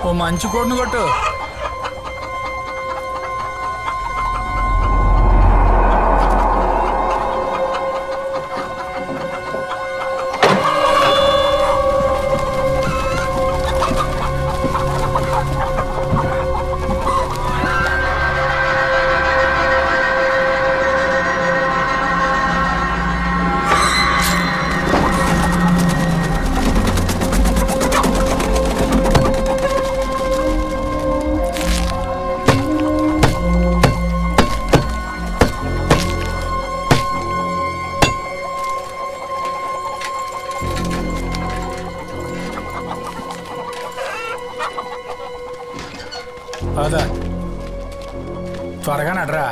ఓ మంచి కోడ్ను కొట్టు. అదా త్వరగా నడరా.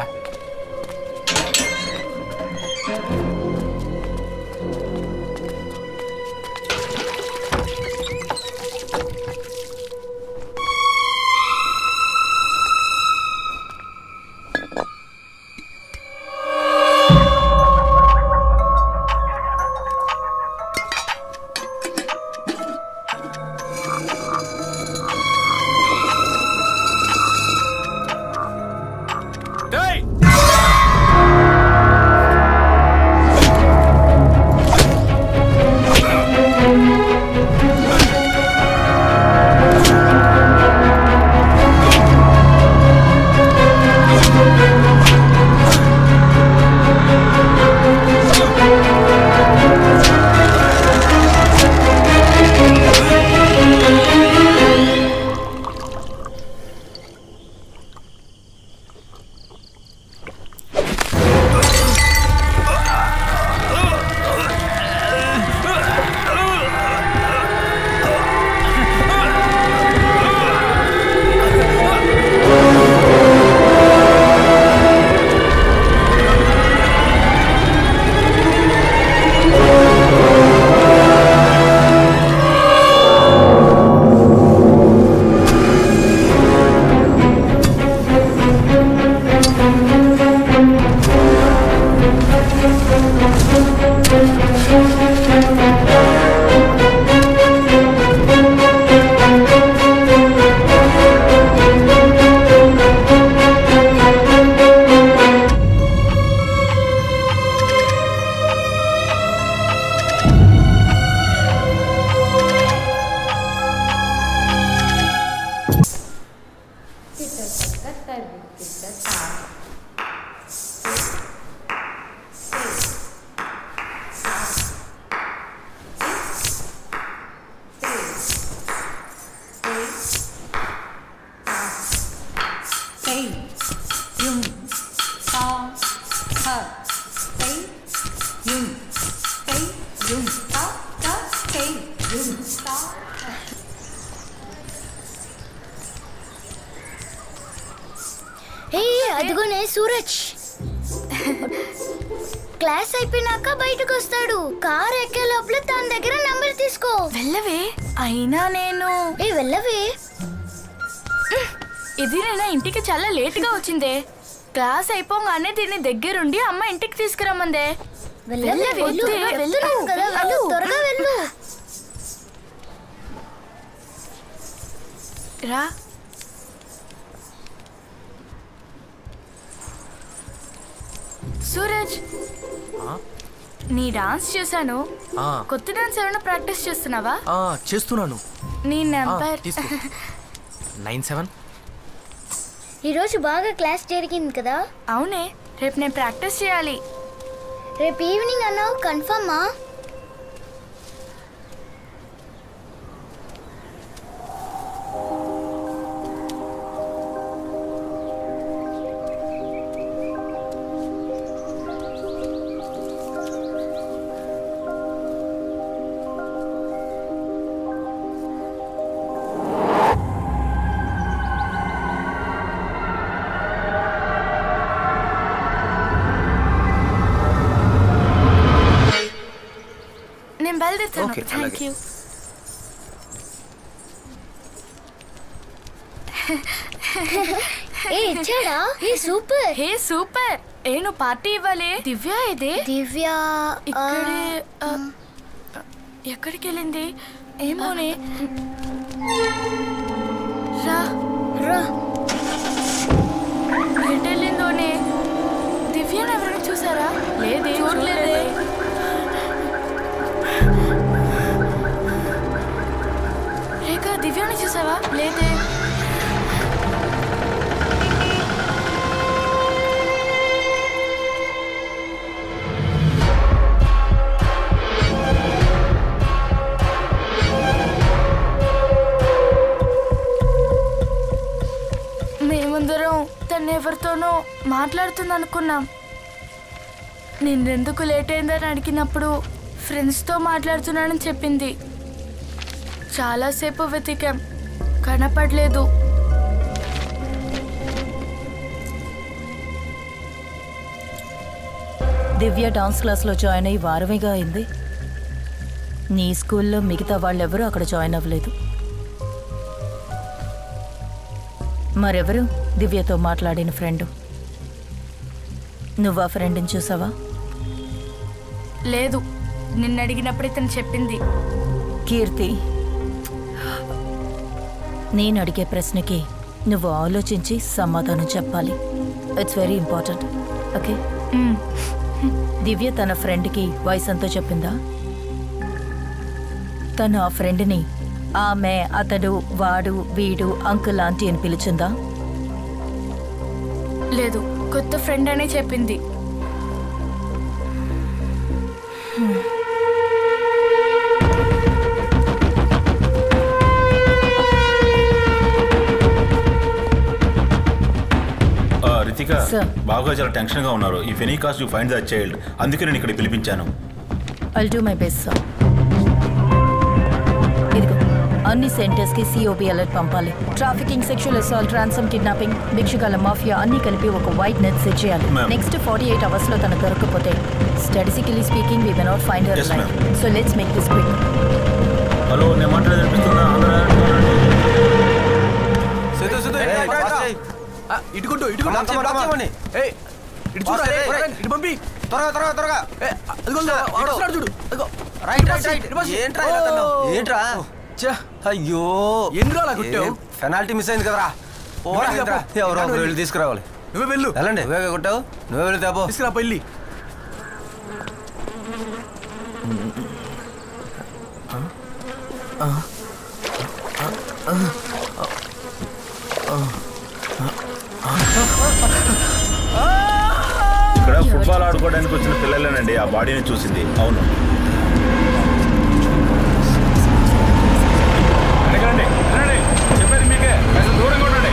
అదిగోనే సూరజ్ క్లాస్ అయిపోయినాక బయటకు వస్తాడు. కార్ ఎక్కే లోపల తన దగ్గర నంబర్ తీసుకో. వెళ్ళవే. అయినా నేను వెళ్ళవే. ఇది నేను ఇంటికి చాలా లేట్ గా వచ్చిందే. క్లాస్ అయిపోగానే దీన్ని దగ్గరుండి అమ్మ ఇంటికి తీసుకురమ్మందే. త్వరగా వెళ్ళు. రా. సూరజ్, నీ డాన్స్ చూసాను. కొత్త డాన్స్ ఏమైనా ప్రాక్టీస్ చేస్తున్నావా? చేస్తున్నాను. నీ నెంబర్ 97. ఈరోజు బాగా క్లాస్ జరిగింది కదా? అవునే, రేపు నేను ప్రాక్టీస్ చేయాలి. రేపు ఈవినింగ్ అన్నావు, కన్ఫర్మా? Okay, thank you. ఇచ్చాడా? సూపర్. Hey super. ఏను పార్టీ ఇవ్వాలి. దివ్య ఇదే. దివ్య ఇక్కడే. ఎక్కడికి వెళ్ళింది ఏమోనే. రా రా. ఎటెళ్ళిందోనే. దివ్యను ఎవరైనా చూసారా? లేదే, చూడలేదే. రేఖ, దివ్యాని చూసావా? లేదే. మేమందరం తను ఎవరితోనో మాట్లాడుతుంది అనుకున్నాం. నిన్నెందుకు లేట్ అయిందని అడిగినప్పుడు ఫ్రెండ్స్తో మాట్లాడుతున్నానని చెప్పింది. చాలాసేపు వెతికాం, కనపడలేదు. దివ్య డాన్స్ క్లాస్లో జాయిన్ అయ్యి వారమేగా అయింది. నీ స్కూల్లో మిగతా వాళ్ళెవరూ అక్కడ జాయిన్ అవ్వలేదు. మరెవరు దివ్యతో మాట్లాడిన ఫ్రెండు? నువ్వు ఆ ఫ్రెండ్ని చూసావా? లేదు, నిన్న అడిగినప్పుడు ఇతను చెప్పింది. కీర్తి, నేను అడిగే ప్రశ్నకి నువ్వు ఆలోచించి సమాధానం చెప్పాలి. It's very important. Okay? Divya తన ఫ్రెండ్కి వయసు ఎంతో చెప్పిందా? తను ఆ ఫ్రెండ్ని ఆమె, అతడు, వాడు, వీడు, అంకుల్, ఆంటీ అని పిలిచిందా? లేదు, కొత్త ఫ్రెండ్ అనే చెప్పింది. రితిక, బాగా చాలా టెన్షన్ గా ఉన్నారు. If any cost you find the child, అందుకే నేను ఇక్కడ పిలిపించాను. I'll do my best sir. ఇదిగో అన్ని సెంటర్స్కి సిఓబి అలర్ట్ పంపాలి. ట్రాఫికింగ్, సెక్షువల్ అసాల్ట్, ట్రాన్సమ్, కిడ్నాపింగ్, భిక్షుకాల మాఫియా అన్ని కలిపి ఒక వైట్ నెట్ సెట్ చేయాలి. నెక్స్ట్ 48 అవర్స్లో తను దొరకకపోతే statistically speaking we may not find her life. So let's make this quick. Hello, నేను మాట్లాడేది అనిపిస్తుందా? ఇటుకుంటూ ఇటు పంపి త్వరగా ఏంట్రా? అయ్యో, ఎందుకు అలా కొట్టావు? పెనాల్టీ మిస్ అయింది కదరా. ఎవరో ఒకరు వెళ్ళి తీసుకురావాలి. నువ్వే వెళ్ళు. వెళ్ళండి. నువ్వే కొట్టావు, నువ్వే వెళ్తే తీసుకురా పెళ్ళి. ఇక్కడ ఫుట్బాల్ ఆడుకోవడానికి వచ్చిన పిల్లలేనండి ఆ బాడీని చూసింది. అవును, చెప్పేది మీకే, కొంచెం దూరంగా ఉండండి.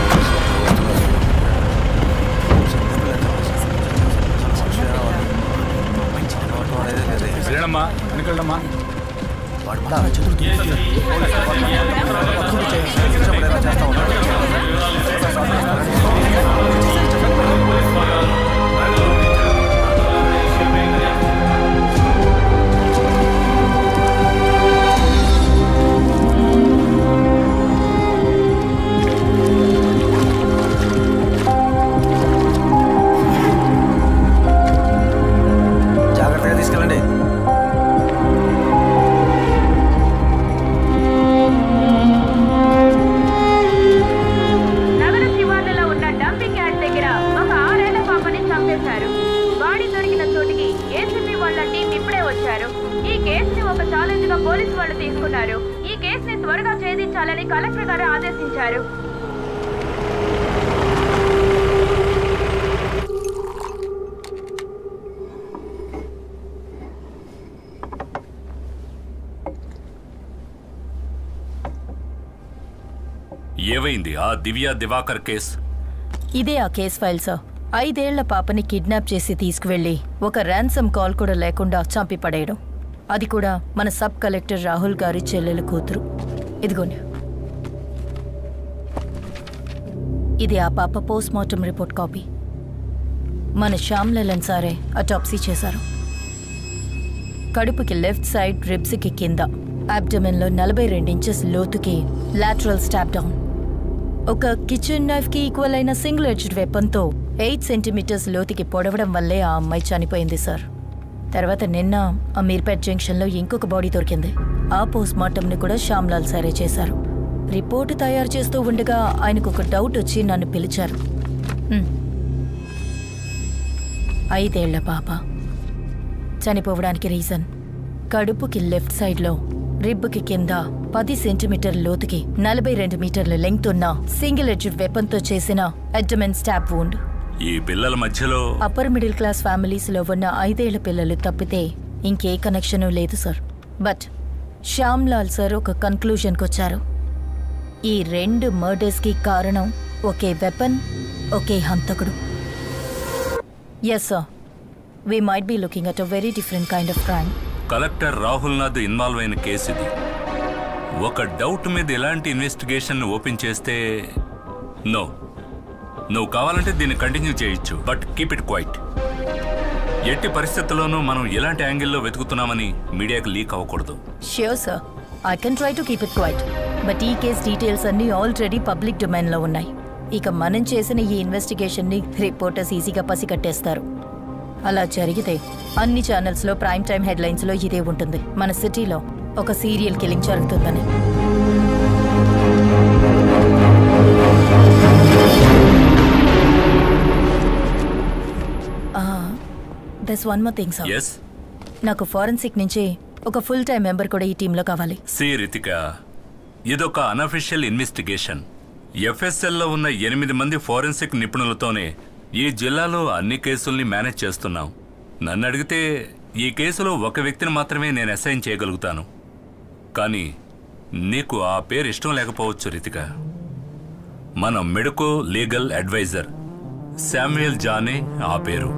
వెళ్ళమ్మా, వెనకెళ్ళమ్మా. జాగ్రత్తగా తీసుకెళ్ళండి. నగర శివార్లలో ఉన్న డంపింగ్ యార్డ్ దగ్గర ఒక 6 ఏళ్ల పాపని చంపేశారు. బాడీ దొరికిన చోటికి ఏసీపీ వాళ్ళ టీం ఇప్పుడే వచ్చారు. ఈ కేసుని ఒక ఛాలెంజ్ గా పోలీసు వాళ్ళు తీసుకున్నారు. ఈ కేసుని త్వరగా ఛేదించాలని కలెక్టర్ గారు ఆదేశించారు. ఏవైంది ఆ దివ్య దివాకర్ కేసు? ఇదే ఆ కేస్ ఫైల్ సార్. 5 ఏళ్ల పాపని కిడ్నాప్ చేసి తీసుకువెళ్ళి ఒక ర్యాన్సమ్ కాల్ కూడా లేకుండా చంపి పడేయడం. అది కూడా మన సబ్ కలెక్టర్ రాహుల్ గారి చెల్లెల కూతురు. ఇదిగోండి, ఇది ఆ పాప పోస్ట్ మార్టం రిపోర్ట్ కాపీ. మన శ్యామ్ లలన్ సారే అటాప్సీ చేశారు. కడుపుకి లెఫ్ట్ సైడ్, రిబ్స్కి కింద, అబ్డమెన్లో 42 ఇంచెస్ లోతుకి లాటరల్ స్టాప్ డౌన్. ఒక కిచెన్ నైఫ్కి ఈక్వల్ అయిన సింగిల్ ఎడ్జ్డ్ వెపన్తో 8 సెంటీమీటర్స్ లోతుకి పొడవడం వల్లే ఆ అమ్మాయి చనిపోయింది సార్. తర్వాత నిన్న అమీర్పేట్ జంక్షన్లో ఇంకొక బాడీ దొరికింది. ఆ పోస్ట్ మార్టంని కూడా శ్యామ్లాల్ సారే చేశారు. రిపోర్టు తయారు చేస్తూ ఉండగా ఆయనకు ఒక డౌట్ వచ్చి నన్ను పిలిచారు. 5 ఏళ్ల పాప చనిపోవడానికి రీజన్ కడుపుకి లెఫ్ట్ సైడ్లో రిబ్బుకి కింద 10 సెంటీమీటర్ల లోతుకి 42 మీటర్ల లెంగ్త్ ఉన్న సింగిల్ ఎడ్జ్ వెపన్తో చేసిన అబ్డమెన్ స్టాబ్ వూండ్. ఈ పిల్లల మధ్యలో అప్పర్ మిడిల్ క్లాస్ ఫ్యామిలీస్లో ఉన్న 5 ఏళ్ల పిల్లలు తప్పితే ఇంకే కనెక్షను లేదు సార్. బట్ శ్యామ్లాల్ సార్ ఒక కన్క్లూజన్కి వచ్చారు. ఈ 2 మర్డర్స్కి కారణం ఒకే వెపన్, ఒకే హంతకుడు. Yes sir, we might be looking at a very different kind of crime. Collector Rahul Nath involve అయిన కేసు ఇది. ఒక డౌట్ మీద ఎలాంటి ఇన్వెస్టిగేషన్ ఓపెన్ చేస్తే నో, నువ్వు కావాలంటే దీన్ని కంటిన్యూ చేయొచ్చు, బట్ కీప్ ఇట్ క్వైట్. ఎట్టి పరిస్థితుల్లోనూ మనం ఎలాంటి యాంగిల్లో వెతుకుతున్నామని మీడియాకి లీక్ అవ్వకూడదు. Sure sir, I can try to keep it quiet. But ఈ కేస్ డీటెయిల్స్ అన్నీ ఆల్రెడీ పబ్లిక్ డొమైన్లో ఉన్నాయి. ఇక మనం చేసిన ఈ ఇన్వెస్టిగేషన్ని రిపోర్టర్స్ ఈజీగా పసిగట్టేస్తారు. అలా జరిగితే అన్ని ఛానల్స్లో ప్రైమ్ టైమ్ హెడ్లైన్స్లో ఇదే ఉంటుంది, మన సిటీలో ఒక సీరియల్ కిల్లింగ్ జరుగుతుందని. That's one more thing sir. yes నాకు ఫారెన్సిక్ నుంచి ఒక ఫుల్ టైం మెంబర్ కూడా ఈ టీంలో కావాలి. సి రితిక, ఇదొక అనఫిషియల్ ఇన్వెస్టిగేషన్. ఎఫ్ఎస్ఎల్లో ఉన్న 8 మంది ఫారెన్సిక్ నిపుణులతోనే ఈ జిల్లాలో అన్ని కేసుల్ని మేనేజ్ చేస్తున్నాం. నన్ను అడిగితే ఈ కేసులో ఒక వ్యక్తిని మాత్రమే నేను అసైన్ చేయగలుగుతాను. కానీ నీకు ఆ పేరు ఇష్టం లేకపోవచ్చు రితిక. మన మెడికో లీగల్ అడ్వైజర్ శామ్యుయల్ జానే ఆ పేరు.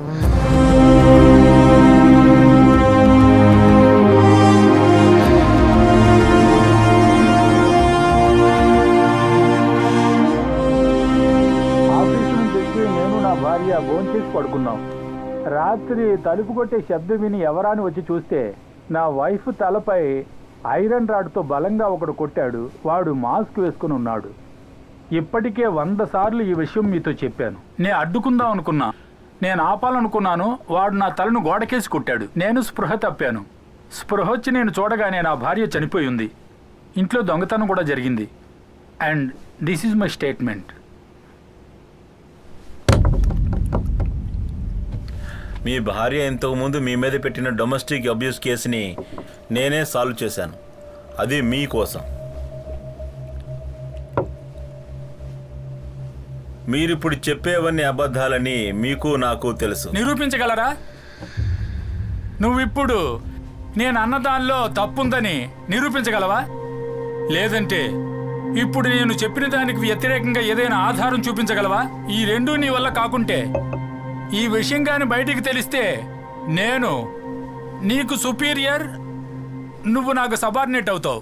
భార్య భోంచేసి పడుకున్నాం. రాత్రి తలుపు కొట్టే శబ్దం విని ఎవరాని వచ్చి చూస్తే నా వైఫ్ తలపై ఐరన్ రాడ్తో బలంగా ఒకడు కొట్టాడు. వాడు మాస్క్ వేసుకుని ఉన్నాడు. ఇప్పటికే 100 సార్లు ఈ విషయం మీతో చెప్పాను. నేను అడ్డుకుందాం అనుకున్నా, నేను ఆపాలనుకున్నాను. వాడు నా తలను గోడకేసి కొట్టాడు. నేను స్పృహ తప్పాను. స్పృహ వచ్చి నేను చూడగానే నా భార్య చనిపోయి ఉంది. ఇంట్లో దొంగతనం కూడా జరిగింది. And this is my statement. మీ భార్య ఇంతకుముందు మీ మీద పెట్టిన డొమెస్టిక్ అబ్యూస్ కేసుని నేనే సాల్వ్ చేశాను. అది మీకోసం. మీరిప్పుడు చెప్పేవన్నీ అబద్ధాలని మీకు నాకు తెలుసు. నిరూపించగలరా? నువ్విప్పుడు నేను అన్నదానిలో తప్పుందని నిరూపించగలవా? లేదంటే ఇప్పుడు నేను చెప్పిన దానికి వ్యతిరేకంగా ఏదైనా ఆధారం చూపించగలవా? ఈ రెండూ నీ వల్ల కాకుంటే, ఈ విషయం కానీ బయటికి తెలిస్తే నేను నీకు సుపీరియర్, నువ్వు నాకు సబార్డినేట్ అవుతావు.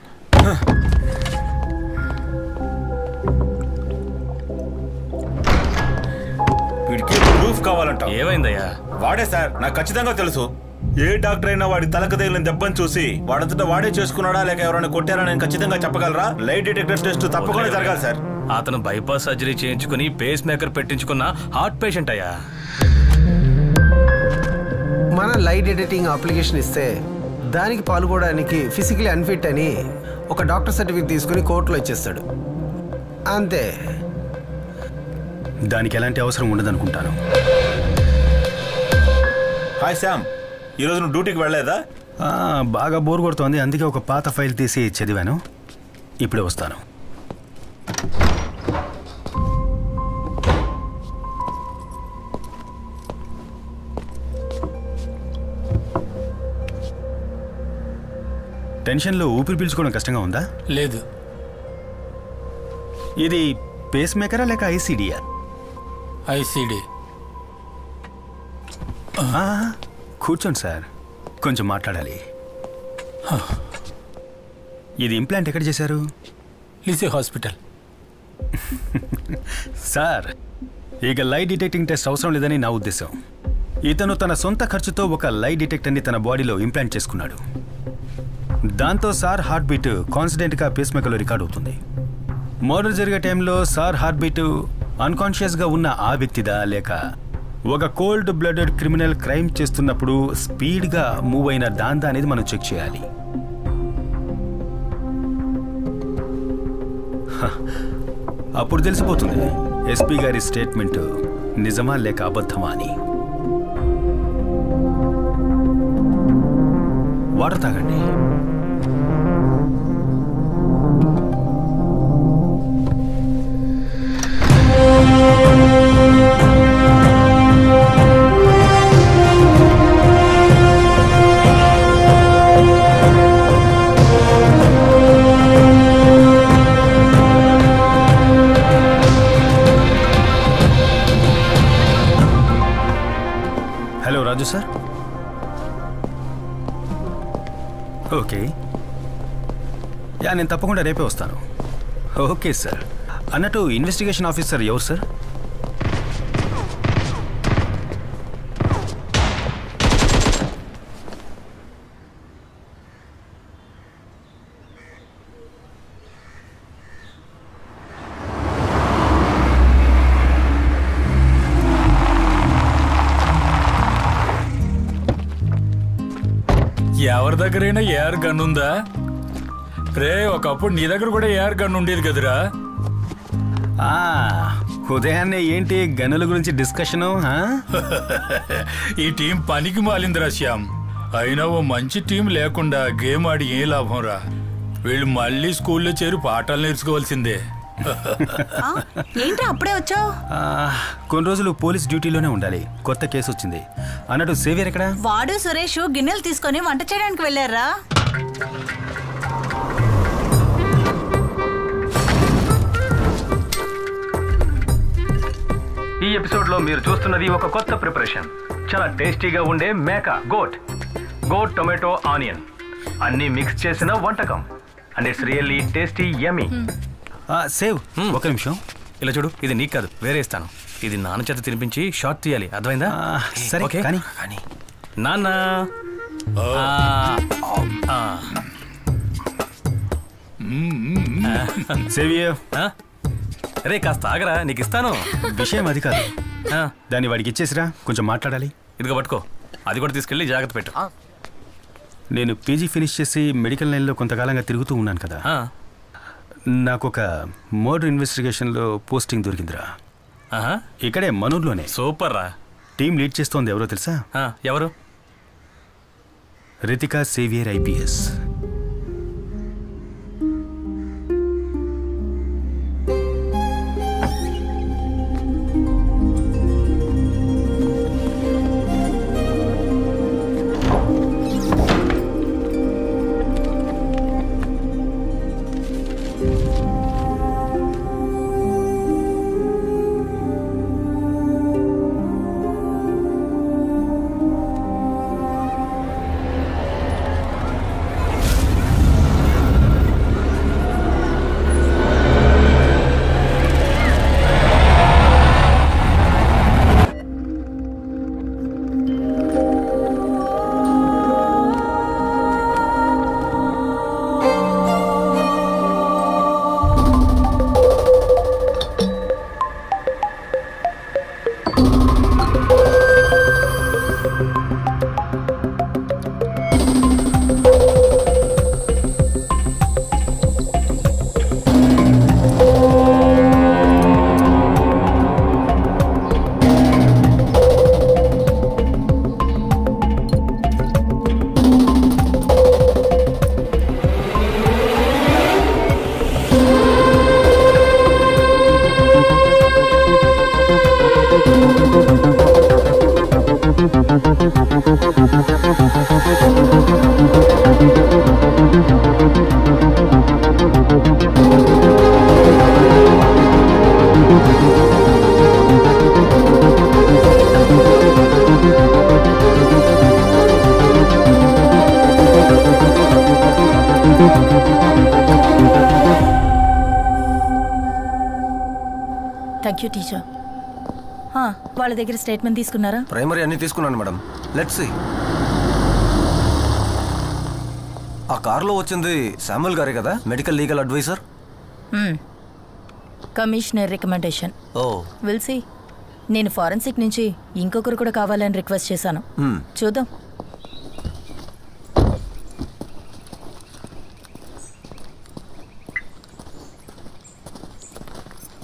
వీడికి ప్రూఫ్ కావాలంట. ఏమైందయ్యా? వాడే సార్, నాకు ఖచ్చితంగా తెలుసు. ఏ డాక్టర్ అయినా వాడి తలకు తగిలిన దెబ్బను చూసి వాడంతటా వాడే చేసుకున్నాడా లేక ఎవరైనా కొట్టారా నేను ఖచ్చితంగా చెప్పగలరా? లైట్ డిటెక్టర్ టెస్ట్ తప్పకుండా జరగాలి సార్. అతను బైపాస్ సర్జరీ చేయించుకుని పేస్ మేకర్ పెట్టించుకున్న హార్ట్ పేషెంట్ అయ్యా. మన లైట్ ఎడిటింగ్ అప్లికేషన్ ఇస్తే దానికి పాల్గొనడానికి ఫిజికలీ అన్ఫిట్ అని ఒక డాక్టర్ సర్టిఫికేట్ తీసుకుని కోర్టులో ఇచ్చేస్తాడు. అంతే. దానికి ఎలాంటి అవసరం ఉండదనుకుంటాను. హాయ్ శామ్, ఈరోజు నువ్వు డ్యూటీకి వెళ్ళలేదా? బాగా బోర్ కొడుతోంది, అందుకే ఒక పాత ఫైల్ తీసి చదివాను. ఇప్పుడే వస్తాను. టెన్షన్లో ఊపిరి పీల్చుకోవడం కష్టంగా ఉందా? లేదు. ఇది పేస్ మేకరా లేక ఐసీడీయా? ఐసీడీ. కూర్చోండి సార్, కొంచెం మాట్లాడాలి. ఇది ఇంప్లాంట్ ఎక్కడ చేశారు? లిసే హాస్పిటల్. సార్, ఇక లైట్ డిటెక్టింగ్ టెస్ట్ అవసరం లేదని నా ఉద్దేశం. ఇతను తన సొంత ఖర్చుతో ఒక లైట్ డిటెక్టర్ని తన బాడీలో ఇంప్లాంట్ చేసుకున్నాడు. దాంతో సార్ హార్ట్ బీట్ కాన్స్టెంట్గా పేస్ మేకర్లో రికార్డ్ అవుతుంది. మర్డర్ జరిగే టైంలో సార్ హార్ట్ బీట్ అన్కాన్షియస్గా ఉన్న ఆ వ్యక్తిదా లేక ఒక కోల్డ్ బ్లడెడ్ క్రిమినల్ క్రైమ్ చేస్తున్నప్పుడు స్పీడ్గా మూవ్ అయిన దాందా అనేది మనం చెక్ చేయాలి. అప్పుడు తెలిసిపోతుంది ఎస్పీ గారి స్టేట్మెంట్ నిజమా లేక అబద్ధమా అని. వాటర్ తాగండి. హలో రాజు సార్. ఓకే, నేను తప్పకుండా రేపే వస్తాను. Okay sir. అన్నట్టు ఇన్వెస్టిగేషన్ ఆఫీసర్ ఎవరు సార్? ఎవరి దగ్గరైనా ఏఆర్ గన్ ఉందా రే? ఒకప్పుడు నీ దగ్గర కూడా ఏఆర్ గన్ ఉండేది కదరా. ఉదయాన్నే ఏంటి గనుల గురించి డిస్కషను? ఈ టీం పనికి మాలిందిరా శ్యామ్. అయినా ఓ మంచి టీం లేకుండా గేమ్ ఆడి ఏ లాభం రా? వీళ్ళు మళ్ళీ స్కూల్లో చేరి పాఠాలు నేర్చుకోవాల్సిందే. ఏంటి అప్పుడే వచ్చావు? కొన్ని రోజులు పోలీస్ డ్యూటీలోనే ఉండాలి. కొత్త కేసు వచ్చింది. అన్నట్టు సేవియర్ ఎక్కడ? వాడు సురేష్ గిన్నెలు తీసుకొని వంట చేయడానికి వెళ్ళారా? ఈ ఎపిసోడ్ లో మీరు చూస్తున్నది ఒక కొత్త ప్రిపరేషన్. చాలా టేస్టీగా ఉండే మేక గోట్ టొమాటో ఆనియన్ అన్ని మిక్స్ చేసిన వంటకం. And it's really tasty yummy. సేవ్ ఒక నిమిషం. ఇలా చూడు, ఇది నీకు కాదు, వేరే ఇస్తాను. ఇది నాన్న చేత తినిపించి షార్ట్ తీయాలి, అర్థమైందా? సరే ఓకే కానీ నాన్న. సేవియర్ రే కాస్త ఆగరా, నీకు ఇస్తాను. విషయం అది కాదు, దాన్ని వాడికి ఇచ్చేసిరా, కొంచెం మాట్లాడాలి. ఇదిగో పట్టుకో, అది కూడా తీసుకెళ్ళి జాగ్రత్త పెట్టు. నేను పీజీ ఫినిష్ చేసి మెడికల్ లైన్లో కొంతకాలంగా తిరుగుతూ ఉన్నాను కదా. నాకు ఒక మర్డర్ ఇన్వెస్టిగేషన్లో పోస్టింగ్ దొరికిందిరా. ఇక్కడే మనూర్లోనే. సూపర్ రా. టీం లీడ్ చేస్తోంది ఎవరో తెలుసా? ఎవరు? Ritika Xavier IPS. Thank you teacher. వాళ్ళ దగ్గర స్టేట్మెంట్ తీసుకున్నారా? ప్రైమరీ అన్ని తీసుకున్నాను మేడం. Let's see. ఆ కార్లో వచ్చింది శామ్యుల్ గారే కదా, medical legal adviser? Commissioner recommendation. Will see. నేను ఫారెన్సిక్ నుంచి ఇంకొకరు కూడా కావాలని రిక్వెస్ట్ చేశాను. చూద్దాం.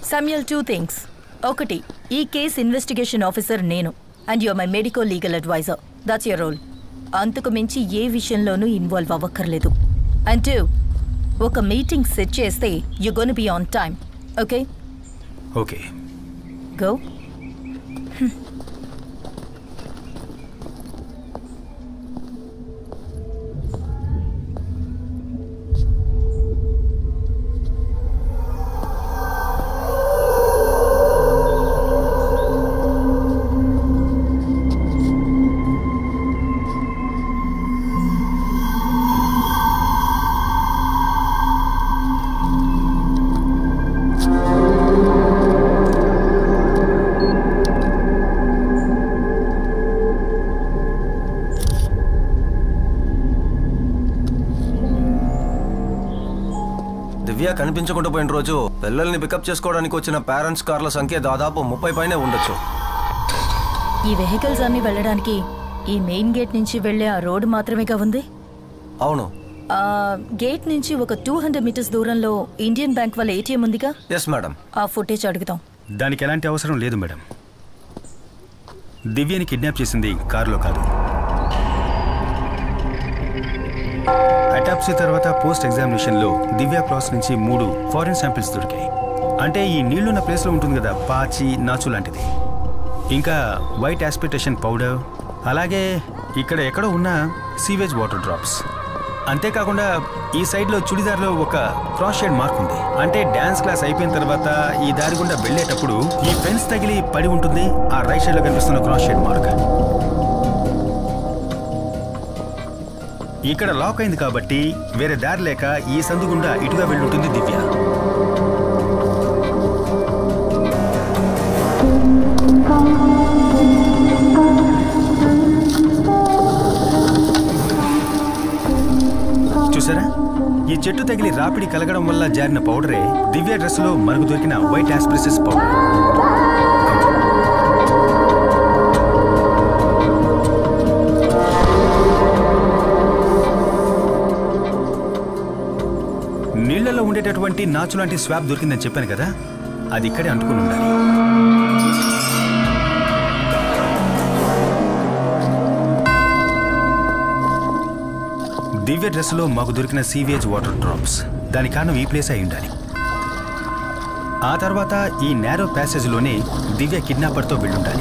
Samuel, 2 things. ఒకటి, ఈ కేస్ ఇన్వెస్టిగేషన్ ఆఫీసర్ నేను and your my medico legal adviser. That's your role. అంతకు మించి ఏ విషయంలోనూ ఇన్వాల్వ్ అవ్వక్కర్లేదు. అండ్ 2, ఒక మీటింగ్ సెట్ చేస్తే you gonna be on time. Okay? Okay. Go. Divya కనిపించకుండా పోయిన రోజు పిల్లల్ని పికప్ చేసుకోవడానికి వచ్చిన పేరెంట్స్ కార్ల సంఖ్య దాదాపు 30 పైనే ఉండొచ్చు. ఈ వెహికల్స్ అన్ని వెళ్ళడానికి ఈ మెయిన్ గేట్ నుంచి వెళ్ళే ఆ రోడ్డు మాత్రమేగా ఉంది? అవును. గేట్ నుంచి ఒక 200 మీటర్స్ దూరంలో ఇండియన్ బ్యాంక్ వాళ్ళ ఏటీఎం ఉందిగా? Yes madam. ఆ ఫుటేజ్ అడుగుతాం. దానికి ఎలాంటి అవసరం లేదు మేడం. దివ్యని కిడ్నాప్ చేసింది కారులో కాదు. అటాప్సీ తర్వాత పోస్ట్ ఎగ్జామినేషన్లో దివ్య క్లాస్ నుంచి 3 ఫారిన్ శాంపిల్స్ దొరికాయి. అంటే ఈ నీళ్లున్న ప్లేస్లో ఉంటుంది కదా, పాచి, నాచు లాంటిది. ఇంకా వైట్ ఆస్పిటేషన్ పౌడర్, అలాగే ఇక్కడ ఎక్కడో ఉన్న సీవేజ్ వాటర్ డ్రాప్స్. అంతేకాకుండా ఈ సైడ్లో చుడిదార్లో ఒక క్రాస్ షేడ్ మార్క్ ఉంది. అంటే డ్యాన్స్ క్లాస్ అయిపోయిన తర్వాత ఈ దారి గుండా వెళ్ళేటప్పుడు ఈ ఫెన్స్ తగిలి పడి ఉంటుంది. ఆ రైట్ సైడ్లో కనిపిస్తున్న క్రాస్ షేడ్ మార్క్. ఇక్కడ లాక్ అయింది కాబట్టి వేరే దారి లేక ఈ సందు గుండా ఇటుగా వెళ్ళుంటుంది దివ్య. చూసారా, ఈ చెట్టు తగిలి రాపిడి కలగడం వల్ల జారిన పౌడరే దివ్య డ్రెస్లో మనకు దొరికిన వైట్ ఆస్ప్రిసెస్ పౌడర్. నీళ్లలో ఉండేటటువంటి నాచు లాంటి స్వాబ్ దొరికిందని చెప్పాను కదా, అది ఇక్కడే అంటుకుని ఉండాలి. దివ్య డ్రెస్లో మాకు దొరికిన సీవేజ్ వాటర్ డ్రాప్స్, దాని కారణం ఈ ప్లేస్ అయి ఉండాలి. ఆ తర్వాత ఈ నేరో ప్యాసేజ్లోనే దివ్య కిడ్నాపర్తో వెళ్ళుండాలి.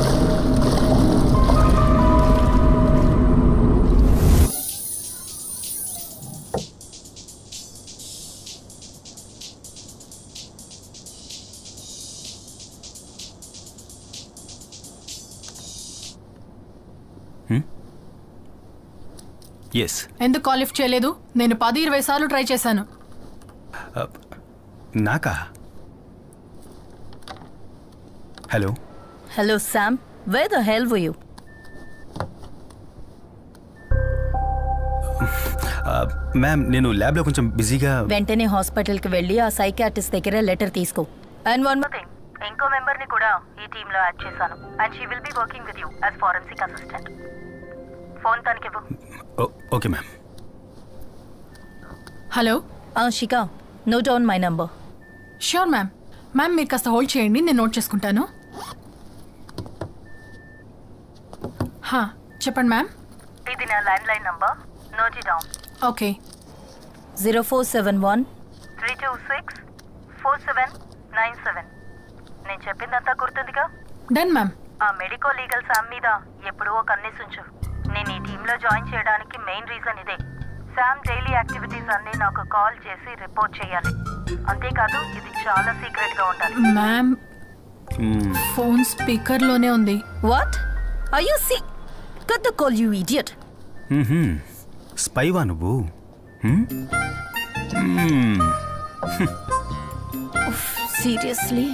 ఎందుకు కాల్ లిఫ్ట్ చేయలేదు? నేను 10-20 సార్లు ట్రై చేశాను. నాకా? Hello hello Sam, where the hell are you? Ma'am, నేను ల్యాబ్లో కొంచెం బిజీగా. వెంటనే హాస్పిటల్కి వెళ్ళి ఆ సైకాట్రిస్ట్ దగ్గర లెటర్ తీసుకో. అండ్ వన్ మోర్ థింగ్, ఇంకో మెంబర్ని కూడా ఈ టీంలో యాడ్ చేశాను. And she will be working with you as forensic assistant. Phone తనకివ్వు. Okay ma'am. Hello Shikha, note down my number. Sure ma'am. Ma'am మీరు కాస్త హోల్డ్ చేయండి, నేను నోట్ చేసుకుంటాను. చెప్పండి మ్యామ్. ఇది నా landline number, note it down. Okay. 0471 326 4797. నేను చెప్పిందంతా గుర్తుందిగా? Done ma'am. ఆ మెడికో లీగల్ శామ్ మీద ఎప్పుడూ ఒక కన్నేసుంచు. నేను ఈ టీంలో జాయిన్ చేయడానికి మెయిన్ రీజన్ ఇదే. శామ్ డైలీ యాక్టివిటీస్ అన్ని నాకు కాల్ చేసి రిపోర్ట్ చేయాలి. అంతేకాదు, ఇది చాలా సీక్రెట్ గా ఉండాలి. మ్యామ్, ఫోన్ స్పీకర్ లోనే ఉంది. What are you see? Cut the call you idiot. స్పైవా నువ్వు? సీరియస్లీ?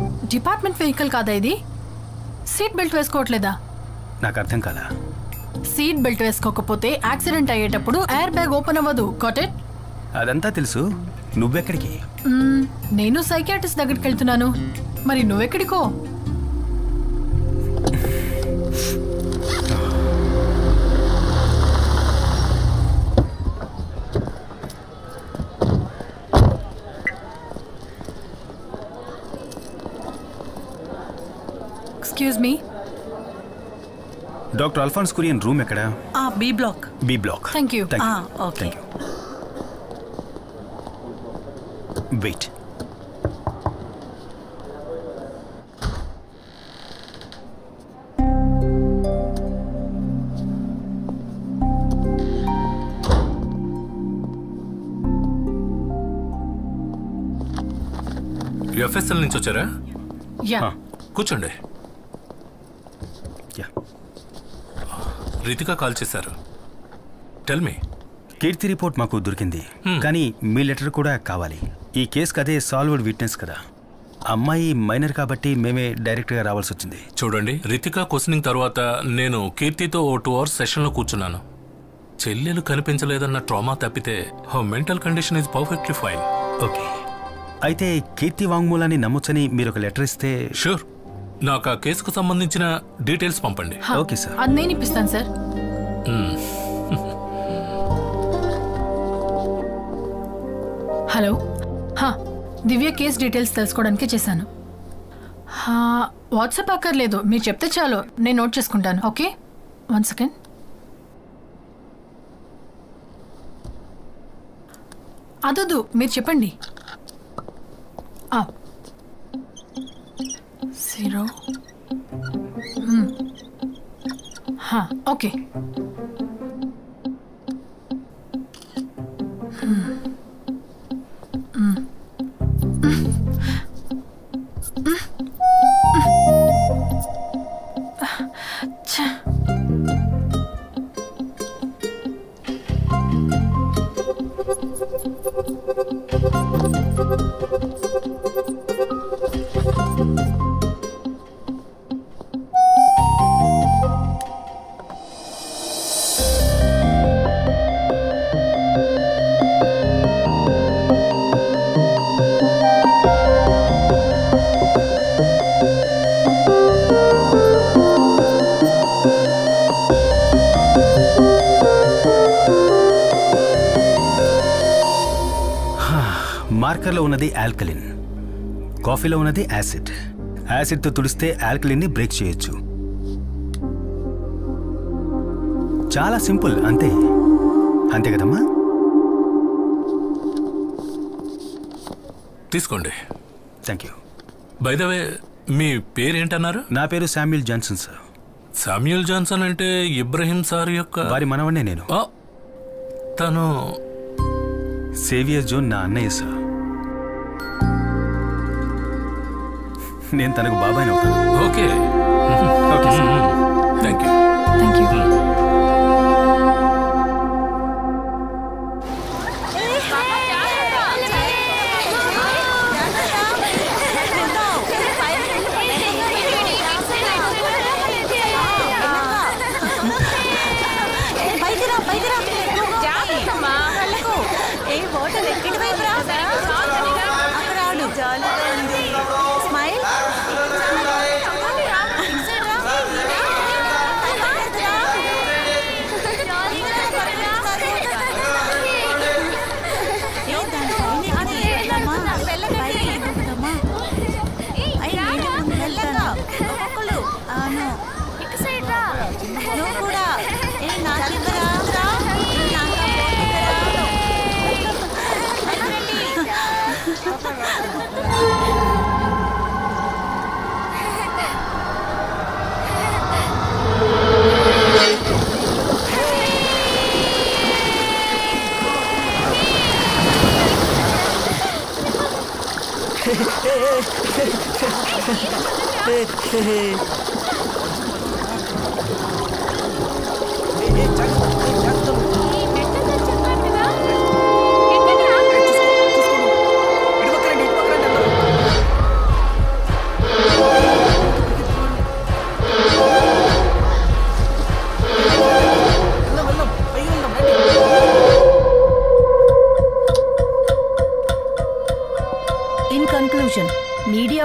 డిపార్ట్మెంట్ వెహికల్ కాదా ఇది? సీట్ బెల్ట్ వేసుకోవట్లేదా? నాకు అర్థం కాలా. సీట్ బెల్ట్ వేసుకోకపోతే యాక్సిడెంట్ అయ్యేటప్పుడు ఎయిర్ బ్యాగ్ ఓపెన్ అవ్వదు. Got it? అదంతా తెలుసు. నువ్వెక్కడికి? నేను సైకియాట్రిస్ట్ దగ్గరికి వెళ్తున్నాను. మరి నువ్వెక్కడికో? Excuse me. Doctor Alphonse Kurian room ఎక్కడ? B block. B block. Thank you. Okay. Wait. FSL నుంచి వచ్చారా? యా. కూర్చోండి. రితిక కాల్ చేశారు. Tell me. కీర్తి రిపోర్ట్ మాకు దొరికింది, కానీ మీ లెటర్ కూడా కావాలి. ఈ కేసుకి అదే సాల్వ్డ్ విట్నెస్ కదా. అమ్మాయి మైనర్ కాబట్టి మేమే డైరెక్ట్గా రావాల్సి వచ్చింది. చూడండి, రితిక క్వశ్చనింగ్ తర్వాత నేను కీర్తితో 2 hours సెషన్లో కూర్చున్నాను. చెల్లెలు కనిపించలేదన్న ట్రామా తప్పితే mental condition is perfectly fine. Okay, అయితే కీర్తి వాంగ్మూలాన్ని నమ్మొచ్చని మీరు ఒక లెటర్ ఇస్తే. షూర్. నాకు ఆ కేసుకు సంబంధించిన డీటెయిల్స్ పంపండి. Okay sir. అది నేను ఇప్పిస్తాను sir. Hello. Divya case details తెలుసుకోవడానికి చేశాను. వాట్సాప్ అక్కర్లేదు, మీరు చెప్తే చాలు, నేను నోట్ చేసుకుంటాను. Okay, 1 second. అదొద్దు, మీరు చెప్పండి. 0. ఓకే. మార్కర్లో ఉన్నది ఆల్కలిన్, కాఫీలో ఉన్నది యాసిడ్. యాసిడ్తో తుడిస్తే ఆల్కలిన్ని బ్రేక్ చేయొచ్చు. చాలా సింపుల్, అంతే అంతే కదమ్మా. తీసుకోండి. Thank you. By the way, మీ పేరేంటన్నారు? నా పేరు Samuel Johnson sir. Samuel Johnson అంటే ఇబ్రహీం సార్ యొక్క వారి మనవన్నే నేను. తను సేవియర్ జోన్ నా అన్నయ్య సార్. నేను తనకు బాబాయ్ అవుతాను. Okay. Okay sir. Thank you. Thank you.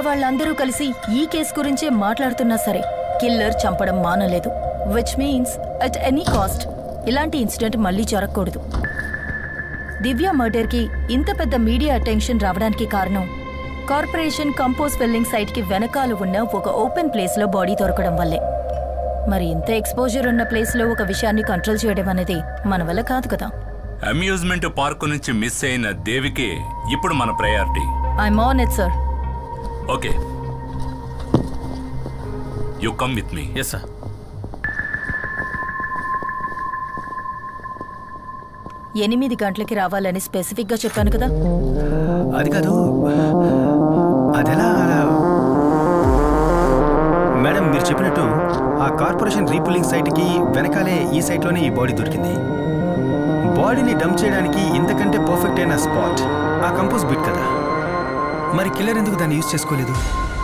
వాళ్ళందరూ కలిసి ఈ కేసు గురించే మాట్లాడుతున్నా సరే కిల్లర్ చంపడం మానలేదు. Which means at any cost ఇలాంటి ఇన్సిడెంట్ మళ్ళీ జరగకూడదు. దివ్య మర్డర్కి ఇంత పెద్ద మీడియా అటెన్షన్ రావడానికి కారణం కార్పొరేషన్ కంపోజ్ ఫిల్లింగ్ సైట్కి వెనకాల ఉన్న ఒక ఓపెన్ ప్లేస్లో బాడీ దొరకడం వల్లే. మరి ఇంత ఎక్స్పోజర్ ఉన్న ప్లేస్లో ఒక విషయాన్ని కంట్రోల్ చేయడం అనేది మన వల్ల కాదు కదా. అమ్యూజ్మెంట్ పార్క్ నుంచి మిస్ అయిన దేవికి ఇప్పుడు మన priority. I'm on it sir. Okay, you come with me. Yes sir. 8 గంటలకి రావాలని స్పెసిఫిక్ గా చెప్పాను కదా. అది కాదు, అదెలా మేడం? మీరు చెప్పినట్టు ఆ కార్పొరేషన్ రీపుల్లింగ్ సైట్కి వెనకాలే ఈ సైట్లోనే ఈ బాడీ దొరికింది. బాడీని డంప్ చేయడానికి ఇంతకంటే పర్ఫెక్ట్ అయిన స్పాట్ ఆ కంపోజ్ బిట్ కదా. మరి కిల్లర్ ఎందుకు దాన్ని యూజ్ చేసుకోలేదు?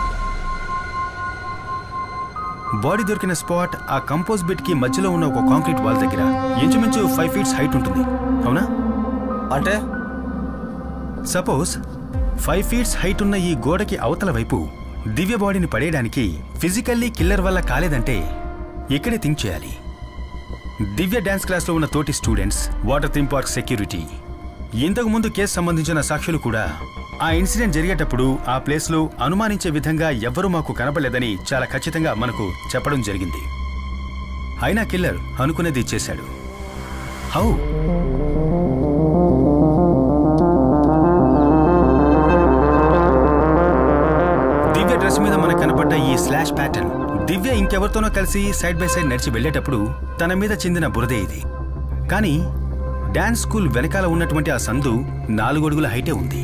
బాడీ దొరికిన స్పాట్ ఆ కంపోజ్ బిట్ కి మధ్యలో ఉన్న ఒక కాంక్రీట్ వాల్ దగ్గర ఇంచుమించు 5 feet హైట్ ఉంటుంది, అవునా? అంటే సపోజ్ 5 feet హైట్ ఉన్న ఈ గోడకి అవతల వైపు దివ్య బాడీని పడేయడానికి ఫిజికల్లీ కిల్లర్ వల్ల కాలేదంటే ఇక్కడే థింక్ చేయాలి. దివ్య డాన్స్ క్లాస్లో ఉన్న తోటి students, water theme park security, ఇంతకు ముందు కేసు సంబంధించిన సాక్షులు కూడా ఆ ఇన్సిడెంట్ జరిగేటప్పుడు ఆ ప్లేస్లో అనుమానించే విధంగా ఎవ్వరూ మాకు కనపడలేదని చాలా ఖచ్చితంగా మనకు చెప్పడం జరిగింది. అయినా కిల్లర్ అనుకునేది చేశాడు. హౌ? దివ్య డ్రెస్ మీద మనకు కనపడ్డ ఈ స్లాష్ ప్యాటర్న్ దివ్య ఇంకెవరితోనో కలిసి సైడ్ బై సైడ్ నడిచి వెళ్లేటప్పుడు తన మీద చెందిన బురదే ఇది. కానీ డాన్స్ స్కూల్ వెనకాల ఉన్నటువంటి ఆ సందు 4 అడుగుల హైటే ఉంది.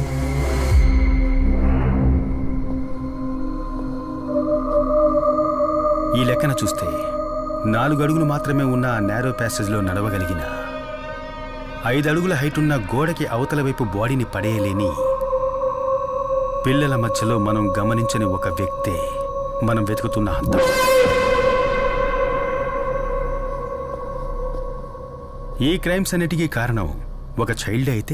ఈ లెక్కన చూస్తే 4 అడుగులు మాత్రమే ఉన్న ఆ నేరో ప్యాసేజ్లో నడవగలిగిన 5 అడుగుల హైట్ ఉన్న గోడకి అవతల వైపు బాడీని పడేయలేని పిల్లల మధ్యలో మనం గమనించని ఒక వ్యక్తే మనం వెతుకుతున్న హంతకుడు. ఈ క్రైమ్స్ అన్నిటికీ కారణం ఒక చైల్డ్ అయితే?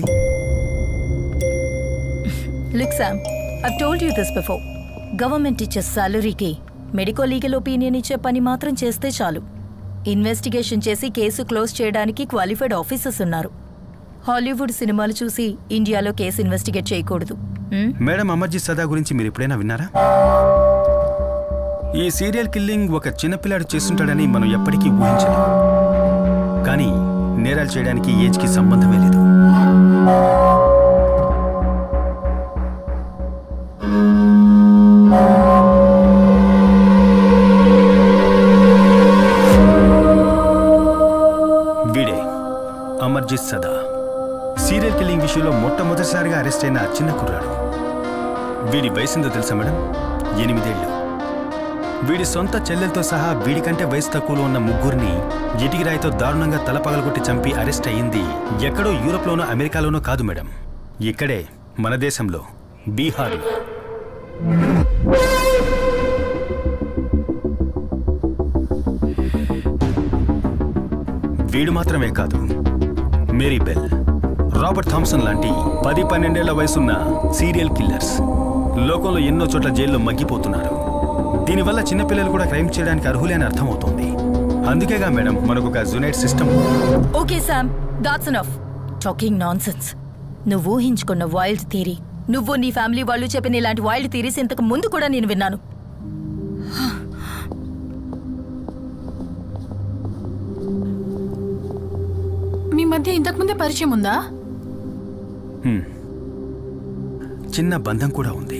Look Sam, I've told you this before. Government ఇచ్చే సాలరీకి మెడికో లీగల్ ఒపీనియన్ ఇచ్చే పని మాత్రం చేస్తే చాలు. ఇన్వెస్టిగేషన్ చేసి కేసు క్లోజ్ చేయడానికి క్వాలిఫైడ్ ఆఫీసర్స్ ఉన్నారు. హాలీవుడ్ సినిమాలు చూసి ఇండియాలో కేసు ఇన్వెస్టిగేట్ చేయకూడదు. మేడం, అమర్జిత్ సదా గురించి మీరు ఎప్పుడైనా విన్నారా? ఈ సీరియల్ కిల్లింగ్ ఒక చిన్నపిల్లాడు చేస్తుంటాడని మనం ఎప్పటికీ ఊహించలేం. కానీ నేరాలు చేయడానికి ఏజ్కి సంబంధమే లేదు. వీడే అమర్జిత్ సదా, సీరియల్ కిల్లింగ్ విషయంలో మొట్టమొదటిసారిగా అరెస్ట్ అయిన చిన్న కుర్రాడు. వీడి వయసుందో తెలుసా మేడం? 8 ఏళ్ళు. వీడి సొంత చెల్లెలతో సహా వీడికంటే వయసు తక్కువలో ఉన్న 3 ఇటికి రాయితో దారుణంగా తల పగలగొట్టి చంపి అరెస్ట్ అయ్యింది ఎక్కడో యూరోప్లోనో అమెరికాలోనో కాదు మేడం, ఇక్కడే మన దేశంలో, బీహార్లో. వీడు మాత్రమే కాదు, మేరీ బెల్, రాబర్ట్ థామ్సన్ లాంటి 10-12 ఏళ్ల వయసున్న సీరియల్ కిల్లర్స్ లోకంలో ఎన్నో చోట్ల జైల్లో మగ్గిపోతున్నారు. దీనివల్ల చిన్నపిల్లలు కూడా క్రైమ్ చేయడానికి అర్హులే అని అర్థమవుతోంది. అందుకేగా మేడం మనకు ఒక జునైట్ system. Okay Sam, that's enough talking nonsense. నువ్వు ఊహించుకున్న వైల్డ్ థియరీ, నువ్వు నీ ఫ్యామిలీ వాళ్ళు చెప్పిన ఇలాంటి వైల్డ్ థియరీస్ ఇంతకు ముందు కూడా నేను విన్నాను. మీ మధ్య ఇంతకు ముందే పరిచయం ఉందా? చిన్న బంధం కూడా ఉంది.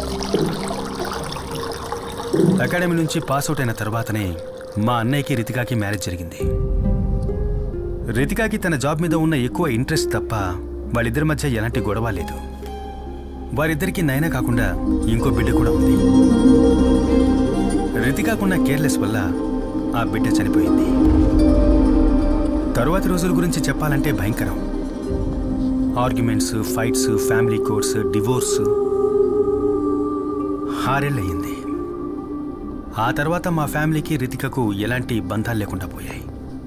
అకాడమీ నుంచి పాస్అవుట్ అయిన తర్వాతనే మా అన్నయ్యకి రితికాకి మ్యారేజ్ జరిగింది. రితికాకి తన జాబ్ మీద ఉన్న ఎక్కువ ఇంట్రెస్ట్ తప్ప వాళ్ళిద్దరి మధ్య ఎలాంటి గొడవ లేదు. వారిద్దరికీ నైనా కాకుండా ఇంకో బిడ్డ కూడా ఉంది. రితికాకున్న కేర్లెస్ వల్ల ఆ బిడ్డ చనిపోయింది. తరువాతి రోజుల గురించి చెప్పాలంటే భయంకరం. Arguments, fights, family courts, divorce. 6 ఏళ్ళయింది. ఆ తర్వాత మా ఫ్యామిలీకి రితికకు ఎలాంటి బంధాలు లేకుండా పోయాయి.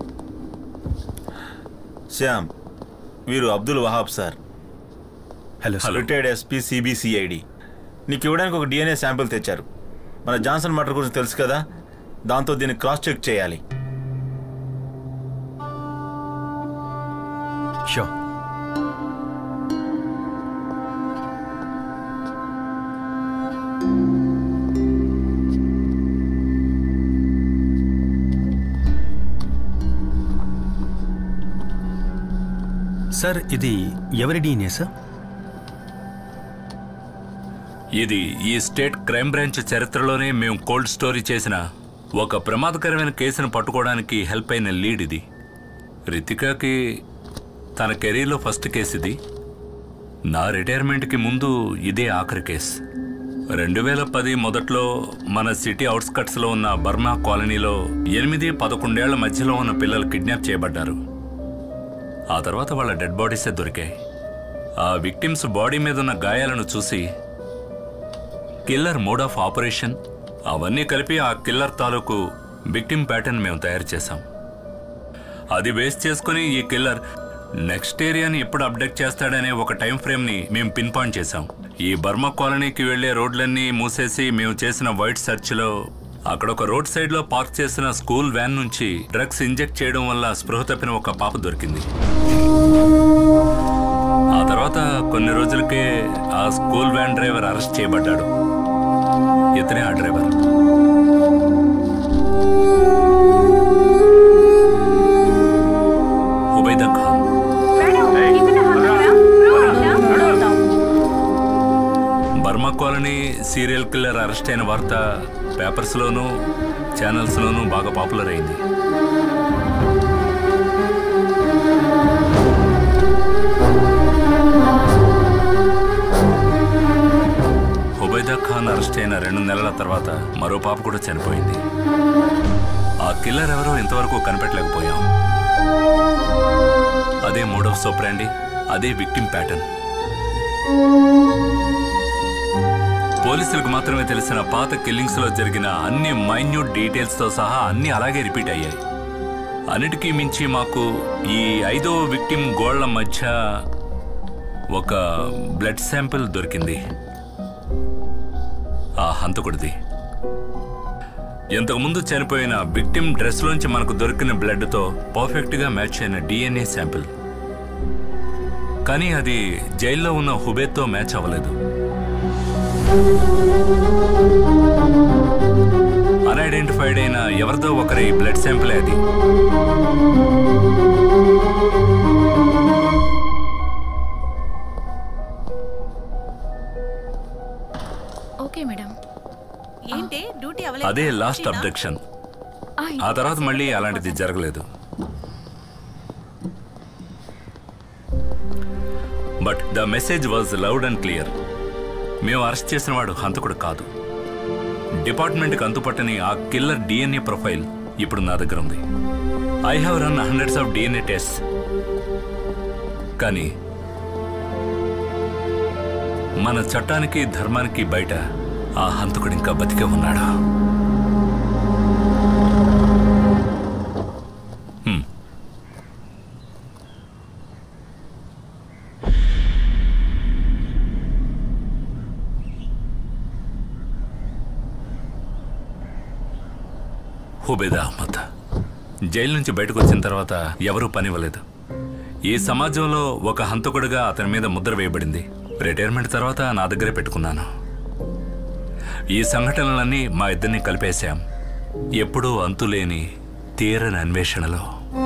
శ్యామ్, వీరు Abdul Wahab sir. Hello sir. Retired SP CBCID. నీకు ఇవ్వడానికి ఒక DNA శాంపిల్ తెచ్చారు. మన జాన్సన్ మర్డర్ గురించి తెలుసు కదా, దాంతో దీన్ని క్రాస్ చెక్ చేయాలి. షో సార్, ఇది ఎవరి DNA సార్? ఇది ఈ స్టేట్ క్రైమ్ బ్రాంచ్ చరిత్రలోనే మేము కోల్డ్ స్టోరీ చేసిన ఒక ప్రమాదకరమైన కేసును పట్టుకోవడానికి హెల్ప్ అయిన లీడ్ ఇది. రితికాకి తన కెరీర్లో ఫస్ట్ కేసు ఇది. నా రిటైర్మెంట్కి ముందు ఇదే ఆఖరి కేసు. 2010 మొదట్లో మన సిటీ అవుట్స్కట్స్లో ఉన్న బర్మా కాలనీలో 8-11 ఏళ్ల మధ్యలో ఉన్న పిల్లలు కిడ్నాప్ చేయబడ్డారు. ఆ తర్వాత వాళ్ళ డెడ్ బాడీసే దొరికాయి. ఆ విక్టిమ్స్ బాడీ మీద ఉన్న గాయాలను చూసి కిల్లర్ మోడ్ ఆఫ్ ఆపరేషన్ అవన్నీ కలిపి ఆ కిల్లర్ తాలూకు విక్టిమ్ ప్యాటర్న్ మేము తయారు చేశాం. అది బేస్ చేసుకుని ఈ కిల్లర్ నెక్స్ట్ ఏరియాని ఎప్పుడు అప్డేట్ చేస్తాడనే ఒక టైం ఫ్రేమ్ని మేము పిన్ పాయింట్ చేశాం. ఈ బర్మా కాలనీకి వెళ్లే రోడ్లన్నీ మూసేసి మేము చేసిన వైట్ సెర్చ్లో అక్కడ ఒక రోడ్ సైడ్లో పార్క్ చేసిన స్కూల్ వ్యాన్ నుంచి డ్రగ్స్ ఇంజెక్ట్ చేయడం వల్ల స్పృహ తప్పిన ఒక పాప దొరికింది. ఆ తర్వాత కొన్ని రోజులకే ఆ స్కూల్ వ్యాన్ డ్రైవర్ అరెస్ట్ చేయబడ్డాడు. ఇతనే ఆ driver. Hubaida Khan. Burma colony serial killer arrest అయిన వార్త పేపర్స్లోనూ ఛానల్స్లోనూ బాగా పాపులర్ అయింది. హుబైదా ఖాన్ అరెస్ట్ అయిన 2 నెలల తర్వాత మరో పాప కూడా చనిపోయింది. ఆ కిల్లర్ ఎవరో ఇంతవరకు కనిపెట్టలేకపోయాం. అదే మోడ్ ఆఫ్ ఆపరెండి, అదే విక్టిమ్ ప్యాటర్న్. పోలీసులకు మాత్రమే తెలిసిన పాత కిల్లింగ్స్లో జరిగిన అన్ని మైన్యూట్ డీటెయిల్స్తో సహా అన్నీ అలాగే రిపీట్ అయ్యాయి. అన్నిటికీ మించి మాకు ఈ 5వ విక్టిమ్ గోళ్ల మధ్య ఒక బ్లడ్ శాంపిల్ దొరికింది. ఆ హంతకుడిది. ఇంతకుముందు చనిపోయిన విక్టిమ్ డ్రెస్లోంచి మనకు దొరికిన బ్లడ్తో పర్ఫెక్ట్గా మ్యాచ్ అయిన DNA శాంపిల్. కానీ అది జైల్లో ఉన్న హుబేద్తో మ్యాచ్ అవ్వలేదు. అన్ఐడెంటిఫైడ్ అయిన ఎవరిదో ఒకరి బ్లడ్ శాంపిల్ అది. Okay madam. ఏంటి డ్యూటీ అదే లాస్ట్ అబ్డక్షన్. ఆ తర్వాత మళ్ళీ అలాంటిది జరగలేదు. But the message was loud and clear. మేము అరెస్ట్ చేసిన వాడు హంతకుడు కాదు. డిపార్ట్మెంట్కి అంతుపట్టని ఆ కిల్లర్ DNA ప్రొఫైల్ ఇప్పుడు నా దగ్గర ఉంది. I have run hundreds of DNA test. కానీ మన చట్టానికి ధర్మానికి బయట ఆ హంతకుడు ఇంకా బతికే ఉన్నాడు. హుబైదా అహ్మద్ జైలు నుంచి బయటకు వచ్చిన తర్వాత ఎవరూ పనివ్వలేదు. ఈ సమాజంలో ఒక హంతకుడిగా అతని మీద ముద్ర వేయబడింది. రిటైర్మెంట్ తర్వాత నా దగ్గరే పెట్టుకున్నాను. ఈ సంఘటనలన్నీ మా ఇద్దరిని కలిపేశాం. ఎప్పుడూ అంతులేని తీరని అన్వేషణలో.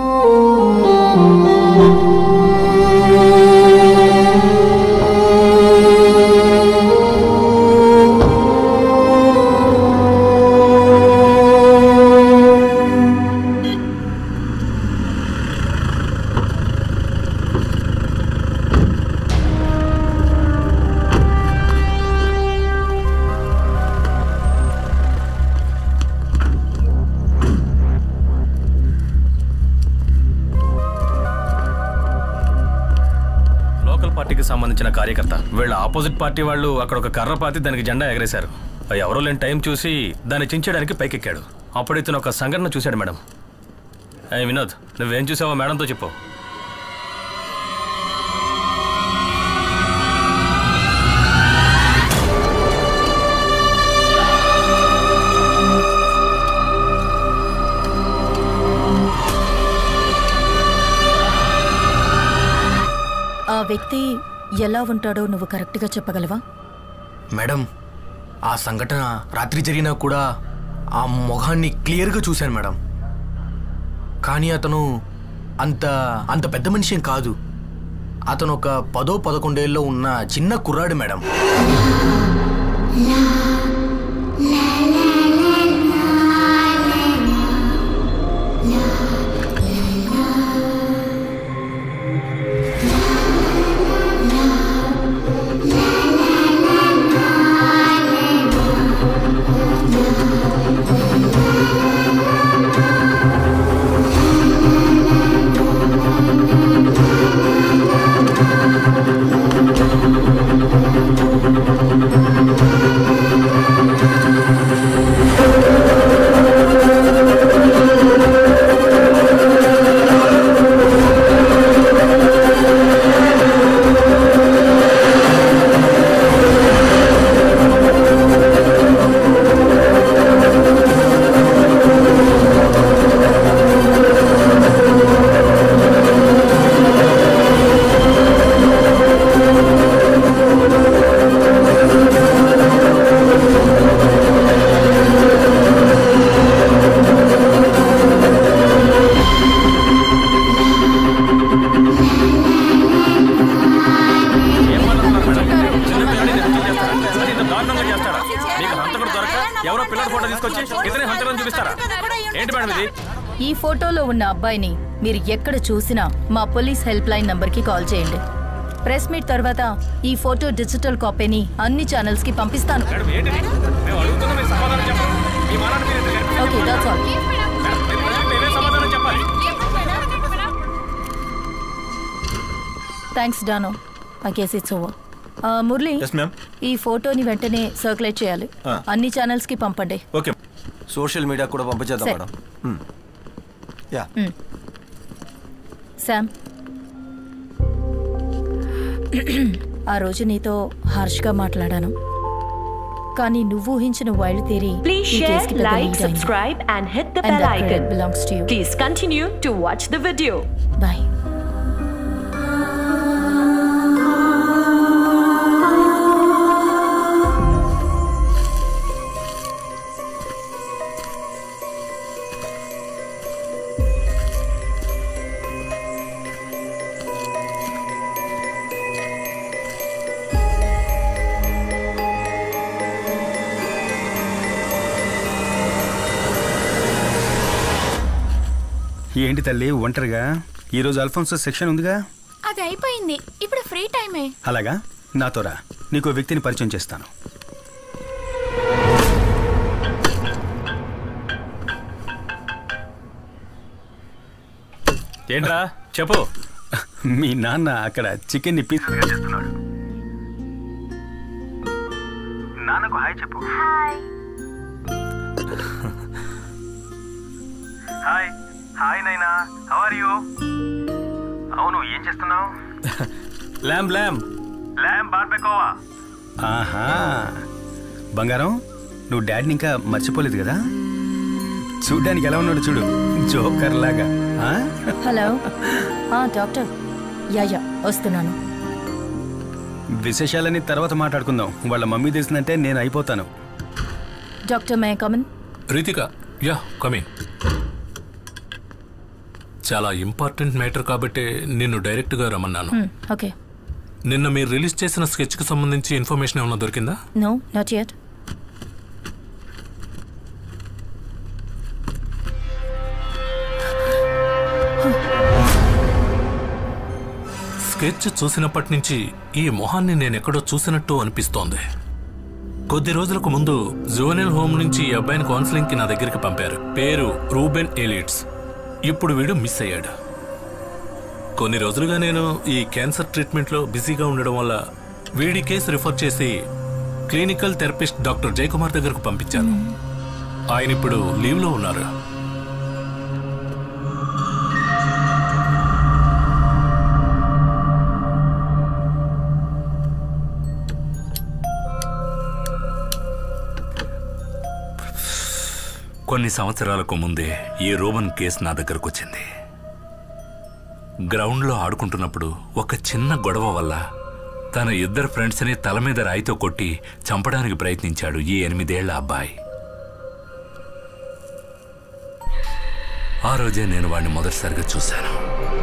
సంబంధించిన కార్యకర్త వీళ్ళ ఆపోజిట్ పార్టీ వాళ్ళు అక్కడ ఒక కర్ర పాతి దానికి జెండా ఎగరేశారు. ఎవరో లేని టైం చూసి దాన్ని చించడానికి పైకెక్కాడు. అప్పుడు ఇతను ఒక సంఘటన చూశాడు. మేడం, వినోద్, నువ్వేం చూసావో మేడంతో చెప్పు. వ్యక్తి ఎలా ఉంటాడో నువ్వు కరెక్ట్గా చెప్పగలవా? మేడం, ఆ సంఘటన రాత్రి జరిగినా కూడా ఆ మొహాన్ని క్లియర్గా చూశాను మేడం. కానీ అతను అంత అంత పెద్ద మనిషి ఏం కాదు. అతను ఒక 10-11 ఉన్న చిన్న కుర్రాడు మేడం. ఈ ఫోటోలో ఉన్న అబ్బాయిని మీరు ఎక్కడ చూసినా మా పోలీస్ హెల్ప్ లైన్ నంబర్కి కాల్ చేయండి. ప్రెస్ మీట్ తర్వాత ఈ ఫోటో డిజిటల్ కాపీని అన్ని ఛానల్స్ కి పంపిస్తాను. Okay, that's all. థ్యాంక్స్ డానో. I guess it's over. Murali, ఈ ఫోటోని వెంటనే సర్క్యులేట్ చేయాలి. అన్ని ఛానల్స్ కి పంపండి. ఓకే. సోషల్ మీడియా కూడా పంపించేద్దాం మేడం. యా. శామ్, ఆ రోజు నీతో హార్ష్గా మాట్లాడాను, కానీ నువ్వు ఊహించిన wild theory Please share, like, subscribe and hit the bell icon. belongs to you. Please continue to watch the video. Bye. ఏంటి తల్లి ఒంటరిగా? ఈరోజు అల్ఫోన్సో సెక్షన్ ఉందిగా? అది అయిపోయింది, ఇప్పుడు ఫ్రీ టైమే. అలాగా, నాతో రా, నీకు వ్యక్తిని పరిచయం చేస్తాను. ఏంట్రా చెప్పు. మీ నాన్న అక్కడ చికెన్ ని పీస్ చేస్తున్నాడు. నాన్నకు హాయ్ చెప్పు. Hi. Hi Naina, how are you? అవును, ఏం చేస్తున్నావు? ల్యామ్ బార్బెకోవా. ఆహా, బంగారం, నువ్వు డాడీని ఇంకా మర్చిపోలేదు కదా? చూడ్డానికి ఎలా ఉన్నాడు చూడు, జోకర్ లాగా. Hello doctor. యా వస్తున్నాను. విశేషాలని తర్వాత మాట్లాడుకుందాం. వాళ్ళ మమ్మీ తెలిసిందంటే నేను అయిపోతాను. Doctor, may come in? Ritika, yeah come in. చాలా ఇంపార్టెంట్ మ్యాటర్ కాబట్టి నిన్ను డైరెక్ట్గా రమ్మన్నాను. ఓకే. నిన్న మీరు రిలీజ్ చేసిన స్కెచ్కి సంబంధించి ఇన్ఫర్మేషన్ ఏమైనా దొరికిందా? No, not yet. స్కెచ్ చూసినప్పటి నుంచి ఈ మొహాన్ని నేనెక్కడో చూసినట్టు అనిపిస్తోంది. కొద్ది రోజులకు ముందు జోనల్ హోమ్ నుంచి ఈ అబ్బాయిని కౌన్సిలింగ్కి నా దగ్గరికి పంపారు. పేరు రూబెన్ ఎలిట్స్. ఇప్పుడు వీడు మిస్ అయ్యాడు. కొన్ని రోజులుగా నేను ఈ క్యాన్సర్ ట్రీట్మెంట్లో బిజీగా ఉండడం వల్ల వీడి కేసు రిఫర్ చేసి క్లినికల్ థెరపిస్ట్ డాక్టర్ జయకుమార్ దగ్గరకు పంపించాను. ఆయన ఇప్పుడు లీవ్లో ఉన్నారు. కొన్ని సంవత్సరాలకు ముందే ఈ రోమన్ కేసు నా దగ్గరకు వచ్చింది. గ్రౌండ్లో ఆడుకుంటున్నప్పుడు ఒక చిన్న గొడవ వల్ల తన ఇద్దరు ఫ్రెండ్స్ని తల మీద రాయితో కొట్టి చంపడానికి ప్రయత్నించాడు ఈ 8 ఏళ్ల అబ్బాయి. ఆ రోజే నేను వాడిని మొదటిసారిగా చూశాను.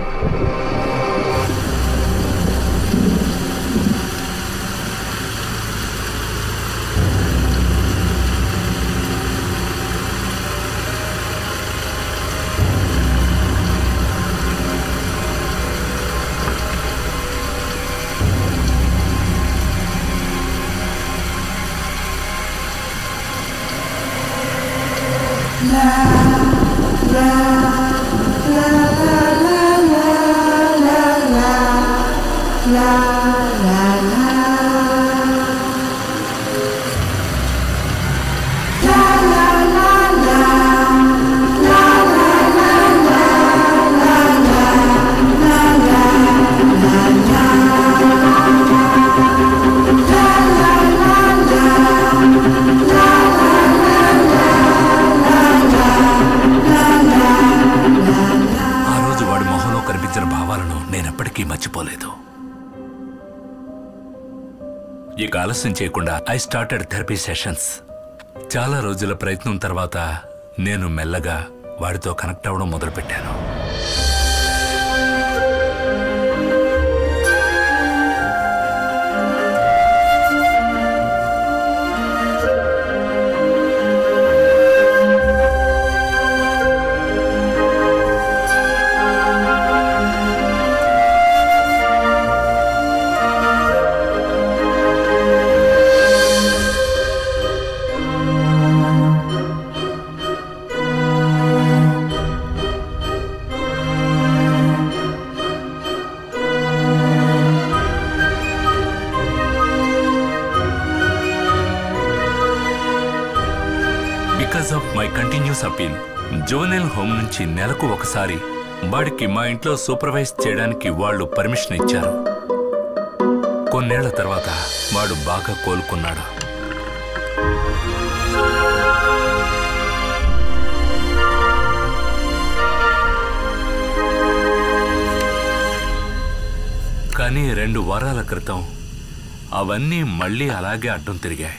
ఇక ఆలస్యం చేయకుండా ఐ స్టార్టెడ్ థెరపీ సెషన్స్. చాలా రోజుల ప్రయత్నం తర్వాత నేను మెల్లగా వాడితో కనెక్ట్ అవ్వడం మొదలుపెట్టాను. Because of my continuous appeal juvenile home నుంచి నెలకు ఒకసారి వాడికి మా ఇంట్లో సూపర్వైజ్ చేయడానికి వాళ్ళు పర్మిషన్ ఇచ్చారు. కొన్నేళ్ల తర్వాత వాడు బాగా కోలుకున్నాడు. కానీ 2 వారాల క్రితం అవన్నీ మళ్ళీ అలాగే అడ్డం తిరిగాయి.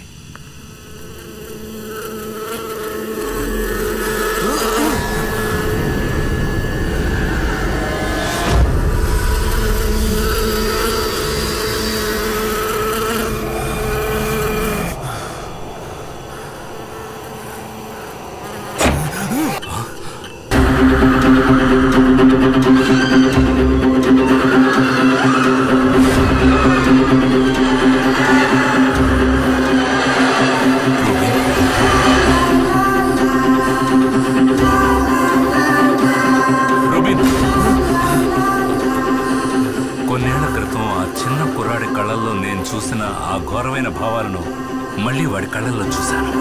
కొన్నేళ్ల క్రితం ఆ చిన్న కుర్రాడి కళ్ళల్లో నేను చూసిన ఆ ఘోరమైన భావాలను మళ్ళీ వాడి కళ్ళల్లో చూశాను.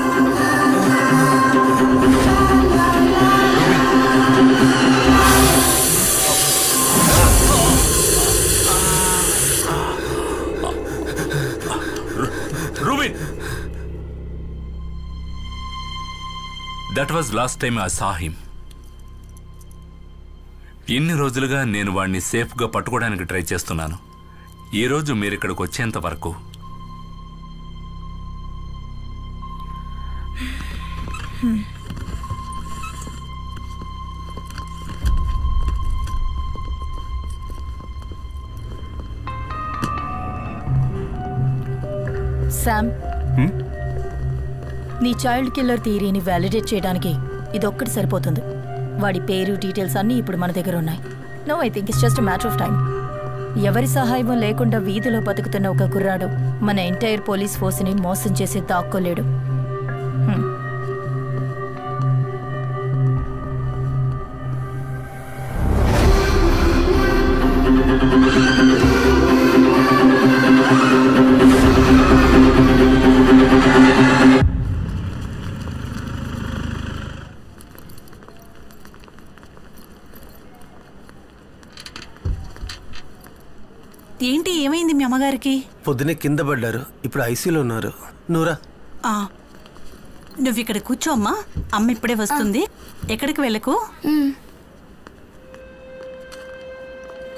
Rubin, that was last time I saw him. ఇన్ని రోజులుగా నేను వాడిని సేఫ్గా పట్టుకోవడానికి ట్రై చేస్తున్నాను. ఈరోజు మీరు ఇక్కడికి వచ్చేంత వరకు శామ్, నీ చైల్డ్ కిల్లర్ థియరీని వ్యాలిడేట్ చేయడానికి ఇదొక్కటి సరిపోతుంది. వాడి పేరు డీటెయిల్స్ అన్నీ ఇప్పుడు మన దగ్గర ఉన్నాయి. No, I think it's just matter of time. ఎవరి సహాయం లేకుండా వీధిలో బతుకుతున్న ఒక కుర్రాడు మన ఎంటైర్ పోలీస్ ఫోర్స్ని మోసం చేసి దాక్కోలేడు. ఏంటి, ఏమైంది మీ అమ్మగారికి? పొద్దునే కింద పడ్డారు, ఇప్పుడు ఐసీలో ఉన్నారు. నూరా, నువ్వు ఇక్కడ కూర్చో అమ్మా, అమ్మ ఇప్పుడే వస్తుంది. ఎక్కడికి వెళ్ళకు.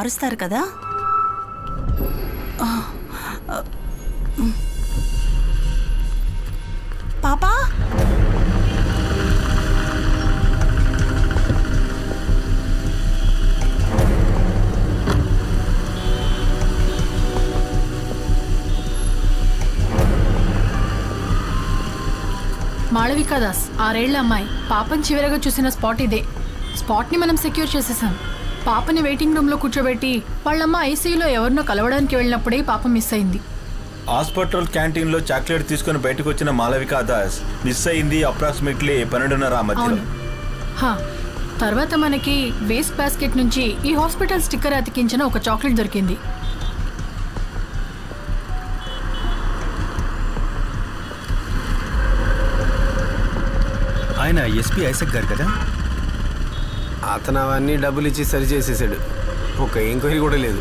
మారుస్తారు కదా? పాపా మాళవికా దాస్ 6 ఏళ్ల అమ్మాయి. పాపని చివరగా చూసిన స్పాట్ ఇదే. స్పాట్ని మనం సెక్యూర్ చేసేసాం. పాపని వెయిటింగ్ రూమ్లో కూర్చోబెట్టి వాళ్ళమ్మ ఐసీయూలో ఎవరినో కలవడానికి వెళ్ళినప్పుడే పాప మిస్ అయింది. హాస్పిటల్ క్యాంటీన్లో చాక్లెట్ తీసుకుని బయటకు వచ్చిన మాళవికా దాస్ మిస్ అయింది అప్రాక్సిమేట్లీ 12:30 మధ్యలో. తర్వాత మనకి వేస్ట్ బాస్కెట్ నుంచి ఈ హాస్పిటల్ స్టిక్కర్ అతికించిన ఒక చాక్లెట్ దొరికింది. ఆయన ఎస్పీ ఐసక్ గారు కదా? అతను అవన్నీ డబ్బులు ఇచ్చి సరి చేసేసాడు. ఒక ఎంక్వైరీ కూడా లేదు.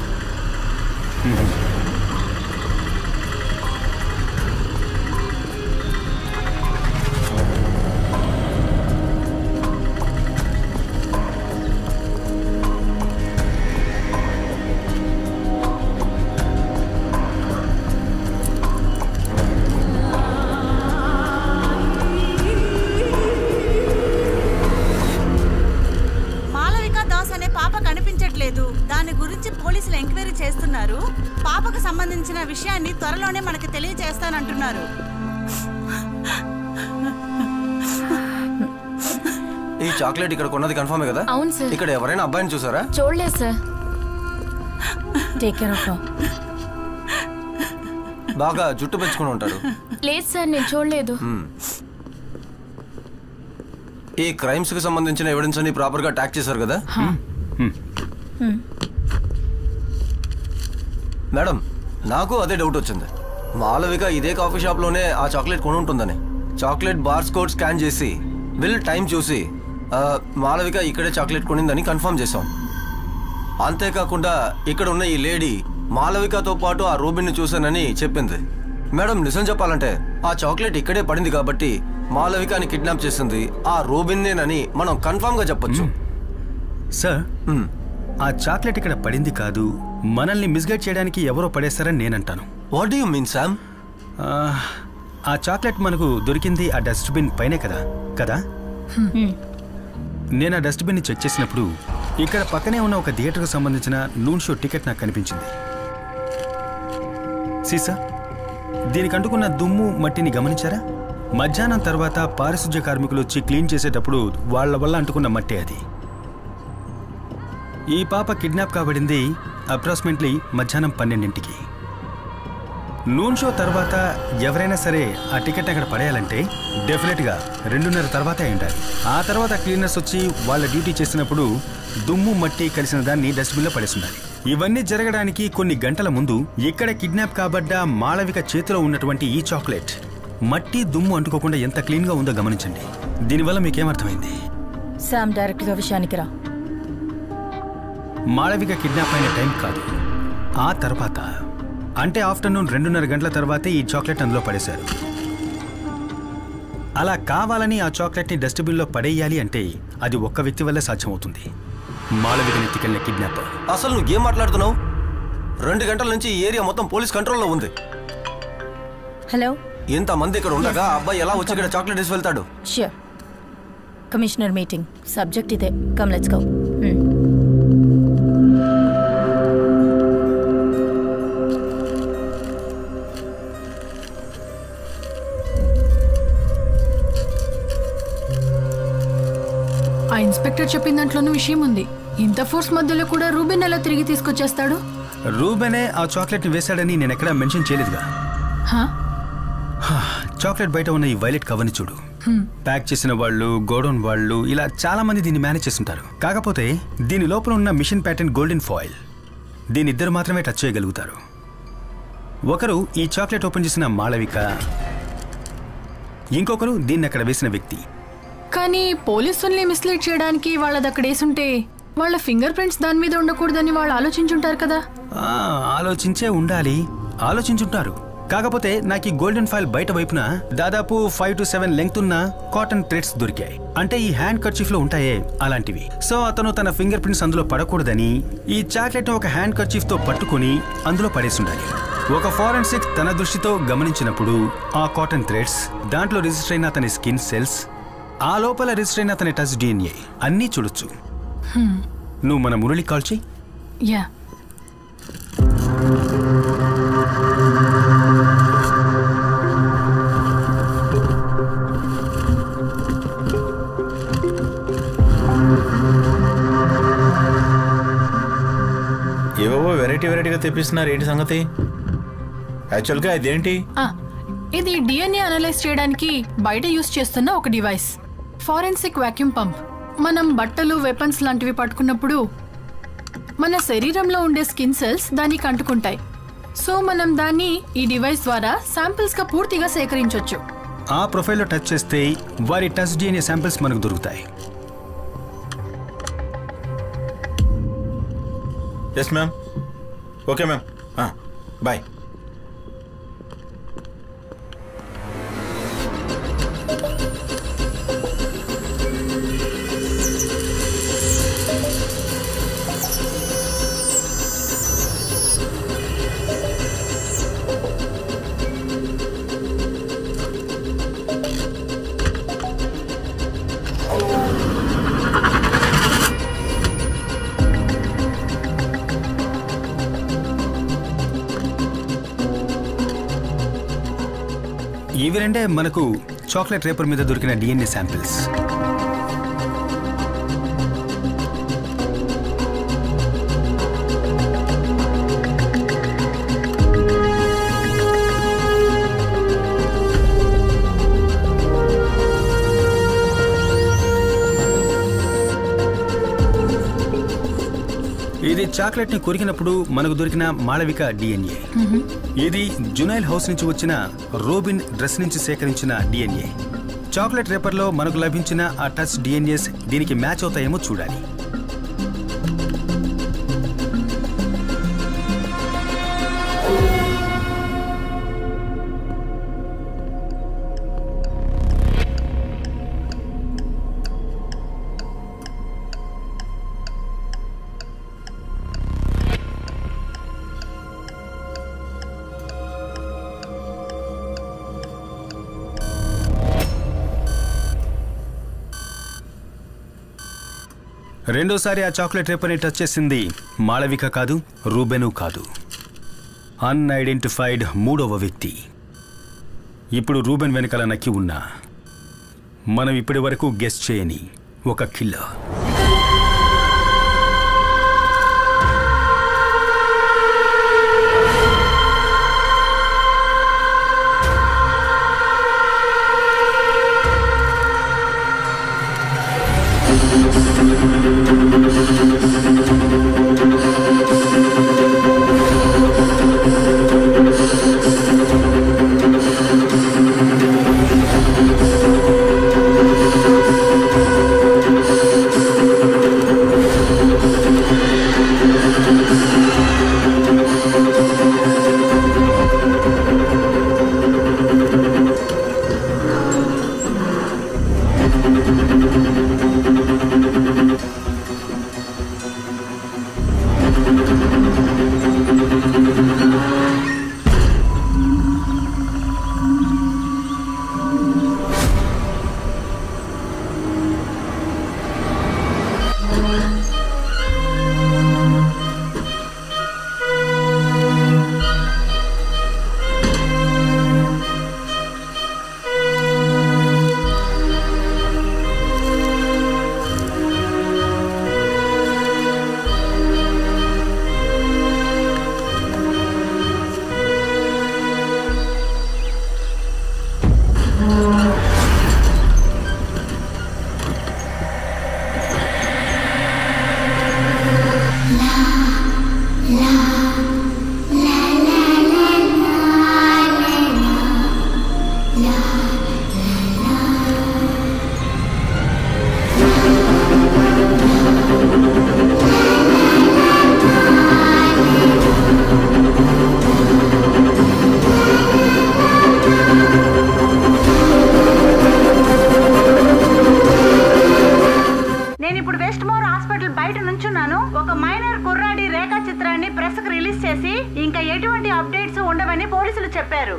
దాని గురించి పోలీసులు ఎంక్వైరీ చేస్తున్నారు. పాపకు సంబంధించిన విషయాన్ని త్వరలోనే మనకు తెలియజేస్తానంటున్నారు. ఈ చాక్లెట్ ఇక్కడ కొన్నది కన్ఫర్మే కదా? అవును సార్. ఇక్కడ ఎవరైనా అబ్బాయిని చూసారా? చూడలేదు సార్. Take care of. బాగా జుట్టు పెంచుకుని ఉంటాడు. లేదు సార్, నేను చూడలేదు. ఈ క్రైమ్స్ కి సంబంధించిన ఎవిడెన్స్ అన్ని ప్రాపర్ గా ట్యాగ్ చేశారు కదా? మేడం, నాకు అదే డౌట్ వచ్చింది. మాళవిక ఇదే కాఫీ షాప్ లోనే ఆ చాక్లెట్ కొని ఉంటుందని. చాక్లెట్ బార్స్ కోడ్ స్కాన్ చేసి బిల్ టైం చూసి మాళవిక ఇక్కడే చాక్లెట్ కొనిందని కన్ఫర్మ్ చేశాం. అంతేకాకుండా ఇక్కడ ఉన్న ఈ లేడీ మాళవికతో పాటు ఆ రూబిన్ని చూశానని చెప్పింది. మేడం, నిజం చెప్పాలంటే ఆ చాక్లెట్ ఇక్కడే పడింది కాబట్టి మాళవికని కిడ్నాప్ చేసింది ఆ రూబిన్నేనని మనం కన్ఫర్మ్ గా చెప్పొచ్చు. సార్, ఆ చాక్లెట్ ఇక్కడ పడింది కాదు, మనల్ని మిస్గైడ్ చేయడానికి ఎవరో పడేస్తారని నేనంటాను. What do you mean Sam? ఆ చాక్లెట్ మనకు దొరికింది ఆ డస్ట్బిన్ పైనే కదా? నేను ఆ డస్ట్బిన్ని చెక్ చేసినప్పుడు ఇక్కడ పక్కనే ఉన్న ఒక థియేటర్కు సంబంధించిన నూన్ షో టికెట్ నాకు కనిపించింది. సీసా, దీనికి అంటుకున్న దుమ్ము మట్టిని గమనించారా? మధ్యాహ్నం తర్వాత పారిశుధ్య కార్మికులు వచ్చి క్లీన్ చేసేటప్పుడు వాళ్ళ వల్ల అంటుకున్న మట్టే అది. ఈ పాప కిడ్నాప్ కాబడింది అప్రాక్సిమేట్లీ మధ్యాహ్నం 12ంటికి. నూన్ షో తర్వాత ఎవరైనా సరే ఆ టికెట్ అక్కడ పడేయాలంటే డెఫినెట్గా 2:30 తర్వాతే అయి ఉండాలి. ఆ తర్వాత క్లీనర్స్ వచ్చి వాళ్ళ డ్యూటీ చేసినప్పుడు దుమ్ము మట్టి కలిసిన దాన్ని డస్ట్బిన్లో పడేసి ఉండాలి. ఇవన్నీ జరగడానికి కొన్ని గంటల ముందు ఇక్కడ కిడ్నాప్ కాబడ్డ మాళవిక చేతిలో ఉన్నటువంటి ఈ చాక్లెట్ మట్టి దుమ్ము అంటుకోకుండా ఎంత క్లీన్గా ఉందో గమనించండి. దీనివల్ల మీకేమర్థమైంది? శామ్, డైరెక్ట్గా విషయానికి రా. మాళవిక కిడ్నాప్ అయిన టైం కాదు, ఆ తర్వాత అంటే ఆఫ్టర్నూన్ 2:30 గంటల తర్వాతే ఈ చాక్లెట్ అందులో పడేశారు. అలా కావాలని ఆ చాక్లెట్ని డస్ట్బిన్లో పడేయాలి అంటే అది ఒక్క వ్యక్తి వల్లే సాధ్యమవుతుంది, మాళవికని ఎత్తుకెళ్ళిన కిడ్నాపర్. అసలు నువ్వు ఏం మాట్లాడుతున్నావు? 2 గంటల నుంచి ఈ ఏరియా మొత్తం పోలీస్ కంట్రోల్లో ఉంది. హలో, ఇంతమంది ఇక్కడ ఉండగా అబ్బాయి ఎలా వచ్చి ఇక్కడ చాక్లెట్ వేసి వెళ్తాడు? ష్యూర్. కమిషనర్ మీటింగ్ సబ్జెక్ట్ ఇదే. Come let's go. ఆ ఇన్స్పెక్టర్ చెప్పిన దాంట్లోనూ విషయం ఉంది. ఇంత ఫోర్స్ మధ్యలో కూడా రూబెన్ ఎలా తిరిగి తీసుకొచ్చేస్తాడు? రూబెనే ఆ చాక్లెట్ని వేశాడని నేను ఎక్కడా మెన్షన్ చేయలేదుగా. చాక్లెట్ బయట ఉన్న ఈ వైలెట్ కవర్ని చూడు. ప్యాక్ చేసిన వాళ్ళు, గోడౌన్ వాళ్ళు, ఇలా చాలా మంది దీన్ని మేనేజ్ చేస్తుంటారు. కాకపోతే దీని లోపల ఉన్న మిషన్ ప్యాటర్న్ గోల్డెన్ ఫాయిల్, దీని ఇద్దరు మాత్రమే టచ్ చేయగలుగుతారు. ఒకరు ఈ చాక్లెట్ ఓపెన్ చేసిన మాళవిక, ఇంకొకరు దీన్ని అక్కడ వేసిన వ్యక్తి. కానీ పోలీసుల్ని మిస్లీడ్ చేయడానికి వాళ్ళది అక్కడ వేసుంటే వాళ్ళ ఫింగర్ ప్రింట్స్ దాని మీద ఉండకూడదని వాళ్ళు ఆలోచించుంటారు కదా. ఆలోచించే ఉండాలి, ఆలోచించుంటారు. కాకపోతే నాకు ఈ గోల్డెన్ ఫాయిల్ బయట వైపున దాదాపు 5 to 7 లెంగ్త్ ఉన్న కాటన్ థ్రెడ్స్ దొరికాయి. అంటే ఈ హ్యాండ్ కర్చీఫ్ లో ఉంటాయే అలాంటివి. సో అతను తన ఫింగర్ ప్రింట్స్ అందులో పడకూడదని ఈ చాక్లెట్ ఒక హ్యాండ్ కర్చీఫ్ తో పట్టుకుని అందులో పడేసి ఉండాలి. ఒక ఫారెన్సిక్ తన దృష్టితో గమనించినప్పుడు ఆ కాటన్ థ్రెడ్స్, దాంట్లో రిజిస్టర్ అయిన అతని స్కిన్ సెల్స్, ఆ లోపల రిజిస్టర్ అయిన అతని టచ్ DNA అన్నీ చూడొచ్చు. నువ్వు మన మురళి కాల్ చెయ్యి. యా ఏవో వెరైటీగా తెప్పిస్తున్నారు. ఏంటి సంగతి? యాక్చువల్గా ఇదేంటి? ఇది DNA అనలైజ్ చేయడానికి బయట యూస్ చేస్తున్న ఒక డివైస్, ఫారెన్సిక్ వాక్యూమ్ పంప్. మనం బట్టలు, వెపన్స్ లాంటివి పట్టుకున్నప్పుడు మన శరీరంలో ఉండే స్కిన్ సెల్స్ దానికి అంటుకుంటాయి. సో మనం దాన్ని ఈ డివైస్ ద్వారా శాంపిల్స్ గా పూర్తిగా సేకరించవచ్చు. ఆ ప్రొఫైల్లో టచ్ చేస్తే వారి టచ్ DNA శాంపిల్స్ మనకు దొరుకుతాయి. Yes ma'am. Okay ma'am. Bye. ఇవి రెండే మనకు చాక్లెట్ రేపర్ మీద దొరికిన DNA శాంపిల్స్. ఇది చాక్లెట్ ని కొరికినప్పుడు మనకు దొరికిన మాళవిక DNA. ఇది జునైల్ హౌస్ నుంచి వచ్చిన రోబిన్ డ్రెస్ నుంచి సేకరించిన DNA. చాక్లెట్ రేపర్ లో మనకు లభించిన ఆ టచ్ DNAs దీనికి మ్యాచ్ అవుతాయేమో చూడాలి. రెండోసారి ఆ చాక్లెట్ రేపర్ని టచ్ చేసింది మాళవిక కాదు, రూబెను కాదు, అన్ఐడెంటిఫైడ్ మూడవ వ్యక్తి. ఇప్పుడు రూబెన్ వెనకాల నక్కి ఉన్నా మనం ఇప్పటి వరకు గెస్ చేయని ఒక కిల్లర్.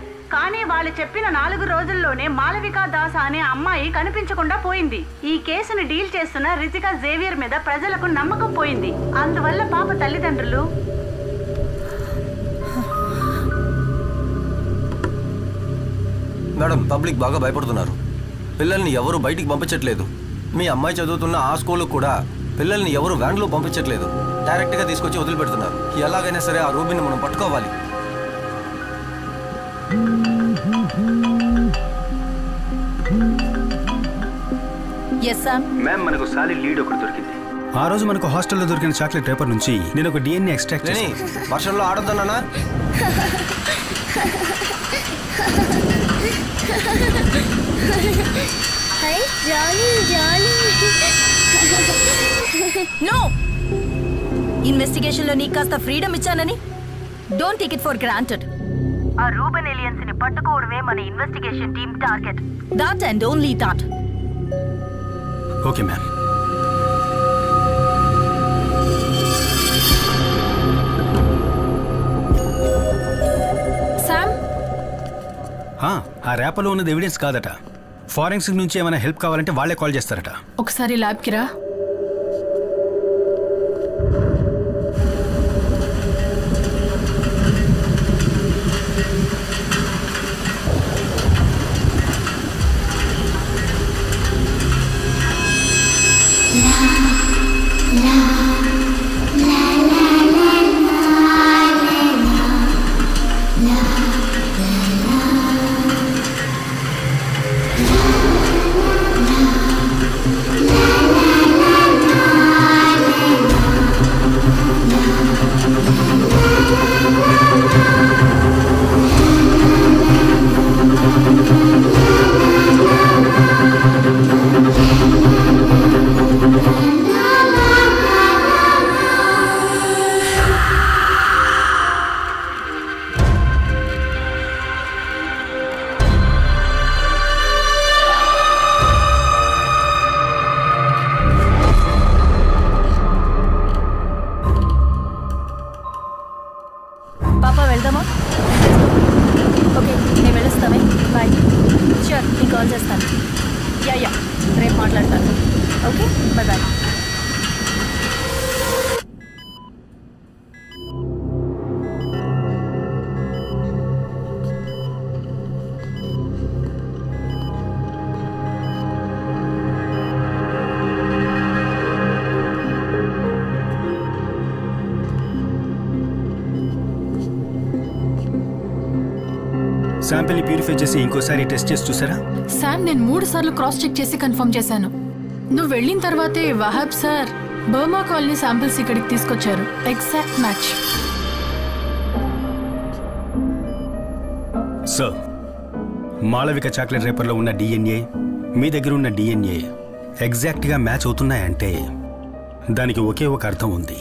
కానీ వాళ్ళు చెప్పిన 4 రోజుల్లోనే మాలవికా దాస్ అనే అమ్మాయి కనిపించకుండా పోయింది. ఈ కేసును డీల్ చేస్తున్న రితికా జేవియర్ మీద ప్రజలకు నమ్మకం పోయింది. అందువల్ల పాప తల్లిదండ్రులు మేడం, పబ్లిక్ బాగా భయపడుతున్నారు. పిల్లల్ని ఎవరు బయటికి పంపించట్లేదు. మీ అమ్మాయి చదువుతున్న ఆ స్కూల్కి కూడా పిల్లల్ని ఎవరు వ్యాన్లో పంపించట్లేదు. డైరెక్ట్గా తీసుకొచ్చి వదిలిపెడుతున్నారు. ఎలాగైనా సరే ఆ రూబిని మనం పట్టుకోవాలి. మ్యామ్, మనకు సాలిడ్ లీడ్ ఒకటి దొరికింది. ఆ రోజు మనకు హాస్టల్లో దొరికిన చాక్లెట్ పేపర్ నుంచి నేను ఒక డిఎన్ఏ ఎక్స్ట్రాక్ట్ చేసి వర్షంలో ఆడొద్దన్నా. నో, ఇన్వెస్టిగేషన్ లో నీకు కాస్త ఫ్రీడమ్ ఇచ్చానని don't take it for granted. ఆ రూబెన్ ఏలియన్స్ ని పట్టుకోవడమే మన investigation team target. That and only that. Okay ma'am. Sam, ఆ ర్యాపలో ఉన్నది ఎవిడెన్స్ కాదట. ఫారెన్సిక్ నుంచి ఏమైనా హెల్ప్ కావాలంటే వాళ్ళే కాల్ చేస్తారట. ఒకసారి ల్యాబ్కి రా. పాప వెళ్దామా? ఓకే, నేను వెళ్ళొస్తామే. బాయ్. షూర్, నీకు కాల్ చేస్తాను. యా, రేపు మాట్లాడతాను. Okay, bye bye. శాంపిల్ ని ప్యూరిఫై చేసి ఇంకోసారి టెస్ట్ చేసి చూసారా? శామ్, నేను 3 సార్లు క్రాస్ చెక్ చేసి కన్ఫర్మ్ చేశాను. నువ్వు వెళ్ళిన తర్వాతే Wahab sir Burma colony samples ఇక్కడికి తీసుకొచ్చారు. Exact match. Sir, Malavika chocolate రేపర్లో ఉన్న డిఎన్ఏ మీ దగ్గర ఉన్న డిఎన్ఏ ఎగ్జాక్ట్గా మ్యాచ్ అవుతున్నాయంటే దానికి ఒకే ఒక అర్థం ఉంది.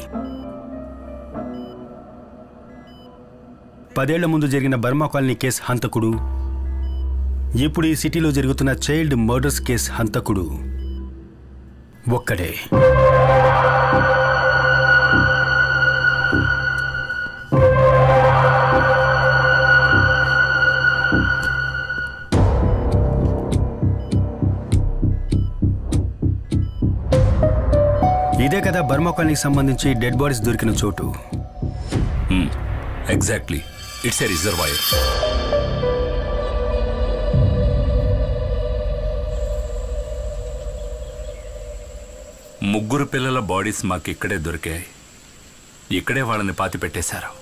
10 ఏళ్ల ముందు జరిగిన బర్మా కాలనీ కేసు హంతకుడు, ఇప్పుడు ఈ సిటీలో జరుగుతున్న చైల్డ్ మర్డర్స్ కేసు హంతకుడు ఒక్కడే. ఇదే కదా బర్మా కాలనీకి సంబంధించి డెడ్ బాడీస్ దొరికిన చోటు. Exactly, it's a reservoir. ముగ్గురు పిల్లల బాడీస్ మాకు ఇక్కడే దొరికాయి. ఇక్కడే వాళ్ళని పాతి పెట్టేశారు.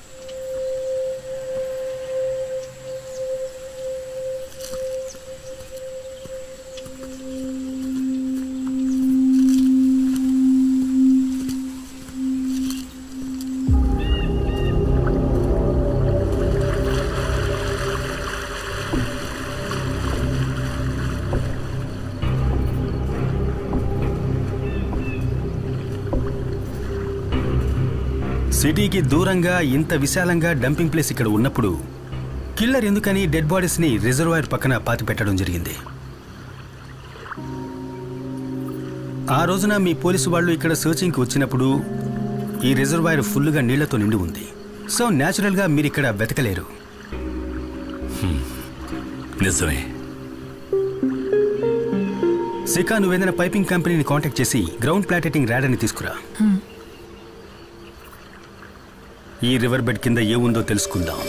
సిటీకి దూరంగా ఇంత విశాలంగా డంపింగ్ ప్లేస్ ఇక్కడ ఉన్నప్పుడు కిల్లర్ ఎందుకని డెడ్ బాడీస్ని రిజర్వాయర్ పక్కన పాతి పెట్టడం జరిగింది? ఆ రోజున మీ పోలీసు వాళ్ళు ఇక్కడ సర్చింగ్కి వచ్చినప్పుడు ఈ రిజర్వాయర్ ఫుల్గా నీళ్లతో నిండి ఉంది. సో న్యాచురల్గా మీరు ఇక్కడ వెతకలేరు. నిజమే. శిఖా, నువ్వేదైనా పైపింగ్ కంపెనీని కాంటాక్ట్ చేసి గ్రౌండ్ ప్లాటెటింగ్ ర్యాడర్ని తీసుకురా. ఈ రివర్ బెడ్ కింద ఏముందో తెలుసుకుందాం.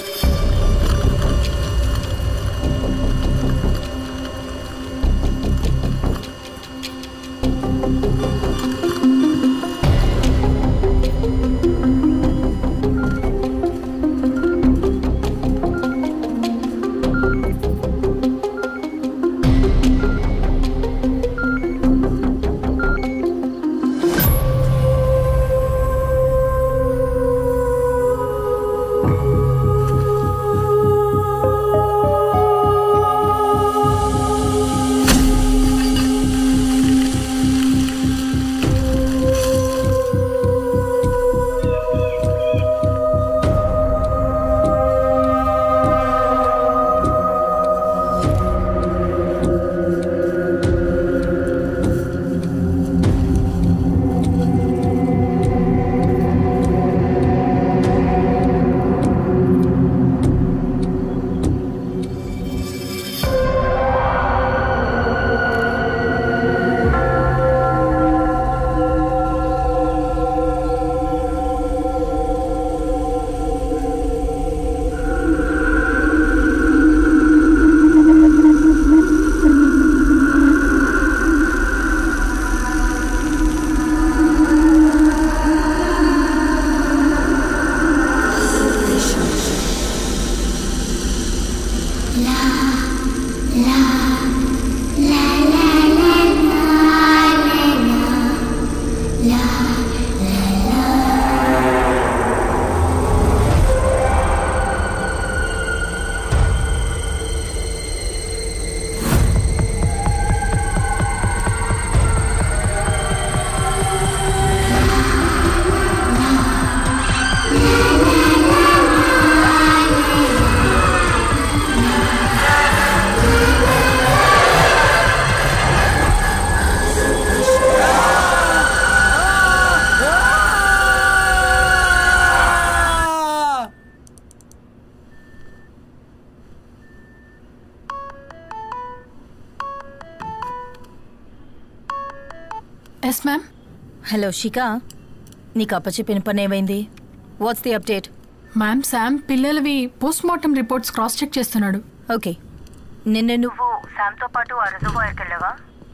Yes ma'am. హలో శిఖా, నీకు అప్పచెప్పిన పని ఏమైంది? What's the update? Ma'am, Sam పిల్లలవి post mortem reports cross check చేస్తున్నాడు. ఓకే, నిన్న నువ్వు శామ్తో పాటు ఆ రిజర్వాయర్కి వెళ్ళావా?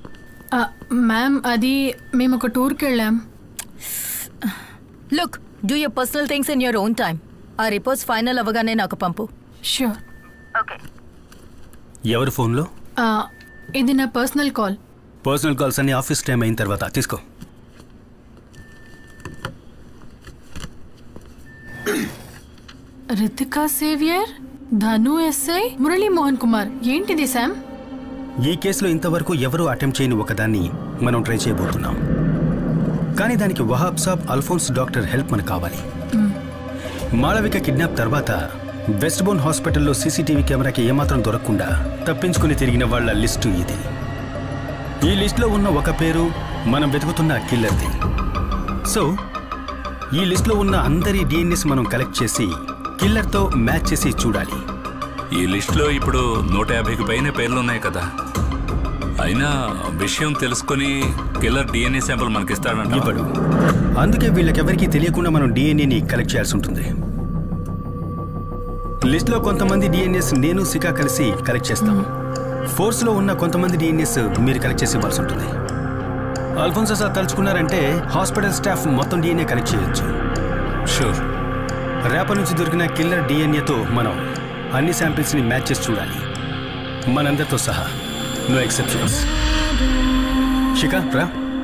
మ్యామ్, అది మేము ఒక టూర్కి వెళ్ళాం. Look, do your personal things in your own time. ఆ రిపోర్ట్స్ ఫైనల్ అవ్వగానే నాకు పంపు. ష్యూర్. ఓకే. ఎవరి ఫోన్లో? ఇది నా పర్సనల్ కాల్. పర్సనల్ కాల్స్ అన్ని ఆఫీస్ టైం అయిన తర్వాత తీసుకో. Ritika Xavier, Dhanu SI, Murali Mohan Kumar. ఏంటిది శామ్? ఈ కేసులో ఇంతవరకు ఎవరూ అటెంప్ట్ చేయని ఒకదాన్ని మనం ట్రై చేయబోతున్నాం. కానీ దానికి Wahab saab, Alphonse doctor help మనకు కావాలి. మాళవిక కిడ్నాప్ తర్వాత వెస్ట్ బోన్ హాస్పిటల్లో సీసీటీవీ కెమెరాకి ఏమాత్రం దొరకకుండా తప్పించుకుని తిరిగిన వాళ్ళ లిస్టు ఇది. ఈ లిస్టులో ఉన్న ఒక పేరు మనం వెతుకుతున్న కిల్లర్ది. సో ఈ లిస్టులో ఉన్న అందరి డిఎన్ఎస్ మనం కలెక్ట్ చేసి కిల్లర్తో మ్యాచ్ చేసి చూడాలి. ఈ లిస్టులో ఇప్పుడు 150కి పైన పేర్లున్నాయి కదా. అయినా విషయం తెలుసుకుని కిల్లర్ డిఎన్ఏ శాంపుల్ మనకిస్తాడంట. ఇప్పుడు అందుకే వీళ్ళకెవరికీ తెలియకుండా మనం డిఎన్ఏని కలెక్ట్ చేయాల్సి ఉంటుంది. లిస్టులో కొంతమంది డిఎన్ఎస్ నేను శిఖా కలిసి కలెక్ట్ చేస్తాం. ఫోర్స్లో ఉన్న కొంతమంది డిఎన్ఎస్ మీరు కలెక్ట్ చేసి ఇవ్వాల్సి ఉంటుంది. అల్ఫోన్సో సార్ తలుచుకున్నారంటే హాస్పిటల్ స్టాఫ్ మొత్తం డిఎన్ఏ కలెక్ట్ చేయొచ్చు. షూర్. రేపటి నుంచి దొరికిన కిల్లర్ డిఎన్ఏతో మనం అన్ని శాంపిల్స్ని మ్యాచ్ చేసి చూడాలి, మనందరితో సహా. No exceptions. శిఖా రా.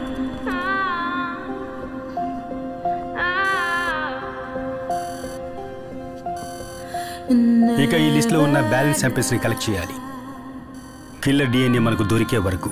ఇక ఈ లిస్ట్లో ఉన్న బ్యాలెన్స్ శాంపిల్స్ని కలెక్ట్ చేయాలి, కిల్లర్ డిఎన్ఏ మనకు దొరికే వరకు.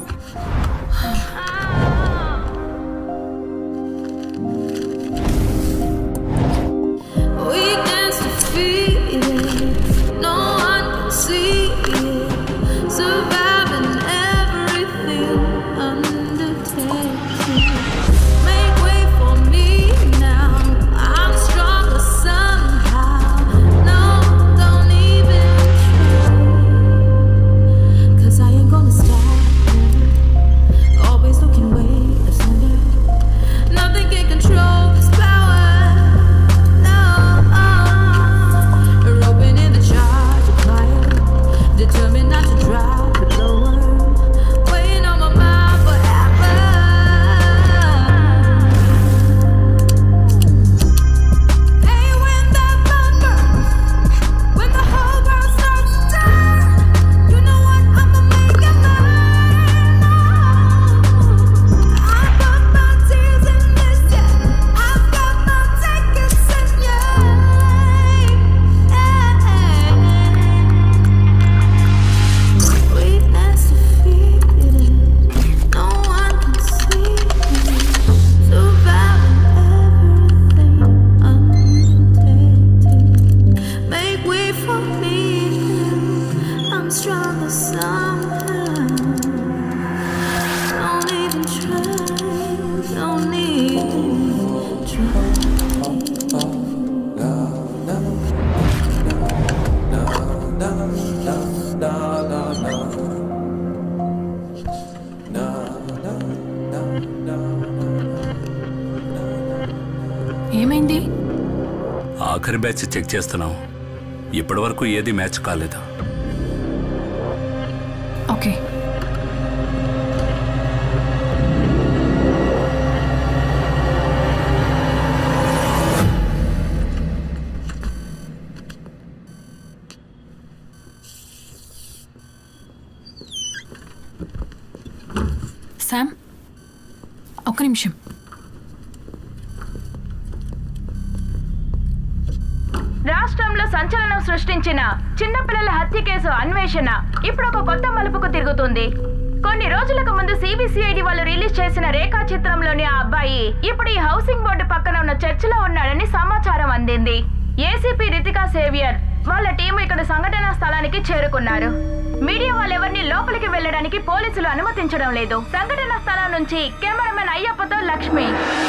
stronger somehow. Don't even try, don't even try. ఏమైంది? ఆఖరి బ్యాచ్ చెక్ చేస్తున్నాం. ఇప్పటి వరకు ఏది మ్యాచ్ కాలేదు. ఓకే. శామ్, ఒక్క నిమిషం. రాష్ట్రంలో సంచలనం సృష్టించిన చిన్నపిల్లల హత్య కేసు అన్వేషణ ఇప్పుడు ఒక కొత్త మలుపుకు తిరుగుతుంది. కొన్ని రోజులకు ముందు సిబిసిఐడి వాళ్ళు రిలీజ్ చేసిన రేఖా చిత్రంలోని ఆ అబ్బాయి ఇప్పుడు ఈ హౌసింగ్ బోర్డు పక్కన ఉన్న చర్చిలో ఉన్నాడని సమాచారం అందింది. ఏసీపీ రితికా సేవియర్ వాళ్ళ టీం ఇక్కడ సంఘటనా స్థలానికి చేరుకున్నారు. మీడియా వాళ్ళెవరిని లోపలికి వెళ్ళడానికి పోలీసులు అనుమతించడం లేదు. సంఘటనా స్థలం నుంచి కెమెరామెన్ అయ్యప్పతో లక్ష్మి.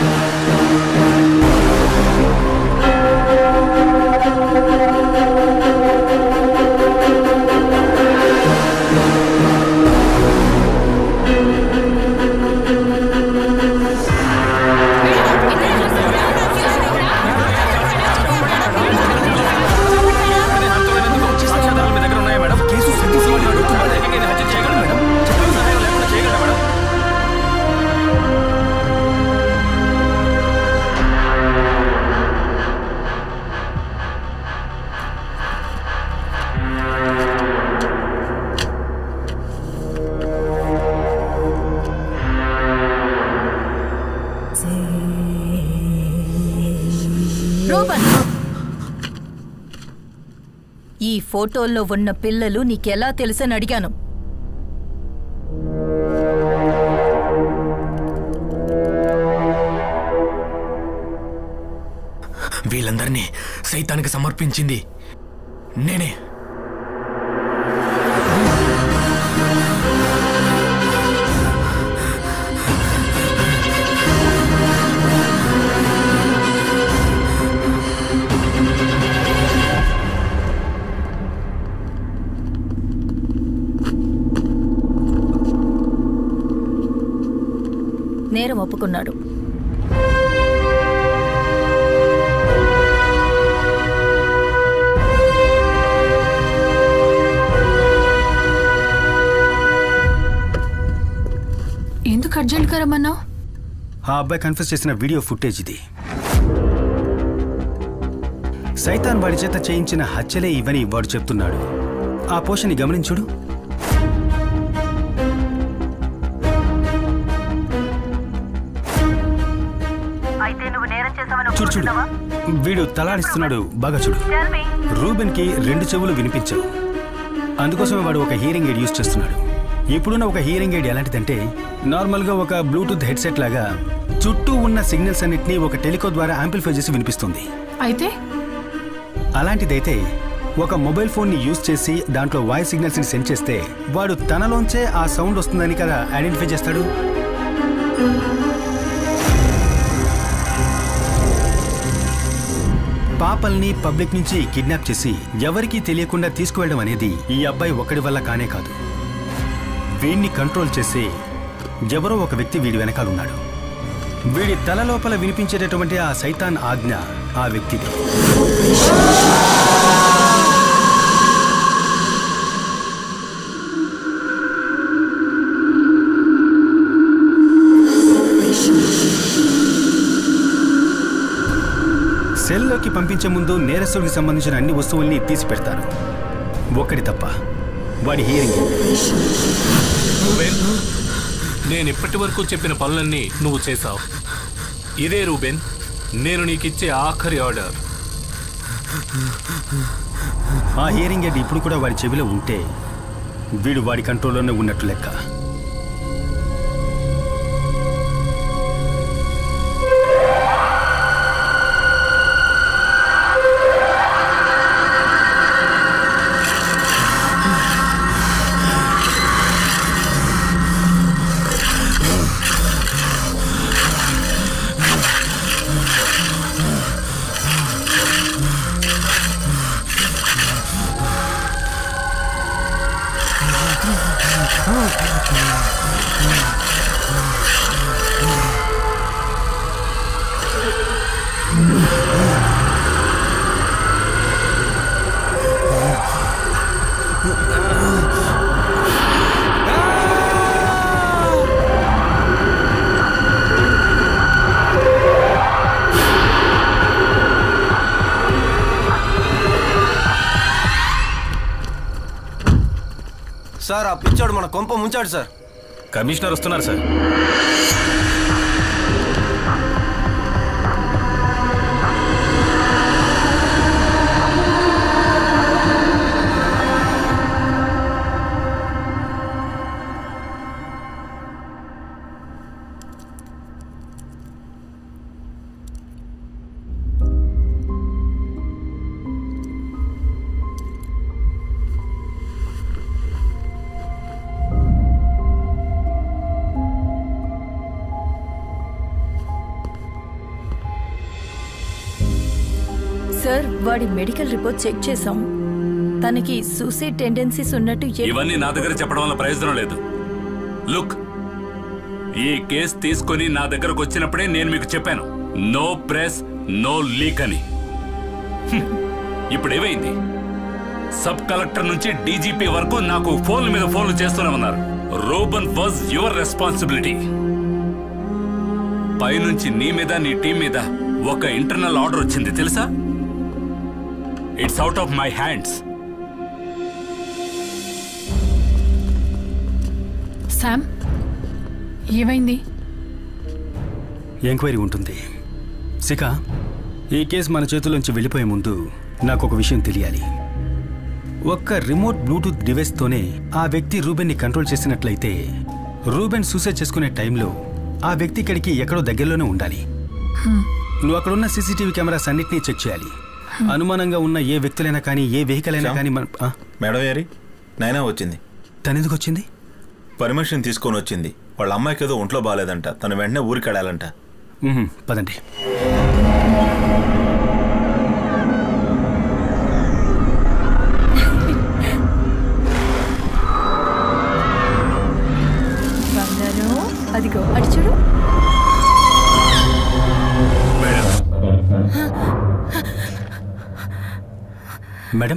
ఈ ఫోటోల్లో ఉన్న పిల్లలు నీకెలా తెలుసని అడిగాను. వీళ్ళందరినీ సైతానికి సమర్పించింది నేనే. నేరం ఒప్పుకున్నాడు. ఎందుకు అర్జెంట్గా రమ్మన్నావు? ఆ అబ్బాయి కన్ఫ్యూజ్ చేసిన వీడియో ఫుటేజ్ ఇది. సైతాన్ వాడి చేత చేయించిన హత్యలే ఇవని వాడు చెప్తున్నాడు. ఆ పోషన్ని గమనించుడు. చూడు చూడు, వీడు తలాడిస్తున్నాడు. బాగా చూడు. రూబెన్ కి 2 చెవులు వినిపించవు. అందుకోసమే వాడు ఒక హియరింగ్ ఎయిడ్ యూజ్ చేస్తున్నాడు. ఇప్పుడున్న ఒక హియరింగ్ ఎయిడ్ ఎలాంటిదంటే నార్మల్గా ఒక బ్లూటూత్ హెడ్సెట్ లాగా చుట్టూ ఉన్న సిగ్నల్స్ అన్నిటినీ ఒక టెలికో ద్వారా యాంప్లిఫై చేసి వినిపిస్తుంది. అయితే అలాంటిదైతే ఒక మొబైల్ ఫోన్ని యూజ్ చేసి దాంట్లో వాయిస్ సిగ్నల్స్ ని సెండ్ చేస్తే వాడు తనలోంచే ఆ సౌండ్ వస్తుందని కదా ఐడెంటిఫై చేస్తాడు. పాపల్ని పబ్లిక్ నుంచి కిడ్నాప్ చేసి ఎవరికీ తెలియకుండా తీసుకువెళ్ళడం అనేది ఈ అబ్బాయి ఒక్కడి వల్ల కానే కాదు. వీడిని కంట్రోల్ చేసి ఎవరో ఒక వ్యక్తి వీడి వెనకాలన్నాడు. వీడి తల లోపల వినిపించేటటువంటి ఆ సైతాన్ ఆజ్ఞ ఆ వ్యక్తిది. సెల్లోకి పంపించే ముందు నేరస్తుడికి సంబంధించిన అన్ని వస్తువుల్ని తీసి పెడతారు, ఒక్కడి తప్ప. వాడి హియరింగ్. రూబెన్, నేను ఇప్పటి వరకు చెప్పిన పనులన్నీ నువ్వు చేశావు. ఇదే రూబెన్, నేను నీకిచ్చే ఆఖరి ఆర్డర్. ఆ హియరింగ్ ఎయిడ్ ఇప్పుడు కూడా వాడి చెవిలో ఉంటే వీడు వాడి కంట్రోల్లోనే ఉన్నట్టు లెక్క. సార్ ఆ పిచ్చాడు మన కొంప ముంచాడు సార్. కమిషనర్ వస్తున్నారు సార్. సార్ వాడి మెడికల్ రిపోర్ట్ చెక్ చేసాం. తనకి సూసైడ్ టెండెన్సీస్ ఉన్నట్టు ఇవన్నీ నా దగ్గర చెప్పడం వల్ల ప్రయోజనం లేదు. లుక్, ఈ కేసు తీసుకొని నా దగ్గరకు వచ్చినప్పుడే నేను మీకు చెప్పాను, నో ప్రెస్ నో లీక్ అని. ఇప్పుడు ఏమైంది? సబ్ కలెక్టర్ నుంచి డీజీపీ వరకు నాకు ఫోన్ల మీద ఫోన్లు చేస్తూనే ఉన్నారు. Ruben was your responsibility. పైనుంచి నీ మీద నీ టీం మీద ఒక ఇంటర్నల్ ఆర్డర్ వచ్చింది తెలుసా? It's out of my hands. Sam, ఏమైంది? ఎంక్వైరీ ఉంటుంది. శిఖ, ఈ కేసు మన చేతుల్లోంచి వెళ్ళిపోయే ముందు నాకు ఒక విషయం తెలియాలి. ఒక్క రిమోట్ బ్లూటూత్ డివైస్తోనే ఆ వ్యక్తి రూబెన్ని కంట్రోల్ చేసినట్లయితే రూబెన్ సూసైడ్ చేసుకునే టైంలో ఆ వ్యక్తి ఇక్కడికి ఎక్కడో దగ్గరలోనే ఉండాలి. నువ్వు అక్కడున్న సీసీటీవీ కెమెరాస్ అన్నిటినీ చెక్ చేయాలి. అనుమానంగా ఉన్న ఏ వ్యక్తులైనా కానీ ఏ వెహికల్ అయినా కానీ మేడం గారి నైనా వచ్చింది. తనెందుకు వచ్చింది? పర్మిషన్ తీసుకొని వచ్చింది. వాళ్ళ అమ్మాయికి ఏదో ఒంట్లో బాగాలేదంట. తను వెంటనే ఊరికి వెళ్ళాలంట. పదండి. అదిగో అడి చూడు. మేడం,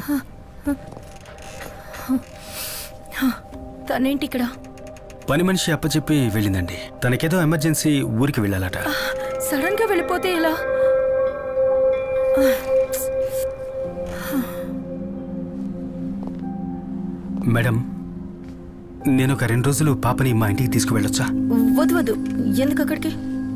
తనేంటి ఇక్కడ? పని మనిషి అప్పచెప్పి వెళ్ళిందండి. తనకేదో ఎమర్జెన్సీ ఊరికి వెళ్ళాలట. సడన్ గా వెళ్ళిపోతే ఎలా? మేడం, నేను ఒక 2 రోజులు పాపని మా ఇంటికి తీసుకువెళ్ళొచ్చా? వద్దు వద్దు. ఎందుకు అక్కడికి?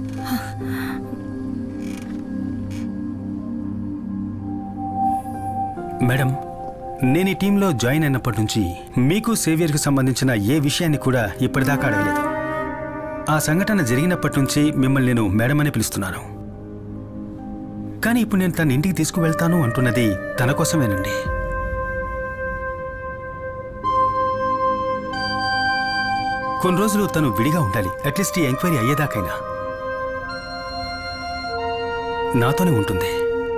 మేడం, నేను ఈ టీంలో జాయిన్ అయినప్పటి నుంచి మీకు సేవియర్కి సంబంధించిన ఏ విషయాన్ని కూడా ఇప్పటిదాకా అడగలేదు. ఆ సంఘటన జరిగినప్పటి నుంచి మిమ్మల్ని నేను మేడం అని పిలుస్తున్నాను. కానీ ఇప్పుడు నేను తన ఇంటికి తీసుకువెళ్తాను అంటున్నది తన కోసమేనండి. కొన్ని రోజులు తను విడిగా ఉండాలి. అట్లీస్ట్ ఈ ఎంక్వైరీ అయ్యేదాకైనా నాతోనే ఉంటుంది.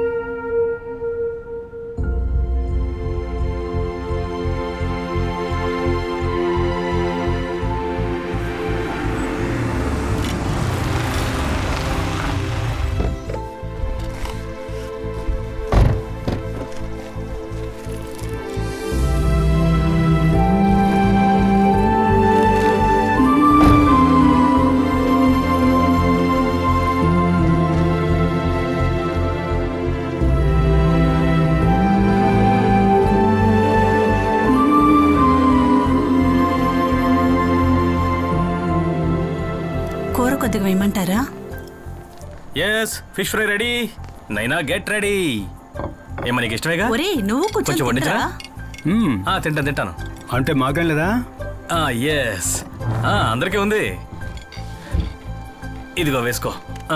కొద్దిగా వేయమంటారా? Yes, fish fry ready. Naina get ready. ఏమన్నా నీకు ఇష్టమేగా? నువ్వు కొంచెం వండించరా? తింటాను. అంటే మాకేం లేదా? ఎస్, అందరికీ ఉంది. ఇదిగో వేసుకో.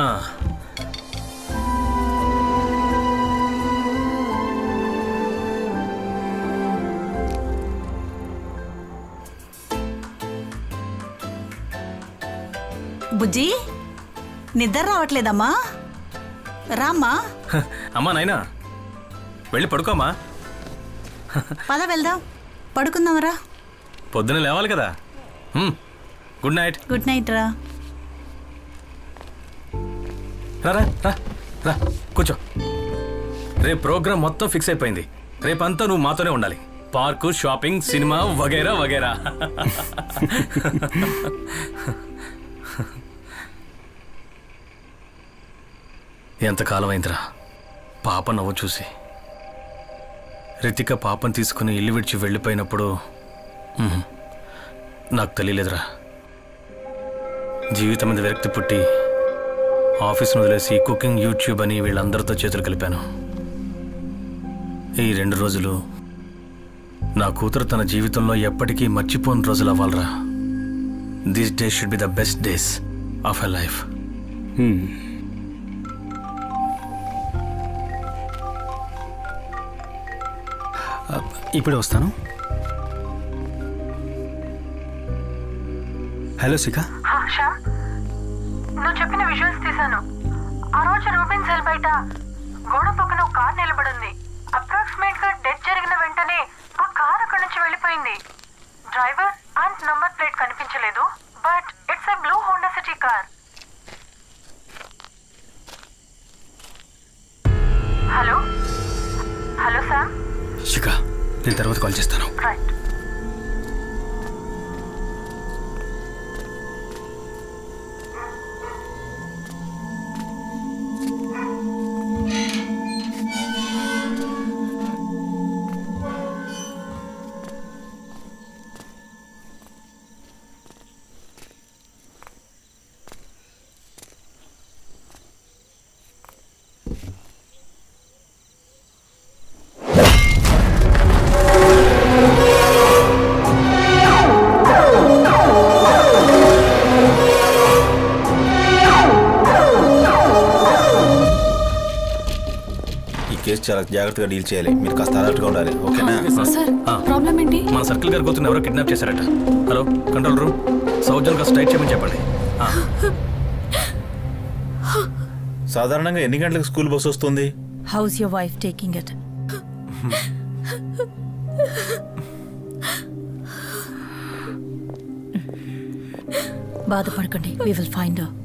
బుజ్జి, నిద్ర రావట్లేదమ్మా? రామ్మా. అమ్మా నైనా, వెళ్ళి పడుకోమా. పద వెళ్దాం, పడుకుందామరా. పొద్దున లేవాలి కదా. Good night. గుడ్ నైట్ రా. రా రా రా కూర్చో. రేపు ప్రోగ్రామ్ మొత్తం ఫిక్స్ అయిపోయింది. రేపంతా నువ్వు మాతోనే ఉండాలి. పార్కు, షాపింగ్, సినిమా వగైరా వగైరా. ఎంతకాలం అయిందిరా పాప నవ్వు చూసి. రితిక పాపను తీసుకుని ఇల్లు విడిచి వెళ్ళిపోయినప్పుడు నాకు తెలియలేదురా. జీవితం మీద విరక్తి పుట్టి ఆఫీస్ను వదిలేసి కుకింగ్, యూట్యూబ్ అని వీళ్ళందరితో చేతులు కలిపాను. ఈ 2 రోజులు నా కూతురు తన జీవితంలో ఎప్పటికీ మర్చిపోని రోజులు అవ్వాలరా. This day should be the best days of her life. ఇప్పుడే వస్తాను. హలో శిఖ. శ్యామ్, నువ్వు చెప్పిన విజువల్స్ తీశాను. ఆ రోజు రూబెన్ సెల్ బయట గోడ పక్కన ఒక కార్ నిలబడింది. అప్రాక్సిమేట్ గా డెత్ జరిగిన వెంటనే ఆ కార్ అక్కడి నుంచి వెళ్ళిపోయింది. డ్రైవర్ అండ్ నంబర్ ప్లేట్ కనిపించలేదు, but it's a blue Honda City car. Hello hello Sam. Shikha, నేను తర్వాత కాల్ చేస్తాను. రైట్. చాలా జాగ్రత్తగా డీల్ చేయాలి. మీరు కాస్త అలర్ట్గా ఉండాలి. ఓకేనా? ప్రాబ్లం ఏంటి? మన సర్కిల్ గారి కూతురు ఎవరో కిడ్నాప్ చేశారట. హలో కంట్రోల్ రూమ్, సౌజన్ గా స్ట్రైట్ చేయమని చెప్పండి. సాధారణంగా ఎన్ని గంటలకు స్కూల్ బస్ వస్తుంది? How's your wife taking it? బాధపడకండి, we will find her.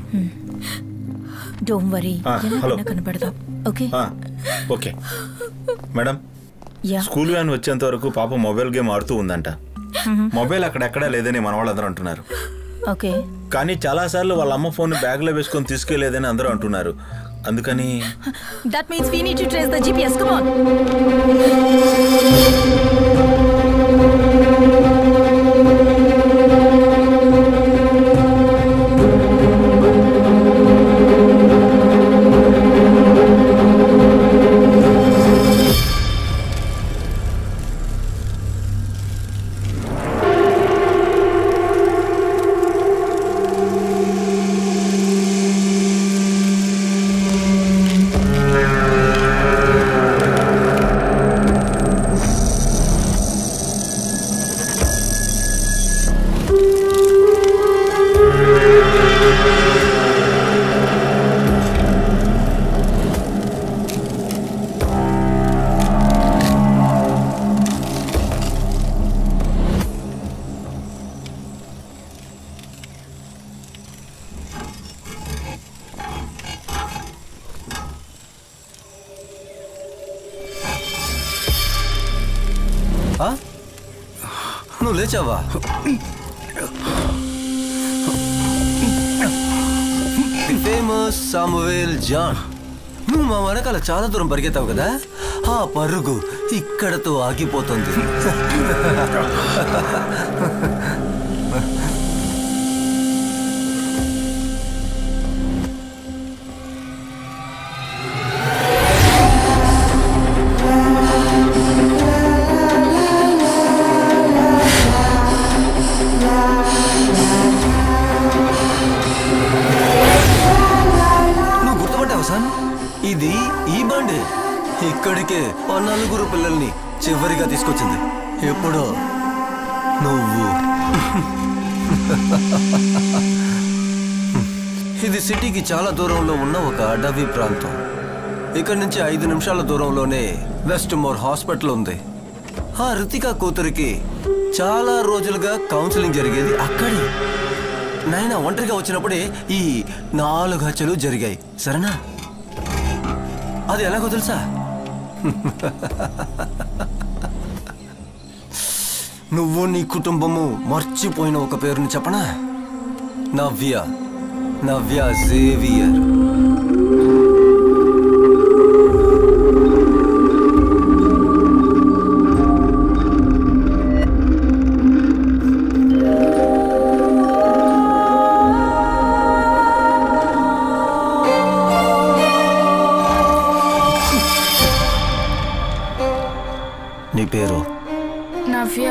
Don't worry, ఎలా కనబడదాం. Okay okay madam. School van వచ్చేంత వరకు పాప మొబైల్ గేమ్ ఆడుతూ ఉందంట. మొబైల్ అక్కడెక్కడా లేదని మన వాళ్ళందరూ అంటున్నారు. ఓకే, కానీ చాలా సార్లు వాళ్ళ అమ్మ ఫోన్ బ్యాగ్ లో వేసుకొని తీసుకెళ్లేదని అందరూ అంటున్నారు. అందుకని that means we need to trace the GPS. Come on. నువ్వు లేచావా? Famous Samuel John. నువ్వు మా వెనకాల చాలా దూరం పరిగెత్తావు కదా, ఆ పరుగు ఇక్కడతో ఆగిపోతుంది. ఇది ఈ బండి ఇక్కడికే 4 పిల్లల్ని చివరిగా తీసుకొచ్చింది. ఎప్పుడో నువ్వు. ఇది సిటీకి చాలా దూరంలో ఉన్న ఒక అడవి ప్రాంతం. ఇక్కడ నుంచి 5 నిమిషాల దూరంలోనే వెస్ట్ మోర్ హాస్పిటల్ ఉంది. ఆ రితికా కూతురికి చాలా రోజులుగా కౌన్సిలింగ్ జరిగేది అక్కడే. నాయన ఒంటరిగా వచ్చినప్పుడే ఈ 4 హత్యలు జరిగాయి. సరేనా? అది ఎలాగో తెలుసా? నువ్వు నీ కుటుంబము మర్చిపోయిన ఒక పేరుని చెప్పనా? నవ్య జేవియర్. నీ పేరు? నవ్య.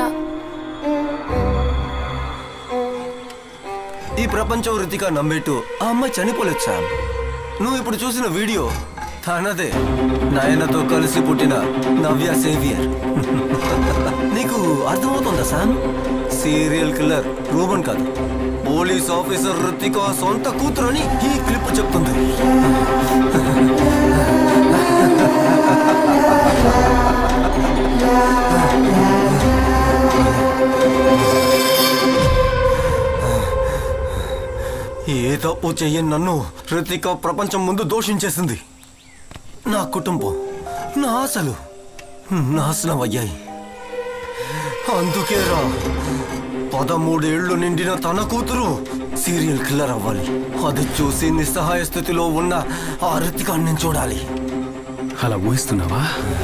ఈ ప్రపంచం రితిక నమ్మేట్టు ఆ అమ్మాయి చనిపోలేదు సామ్. నువ్వు ఇప్పుడు చూసిన వీడియో తనదే. నాయనతో కలిసి పుట్టిన నవ్య సేవియర్. నీకు అర్థమవుతుందా సామ్? సీరియల్ కిల్లర్ రూబన్ కాదు, పోలీస్ ఆఫీసర్ రితిక సొంత కూతురు అని ఈ క్లిప్ చెప్తుంది. ఏ తప్పు చెయ్యని నన్ను రితిక ప్రపంచం ముందు దోషించేసింది. నా కుటుంబం, నా ఆశలు నాశనం అయ్యాయి. అందుకే 13 ఏళ్లు నిండిన తన కూతురు సీరియల్ కిల్లర్ అవ్వాలి. అది చూసి నిస్సహాయ స్థితిలో ఉన్న ఆ రితికాన్ని నేను చూడాలి. అలా ఊహిస్తున్నావా?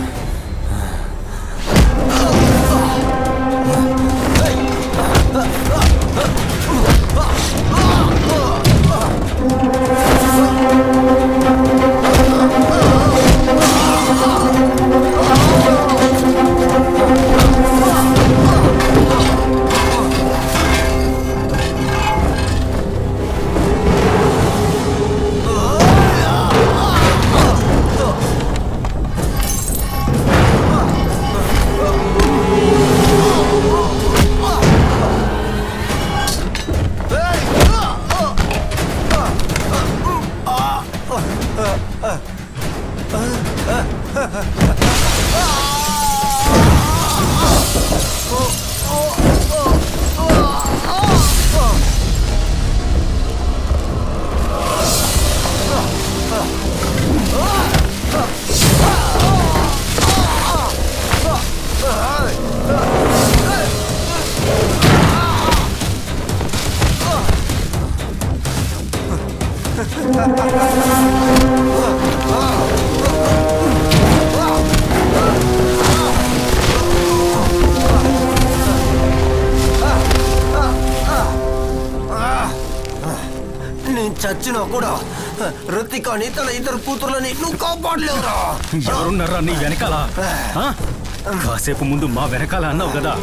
నేను చచ్చినా కూడా రితికాని తన ఇద్దరు కూతుర్లని నువ్వు కాపాడలేవురా. ఎవరున్నారా నీ వెనకాల? కాసేపు ముందు మా వెనకాల అన్నావు కదా.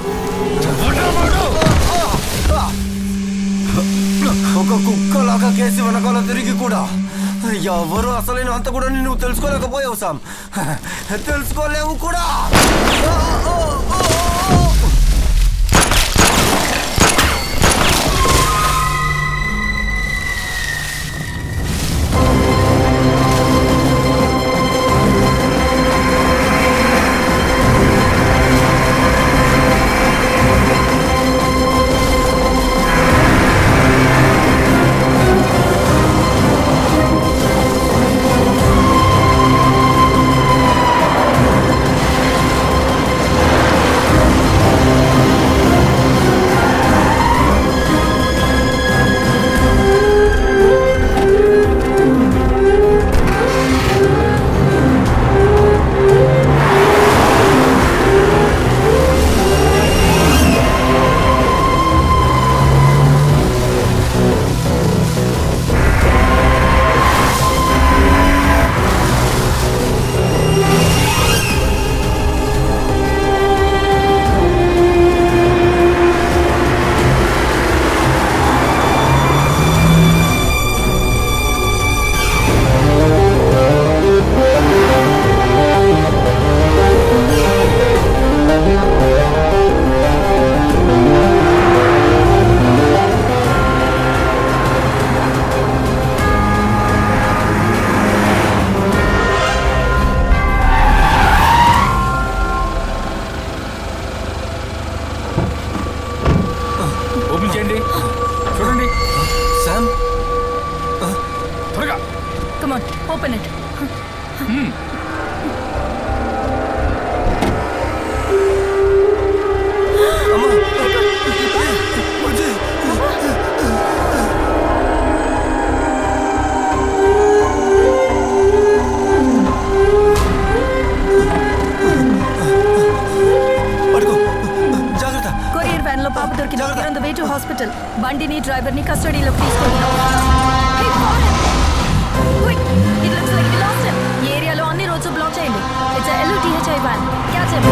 ఒక కుక్కలాగా కేసి వెనకాల తిరిగి కూడా ఎవరు అసలైన అంత కూడా నువ్వు తెలుసుకోలేకపోయావు సామ్. తెలుసుకోలేవు కూడా. ఓపెన్ చేయండి. చూడండి శామ్, త్వరగా. Come on, open it. Courier van లో పాప దొరికింది. On the way to hospital. బండిని డ్రైవర్ని కస్టడీలోకి తీసుకుంటున్నాం. It looks like we lost him. ఈ ఏరియాలో అన్ని రోడ్స్ బ్లాక్ చేయండి. It's a LUTHI van. Catch him.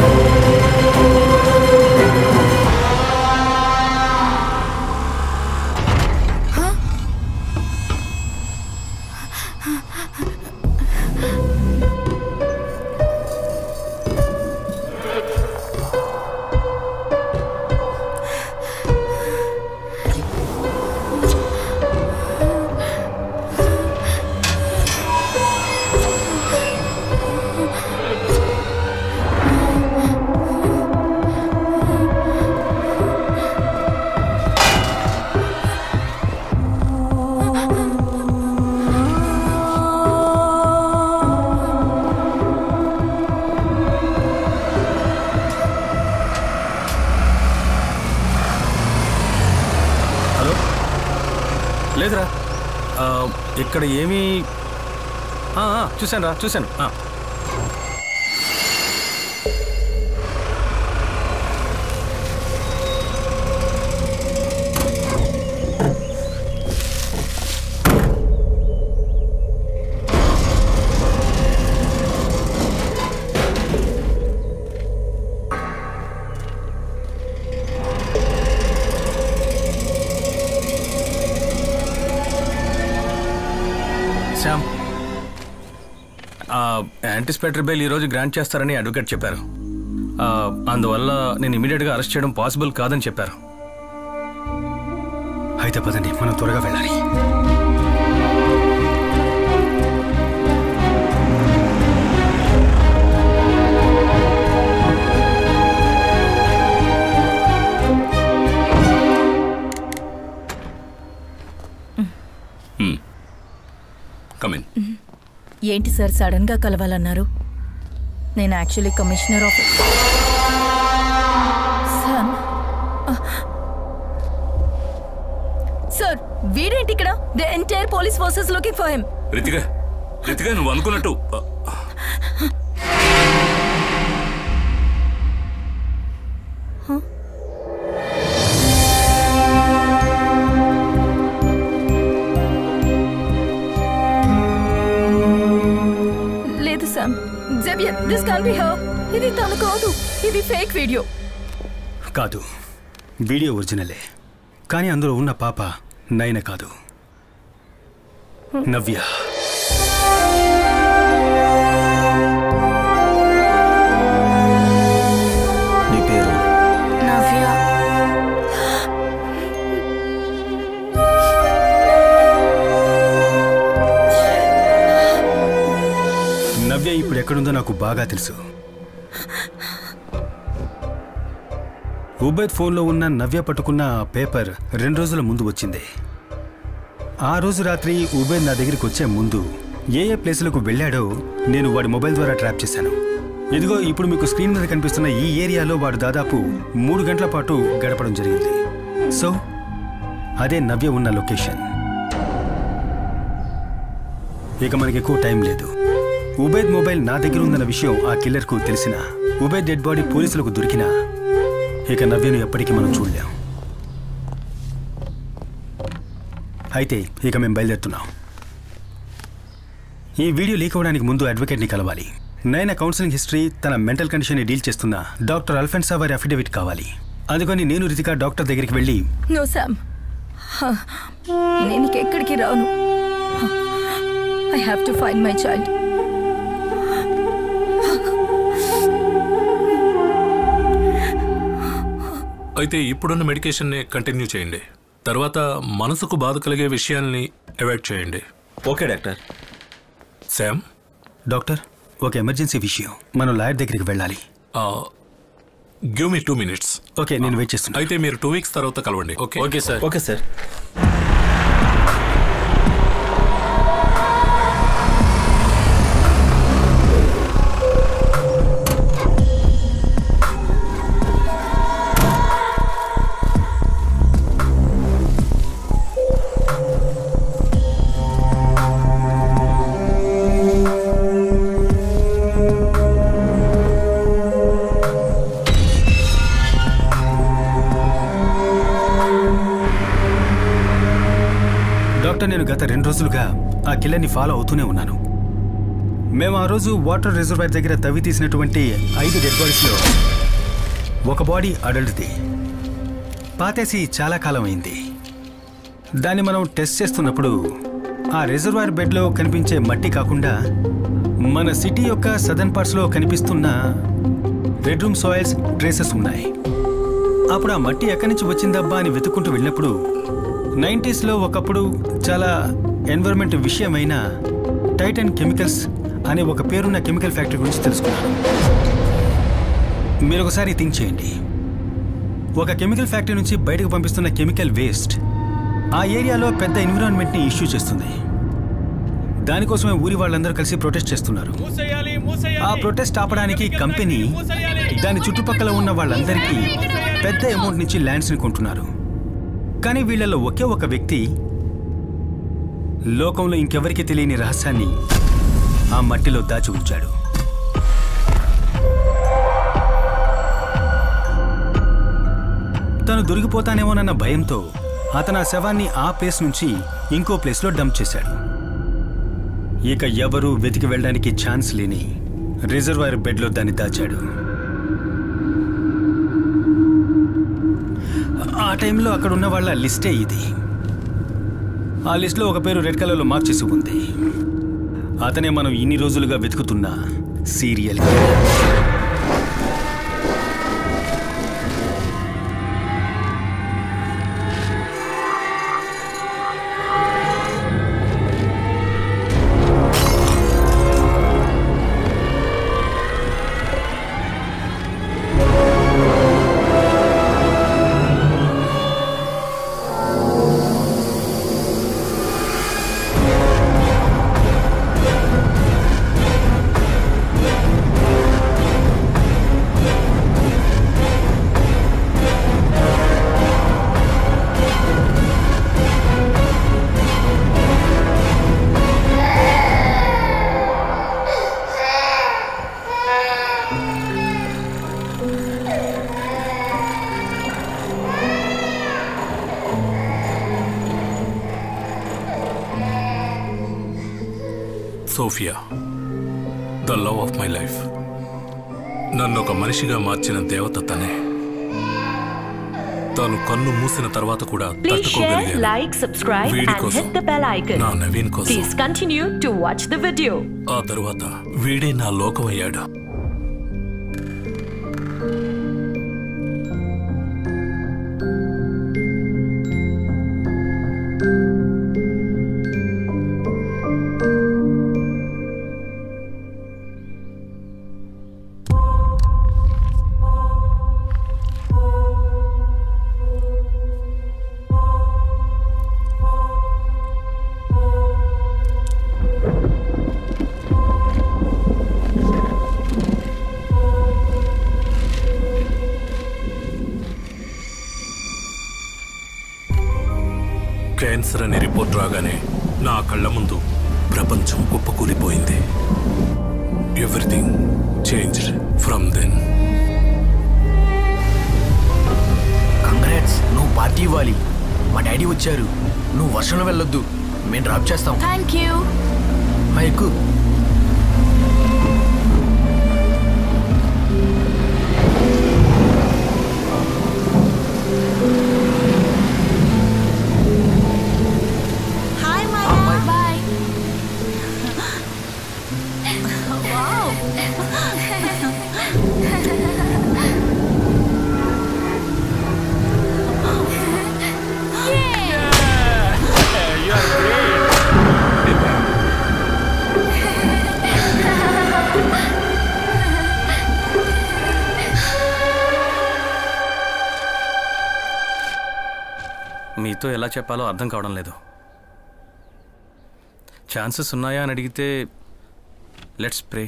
లేదురా, ఇక్కడ ఏమీ చూశాను. శ్యామ్, యాంటిసిపేటరీ బెయిల్ ఈరోజు గ్రాంట్ చేస్తారని అడ్వకేట్ చెప్పారు. అందువల్ల నేను ఇమీడియట్గా అరెస్ట్ చేయడం పాసిబుల్ కాదని చెప్పారు. అయితే పదండి, మనం త్వరగా వెళ్ళాలి. ఏంటి సార్ సడన్ గా కలవాలన్నారు? నేను యాక్చువల్లీ కమిషనర్ ఆఫ్ సార్. వీడేంటి ఇక్కడ? The entire police forces looking for him. Ritika నువ్వు అనుకున్నట్టు లేదు Sam. Xavier, this can be her. ఇది తను కాదు, ఇది ఫేక్ వీడియో. కాదు, వీడియో ఒరిజినలే. కానీ అందులో ఉన్న పాప నయన కాదు, నవ్య. నీ పేరు? నవ్య. నవ్య ఇప్పుడు ఎక్కడుందో నాకు బాగా తెలుసు. ఉబైద్ ఫోన్లో ఉన్న నవ్య పట్టుకున్న పేపర్ 2 రోజుల ముందు వచ్చింది. ఆ రోజు రాత్రి ఉబైద్ నా దగ్గరికి వచ్చే ముందు ఏ ప్లేసులకు వెళ్ళాడో నేను వాడి మొబైల్ ద్వారా ట్రాప్ చేశాను. ఇదిగో ఇప్పుడు మీకు స్క్రీన్ మీద కనిపిస్తున్న ఈ ఏరియాలో వాడు దాదాపు 3 గంటల పాటు గడపడం జరిగింది. సో అదే నవ్య ఉన్న లొకేషన్. ఇక మనకి ఎక్కువ టైం లేదు. ఉబైద్ మొబైల్ నా దగ్గర ఉందన్న విషయం ఆ కిల్లర్కు తెలిసినా, ఉబైద్ డెడ్ బాడీ పోలీసులకు దొరికినా ఇక నవ్యను ఎప్పటికీ మనం చూడలేం. అయితే ఇక మేము బయలుదేరుతున్నాం. ఈ వీడియో లీక్ అవ్వడానికి ముందు అడ్వకేట్ని కలవాలి. నైనా కౌన్సిలింగ్ హిస్టరీ, తన మెంటల్ కండిషన్ని డీల్ చేస్తున్న డాక్టర్ అల్ఫెన్సా వారి అఫిడవిట్ కావాలి. అందుకని నేను రితికా డాక్టర్ దగ్గరికి వెళ్ళి, నో సామ్, నేను ఎక్కడికి రాను. I have to find my child. అయితే ఇప్పుడున్న మెడికేషన్ని కంటిన్యూ చేయండి. తర్వాత మనసుకు బాధ కలిగే విషయాల్ని అవాయిడ్ చేయండి. Okay doctor. శామ్. డాక్టర్, ఒక ఎమర్జెన్సీ విషయం. మనం లాయర్ దగ్గరికి వెళ్ళాలి. Give me 2 minutes. ఓకే, నేను వెయిట్ చేస్తున్నా. అయితే మీరు 2 weeks తర్వాత కలవండి. Okay okay sir. Okay sir. నేను గత 2 రోజులుగా ఆ కిల్లర్ని ఫాలో అవుతూనే ఉన్నాను. మేము ఆ రోజు వాటర్ రిజర్వాయర్ దగ్గర తవ్వి తీసినటువంటి 5 డెడ్ బాడీస్లో ఒక బాడీ అడల్ట్ది. పాతేసి చాలా కాలం అయింది. దాన్ని మనం టెస్ట్ చేస్తున్నప్పుడు ఆ రిజర్వాయర్ బెడ్లో కనిపించే మట్టి కాకుండా మన సిటీ యొక్క సదర్న్ పార్ట్స్లో కనిపిస్తున్న రెడ్ రూమ్ సాయిల్స్ ట్రేసెస్ ఉన్నాయి. అప్పుడు ఆ మట్టి ఎక్కడి నుంచి వచ్చిందబ్బా అని వెతుక్కుంటూ వెళ్ళినప్పుడు 90sలో ఒకప్పుడు చాలా ఎన్విరాన్మెంట్ విషయమైన టైటన్ కెమికల్స్ అనే ఒక పేరున్న కెమికల్ ఫ్యాక్టరీ గురించి తెలుసుకున్నాను. మీరు ఒకసారి థింక్ చేయండి. ఒక కెమికల్ ఫ్యాక్టరీ నుంచి బయటకు పంపిస్తున్న కెమికల్ వేస్ట్ ఆ ఏరియాలో పెద్ద ఎన్విరాన్మెంట్ని ఇష్యూ చేస్తుంది. దానికోసమే ఊరి వాళ్ళందరూ కలిసి ప్రొటెస్ట్ చేస్తున్నారు. ఆ ప్రొటెస్ట్ ఆపడానికి కంపెనీ దాని చుట్టుపక్కల ఉన్న వాళ్ళందరికీ పెద్ద అమౌంట్ నుంచి ల్యాండ్స్ని కొంటున్నారు. కానీ వీళ్ళలో ఒకే ఒక వ్యక్తి లోకంలో ఇంకెవరికి తెలియని రహస్యాన్ని ఆ మట్టిలో దాచి ఉంచాడు. తను దొరికిపోతానేమోనన్న భయంతో అతను ఆ శవాన్ని ఆ ప్లేస్ నుంచి ఇంకో ప్లేస్లో డంప్ చేశాడు. ఇక ఎవరూ వెతికి వెళ్ళడానికి ఛాన్స్ లేని రిజర్వాయర్ బెడ్లో దాన్ని దాచాడు. ఆ టైంలో అక్కడ ఉన్న వాళ్ళ లిస్టే ఇది. ఆ లిస్ట్లో ఒక పేరు రెడ్ కలర్లో మార్క్ చేసి ఉంది. అతనే మనం ఇన్ని రోజులుగా వెతుకుతున్న serial Sophia, the love of my life. నన్ను ఒక మనిషిగా మార్చిన దేవత తనే. తాను కన్ను మూసిన తర్వాత కూడా Please share, like, subscribe వీడి and కోసం, hit the bell icon. నా నవీన్ కోసం. Please continue to watch the video. ఆ తర్వాత వీడే నా లోకం అయ్యాడు. క్యాన్సర్ అనే రిపోర్ట్ రాగానే నా కళ్ళ ముందు ప్రపంచం కుప్పకూలిపోయింది. Everything changed from then. Congrats, నువ్వు పార్టీ ఇవ్వాలి. మా డాడీ వచ్చారు. నువ్వు వర్షంలో వెళ్ళొద్దు, మేము డ్రాప్ చేస్తాం. Thank you. ఎక్కువ మీతో ఎలా చెప్పాలో అర్థం కావడం లేదు. ఛాన్సెస్ ఉన్నాయా అని అడిగితే లెట్స్ ప్రే.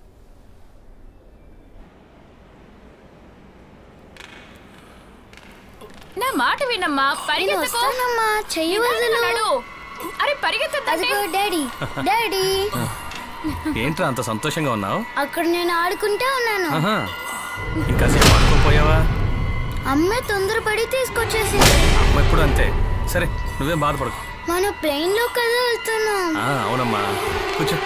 నా మాట వినమ్మా, వస్తానమ్మా, చెయ్యి వదలు. అరే పరిగెత్తు డాడీ. డాడీ ఏంట్రా అంత సంతోషంగా ఉన్నావు? అక్కడ నేను ఆడుకుంటా ఉన్నాను. ఇంకా సేపు ఆడుకోపోయావా? అమ్మే తొందరపడి తీసుకొచ్చేసింది. అమ్మ ఎప్పుడు అంతే. సరే నువ్వేం బాధపడకు. మనం ప్లేన్ లో కదా వెళ్తున్నాం. అవునమ్మా, కూర్చో.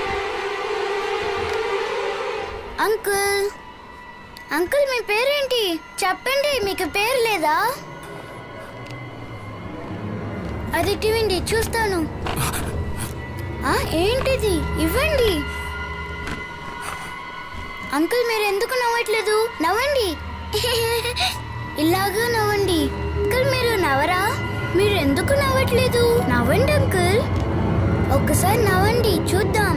అంకుల్, అంకుల్ మీ పేరేంటి చెప్పండి. మీకు పేరు లేదా? అది ఇవ్వండి చూస్తాను. ఏంటిది? ఇవ్వండి. అంకుల్ మీరు ఎందుకు నవ్వట్లేదు? నవ్వండి. ఇలాగా నవ్వండి. అంకుల్ మీరు నవ్వరా? మీరు ఎందుకు నవ్వట్లేదు? నవ్వండి అంకుల్, ఒక్కసారి నవ్వండి చూద్దాం.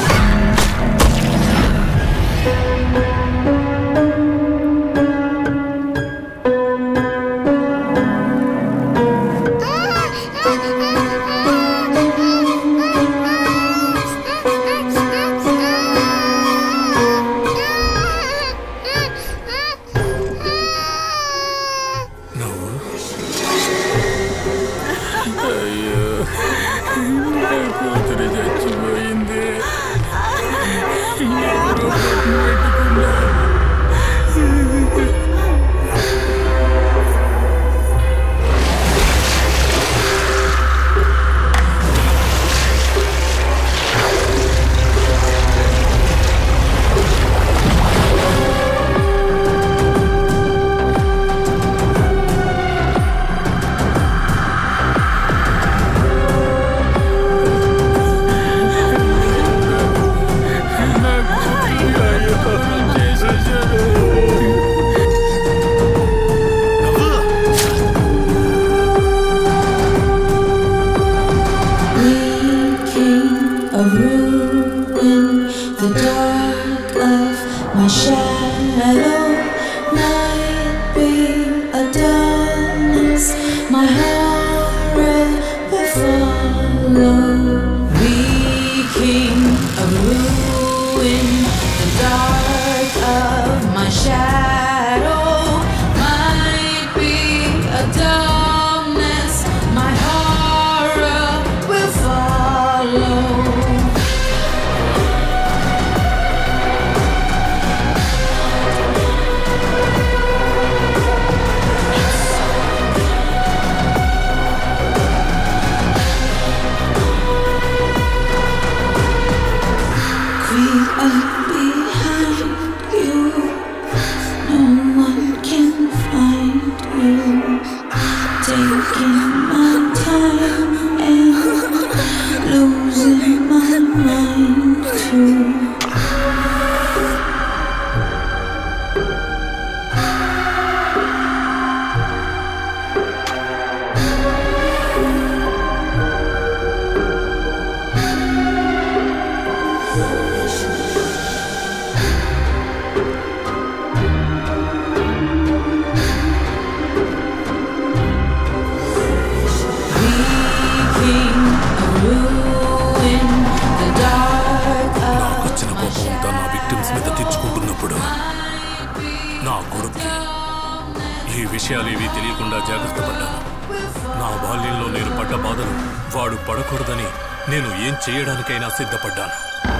చేయడానికైనా సిద్ధపడ్డాను.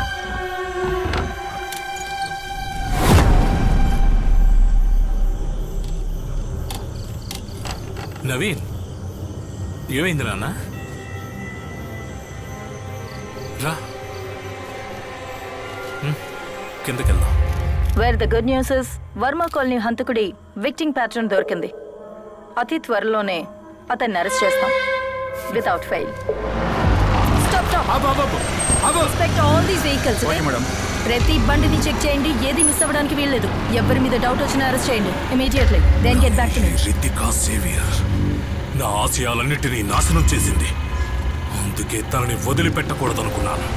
నవీన్, ఏమైంది నాన్న? రా కిందకెళ్దాం. Where the good news is Varma colony హంతకుడి విక్టింగ్ ప్యాటర్న్ దొరికింది. అతి త్వరలోనే అతన్ని అరెస్ట్ చేస్తాం వితౌట్ ఫెయిల్. ప్రతి బండిని చెక్ చేయండి, ఏది మిస్ అవ్వడానికి వీల్లేదు. ఎవరి మీద డౌట్ వచ్చినా అరెస్ట్ చేయండి immediately. Then get back to me. Ritika Xavier నా ఆశయాలన్నిటినీ నాశనం చేసింది. అందుకే తనని వదిలిపెట్టకూడదనుకున్నాను.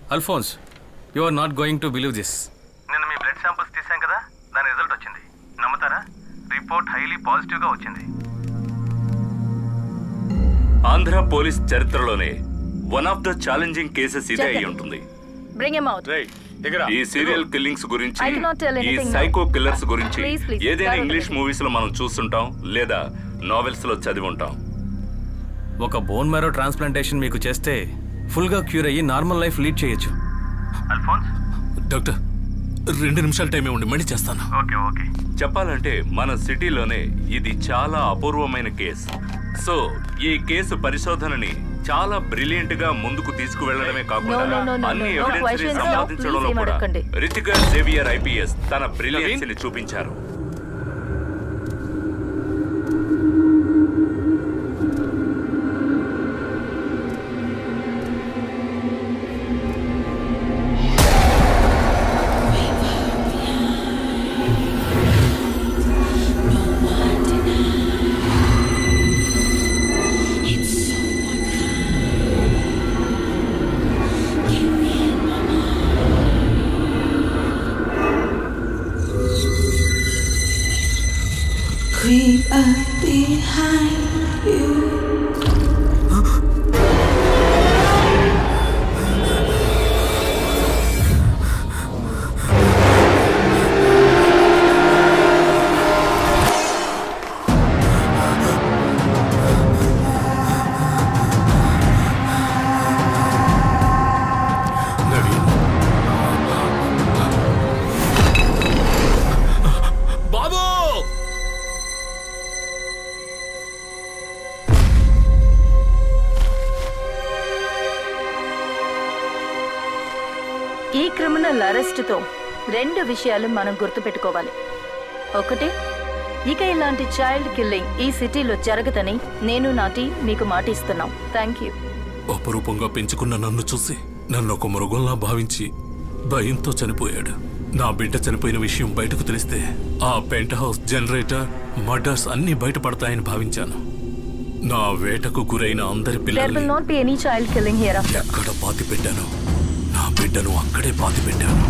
Alphonse, you are not going to believe this. నిన్న మీ బ్లడ్ శాంపిల్స్ తీసాం కదా, దాని రిజల్ట్ వచ్చింది. నమ్ముతారా? రిపోర్ట్ హైలీ పాజిటివ్ గా వచ్చింది. ఆంధ్ర పోలీస్ చరిత్రలోనే one of the challenging cases ఇదే అయి ఉంటుంది. Bring him out. ఈ సీరియల్ కిల్లింగ్స్ గురించి, I cannot tell ఈ anything now. సైకో కిల్లర్స్ గురించి Please. ఏదైనా ఇంగ్లీష్ మూవీస్ లో మనం చూస్తుంటాం లేదా నావెల్స్ లో చదివి ఉంటాం. ఒక బోన్ మ్యారో ట్రాన్స్ప్లాంటేషన్ మీకు చేస్తే ఫుల్ గా క్యూర్ అయ్యి నార్మల్ లైఫ్ లీడ్ చేయొచ్చు. అల్ఫోన్స్, డాక్టర్ 2 నిమిషాలు టైం ఇవ్వండి, మళ్ళీ చేస్తాను. ఓకే. చెప్పాలంటే మన సిటీలోనే ఇది చాలా అపూర్వమైన కేసు. సో ఈ కేసు పరిశోధనని చాలా బ్రిలియంట్ గా ముందుకు తీసుకువెళ్లడమే కాకుండా అన్ని ఎవిడెన్స్ ని సంపాదించడంలో కూడా రితికా జేవియర్ ఐపీఎస్ తన బ్రిలియన్స్ ని చూపించారు. Creep up behind you. ఈ క్రిమినల్ అరెస్టుతో 2 విషయాలు మనం గుర్తుపెట్టుకోవాలి. ఒకటి, ఇక ఇలాంటి చైల్డ్ కిల్లింగ్ ఈ సిటీలో జరగదని నేను నా టీం మీకు మాటిస్తున్నాం. Thank you. అపరూపంగా పెంచుకున్న నన్ను చూసి నన్ను ఒక మృగంలా భావించి భయంతో చనిపోయాడు. నా బిడ్డ చనిపోయిన విషయం బయటకు తెలిస్తే ఆ పెంట్ హౌస్, జనరేటర్, మర్డర్స్ అన్ని బయటపడతాయని భావించాను. నా వేటకు గురైన అందరి There పిల్లల్ని will not be any child killing hereafter. ఎక్కడ పాతి పెట్టాను, నా బిడ్డను అక్కడే పాతి పెట్టాను.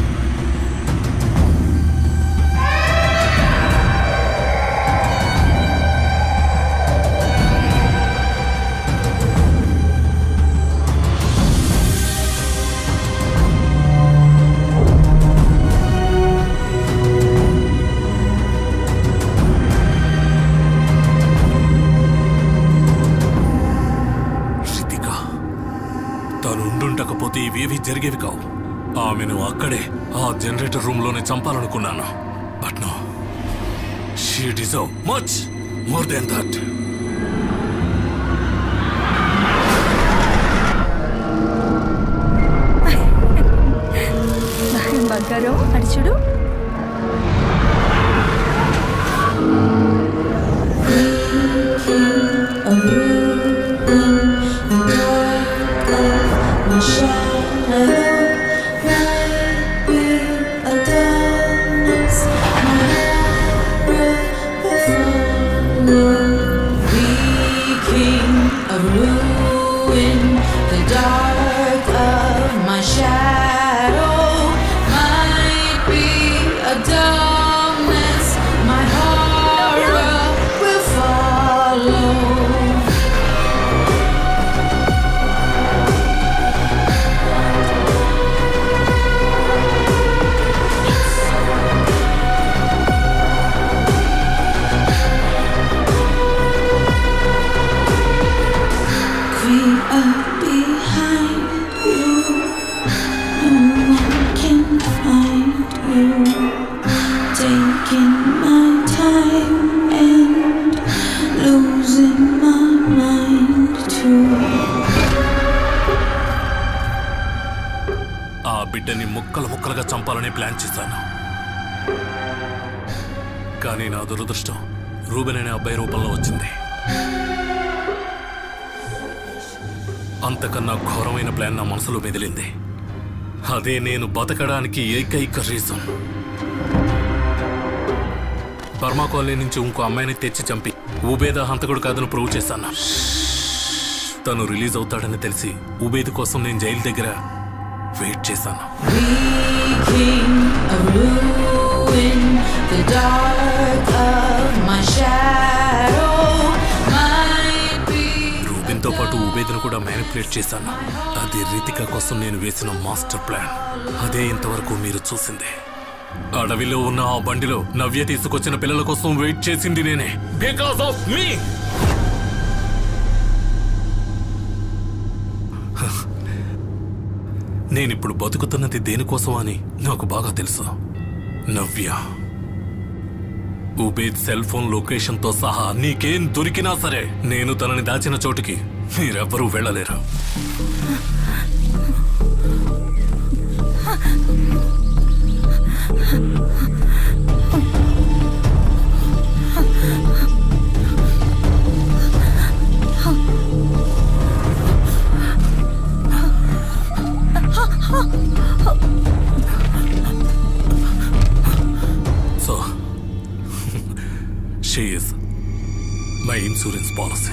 తనుండుండకపోతే ఇవేవి జరిగేవి కావు. ఆమెను అక్కడే ఆ జనరేటర్ రూమ్ లోనే చంపాలనుకున్నాను. But no, she deserve much more then that. బంగారం అడి చూడు. ఆ బిడ్డని ముక్కలు ముక్కలుగా చంపాలని ప్లాన్ చేశాను. కానీ నా దురదృష్టం రూబెన్ అనే అబ్బాయి రూపంలో వచ్చింది. అంతకన్నా ఘోరమైన ప్లాన్ నా మనసులో మెదిలింది. అదే నేను బతకడానికి ఏకైక రీజన్. బర్మా కాలనీ నుంచి ఇంకో అమ్మాయిని తెచ్చి చంపి ఉబేద హంతకుడు కాదని ప్రూవ్ చేశాను. తను రిలీజ్ అవుతాడని తెలిసి ఉబేద్ కోసం నేను జైలు దగ్గర వెయిట్ చేశాను. రూబిన్తో పాటు ఉబేద్ను కూడా మ్యానిపులేట్ చేశాను. అది రితిక కోసం నేను వేసిన మాస్టర్ ప్లాన్. అదే ఇంతవరకు మీరు చూసింది. అడవిలో ఉన్న ఆ బండిలో నవ్య తీసుకొచ్చిన పిల్లల కోసం వెయిట్ చేసింది నేనే. Because of me. నేనిప్పుడు బతుకుతున్నది దేనికోసం అని నాకు బాగా తెలుసు. నవ్య, ఉబేద్ సెల్ ఫోన్ లొకేషన్తో సహా నీకేం దొరికినా సరే నేను తనని దాచిన చోటుకి మీరెవ్వరూ వెళ్ళలేరు. So, she is my insurance policy.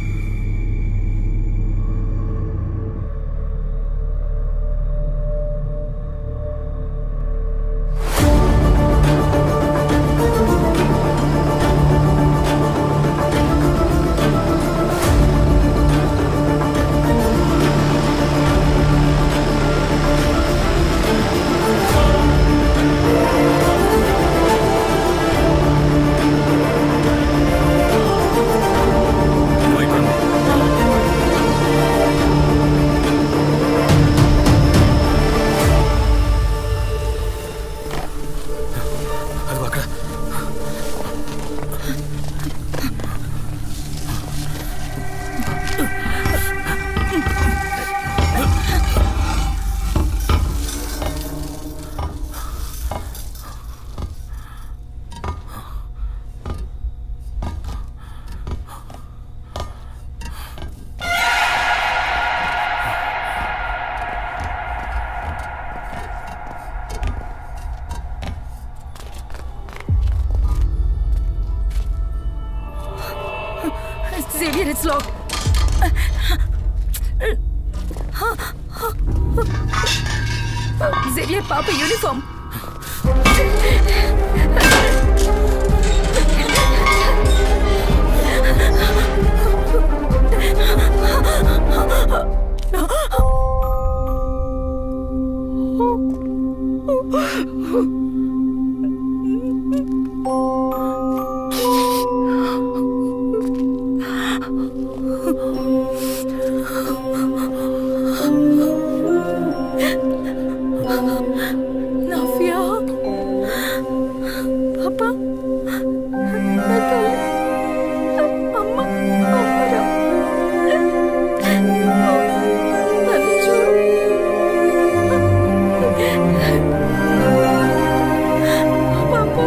Xavier, it's locked. Xavier, Papa uniform. Navya, Papa, Natalie, Amma, Amara, Nanju, Papa,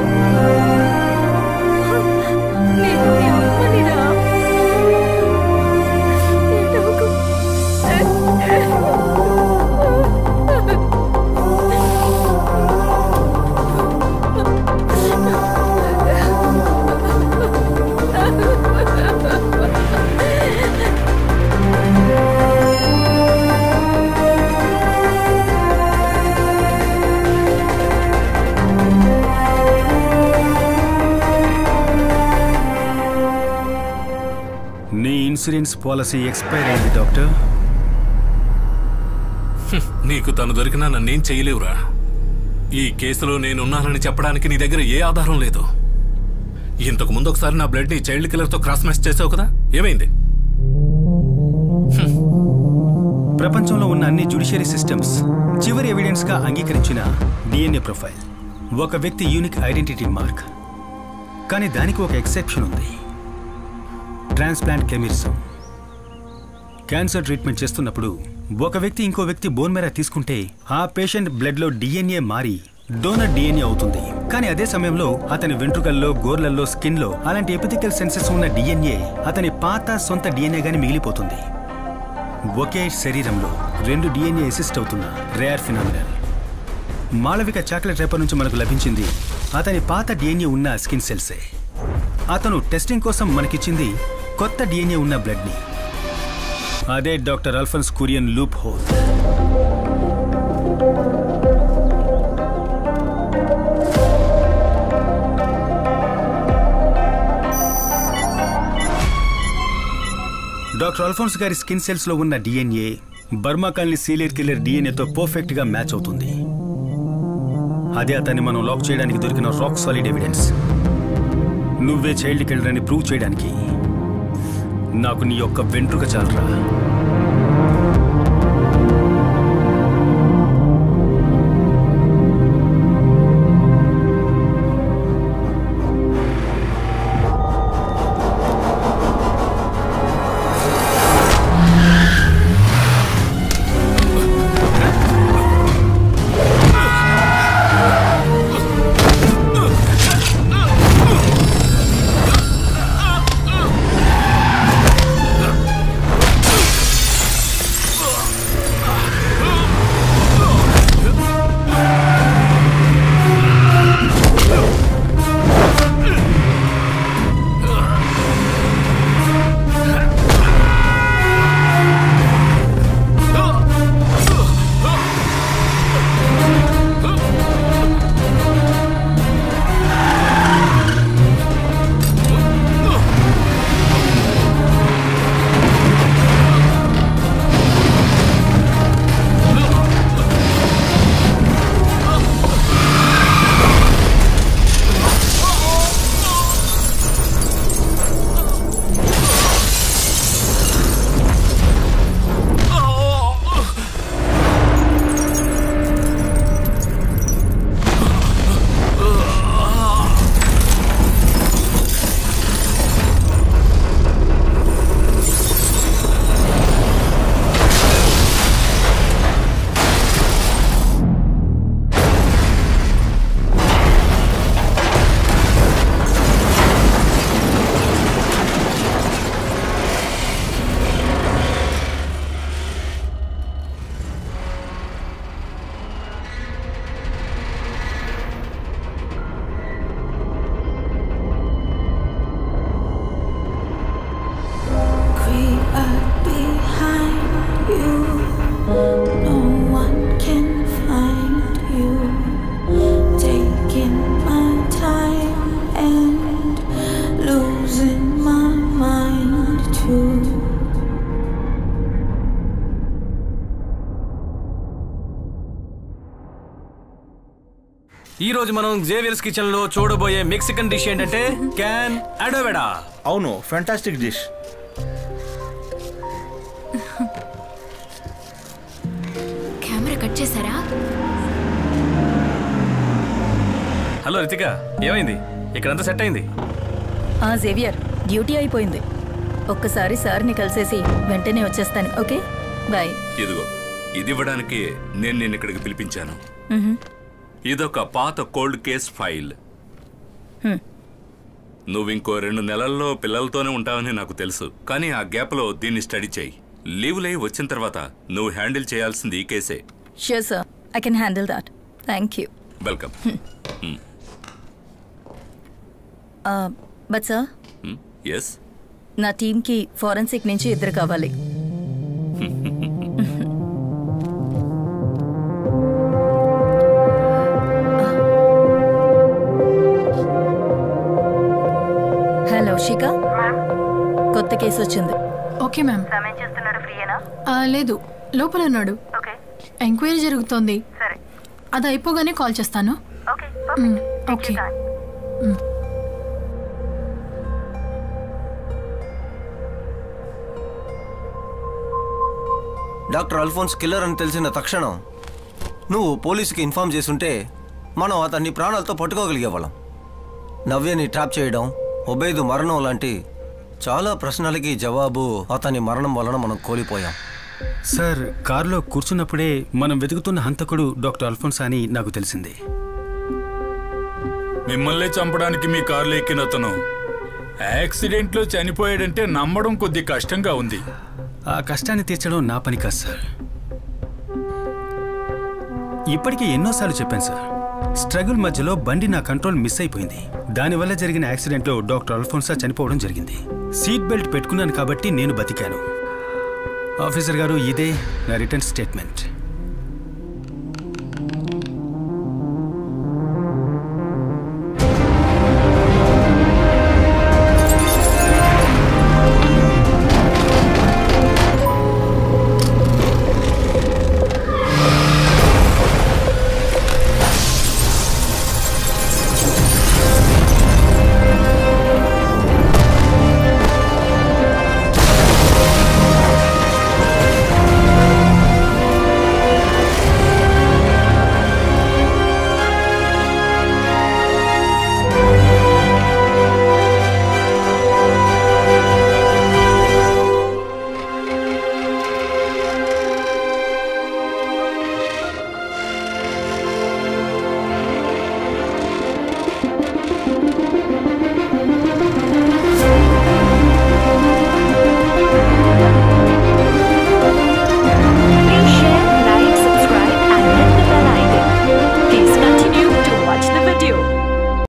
నేను మీ అమ్మనిరా. నీ ఇన్సూరెన్స్ పాలసీ ఎక్స్పైర్ అయింది డాక్టర్. నీకు తను దొరికినా నన్నేం చేయలేవురా. ఈ కేసులో నేనున్నానని చెప్పడానికి నీ దగ్గర ఏ ఆధారం లేదు. ఇంతకు ముందు ఒకసారి నా బ్లడ్ ని చైల్డ్ కిల్లర్ తో క్రాస్ మ్యాచ్ చేసావు కదా, ఏమైంది? ప్రపంచంలో ఉన్న అన్ని జ్యుడిషియరీ సిస్టమ్స్ చివరి ఎవిడెన్స్ గా అంగీకరించిన డిఎన్ఏ ప్రొఫైల్ ఒక వ్యక్తి యూనిక్ ఐడెంటిటీ మార్క్. కానీ దానికి ఒక ఎక్సెప్షన్ ఉంది. ట్రాన్స్ప్లాంట్ కెమిరిజం. క్యాన్సర్ ట్రీట్మెంట్ చేస్తున్నప్పుడు ఒక వ్యక్తి ఇంకో వ్యక్తి బోన్ మేరా తీసుకుంటే ఆ పేషెంట్ బ్లడ్ లో డిఎన్ఏ మారి డోనర్ డిఎన్ఏ అవుతుంది. కానీ అదే సమయంలో అతని వెంట్రుకల్లో, గోర్లల్లో, స్కిన్ లో అలాంటి ఎపిథికల్ సెన్సెస్ ఉన్న డిఎన్ఏ అతని పాత సొంత డిఎన్ఏ గాని మిగిలిపోతుంది. ఒకే శరీరంలో 2 డిఎన్ఏ అసిస్ట్ అవుతున్న rare phenomenal. Malavika chocolate wrapper నుంచి మనకు లభించింది అతని పాత డిఎన్ఏ ఉన్న స్కిన్ సెల్సే. అతను టెస్టింగ్ కోసం మనకిచ్చింది కొత్త డిఎన్ఏ ఉన్న బ్లడ్ ని. అదే doctor Alphonse Kurian loophole. Doctor Alphonse గారి స్కిన్ సెల్స్ లో ఉన్న DNA Burma colony serial killer డిఎన్ఏతో పర్ఫెక్ట్ గా మ్యాచ్ అవుతుంది. అదే అతన్ని మనం లాక్ చేయడానికి దొరికిన రాక్ సాలిడ్ ఎవిడెన్స్. నువ్వే చైల్డ్ కిల్లర్ అని ప్రూవ్ చేయడానికి నాకు నీ యొక్క వెంట్రుక చాలరా. ఈ రోజు మనం జేవియర్స్ కిచెన్ లో చూడబోయే మెక్సికన్ డిష్ ఏంటంటే క్యాన్ అడోవెడా. అవును, ఫ్యాంటాస్టిక్ డిష్. కెమెరా కట్ చేశారా? హలో రితిక, ఏమైంది? ఇక్కడంతా సెట్ అయింది. జేవియర్, డ్యూటీ అయిపోయింది. ఒక్కసారి సార్ని కలిసేసి వెంటనే వచ్చేస్తాను. Okay, bye. ఇదిగో, ఇది ఇవ్వడానికి నేను నిన్ను ఇక్కడికి పిలిపించాను. ఇదొక పాత కోల్డ్ కేస్ ఫైల్. నువ్వు ఇంకో 2 నెలల్లో పిల్లలతోనే ఉంటావని నాకు తెలుసు. కానీ ఆ గ్యాప్లో దీన్ని స్టడీ చేయి. లీవ్లై వచ్చిన తర్వాత నువ్వు హ్యాండిల్ చేయాల్సింది ఈ కేసే. Sure sir, I can handle that. Thank you. Welcome. But sir, yes, నా టీంకి ఫోరెన్సిక్ నుంచి 2 కావాలి. హలో షికా, కొత్త కేసు వచ్చింది. Okay ma'am. లేదు, లోపల ఉన్నాడు. ఎంక్వైరీ జరుగుతోంది. అది అయిపోగానే కాల్ చేస్తాను. ఓకే. డాక్టర్ అల్ఫోన్స్ కిల్లర్ అని తెలిసిన తక్షణం నువ్వు పోలీసుకి ఇన్ఫార్మ్ చేసుంటే మనం అతన్ని ప్రాణాలతో పట్టుకోగలిగేవాళ్ళం. నవ్యని ట్రాప్ చేయడం, ఒబేదు మరణం లాంటి చాలా ప్రశ్నలకి జవాబు అతని మరణం వలన మనం కోల్పోయాం. సార్, కారులో కూర్చున్నప్పుడే మనం వెతుకుతున్న హంతకుడు డాక్టర్ అల్ఫోన్స్ అని నాకు తెలిసింది. మిమ్మల్ని చంపడానికి మీ కారులో ఎక్కిన అతను యాక్సిడెంట్లో చనిపోయాడంటే నమ్మడం కొద్ది కష్టంగా ఉంది. ఆ కష్టాన్ని తీర్చడం నా పని కాదు సార్. ఇప్పటికే ఎన్నోసార్లు చెప్పాను సార్, స్ట్రగుల్ మధ్యలో బండి నా కంట్రోల్ మిస్ అయిపోయింది. దానివల్ల జరిగిన యాక్సిడెంట్లో డాక్టర్ అల్ఫోన్సా చనిపోవడం జరిగింది. సీట్ బెల్ట్ పెట్టుకున్నాను కాబట్టి నేను బతికాను. ఆఫీసర్ గారు, ఇదే నా రిటర్న్ స్టేట్మెంట్.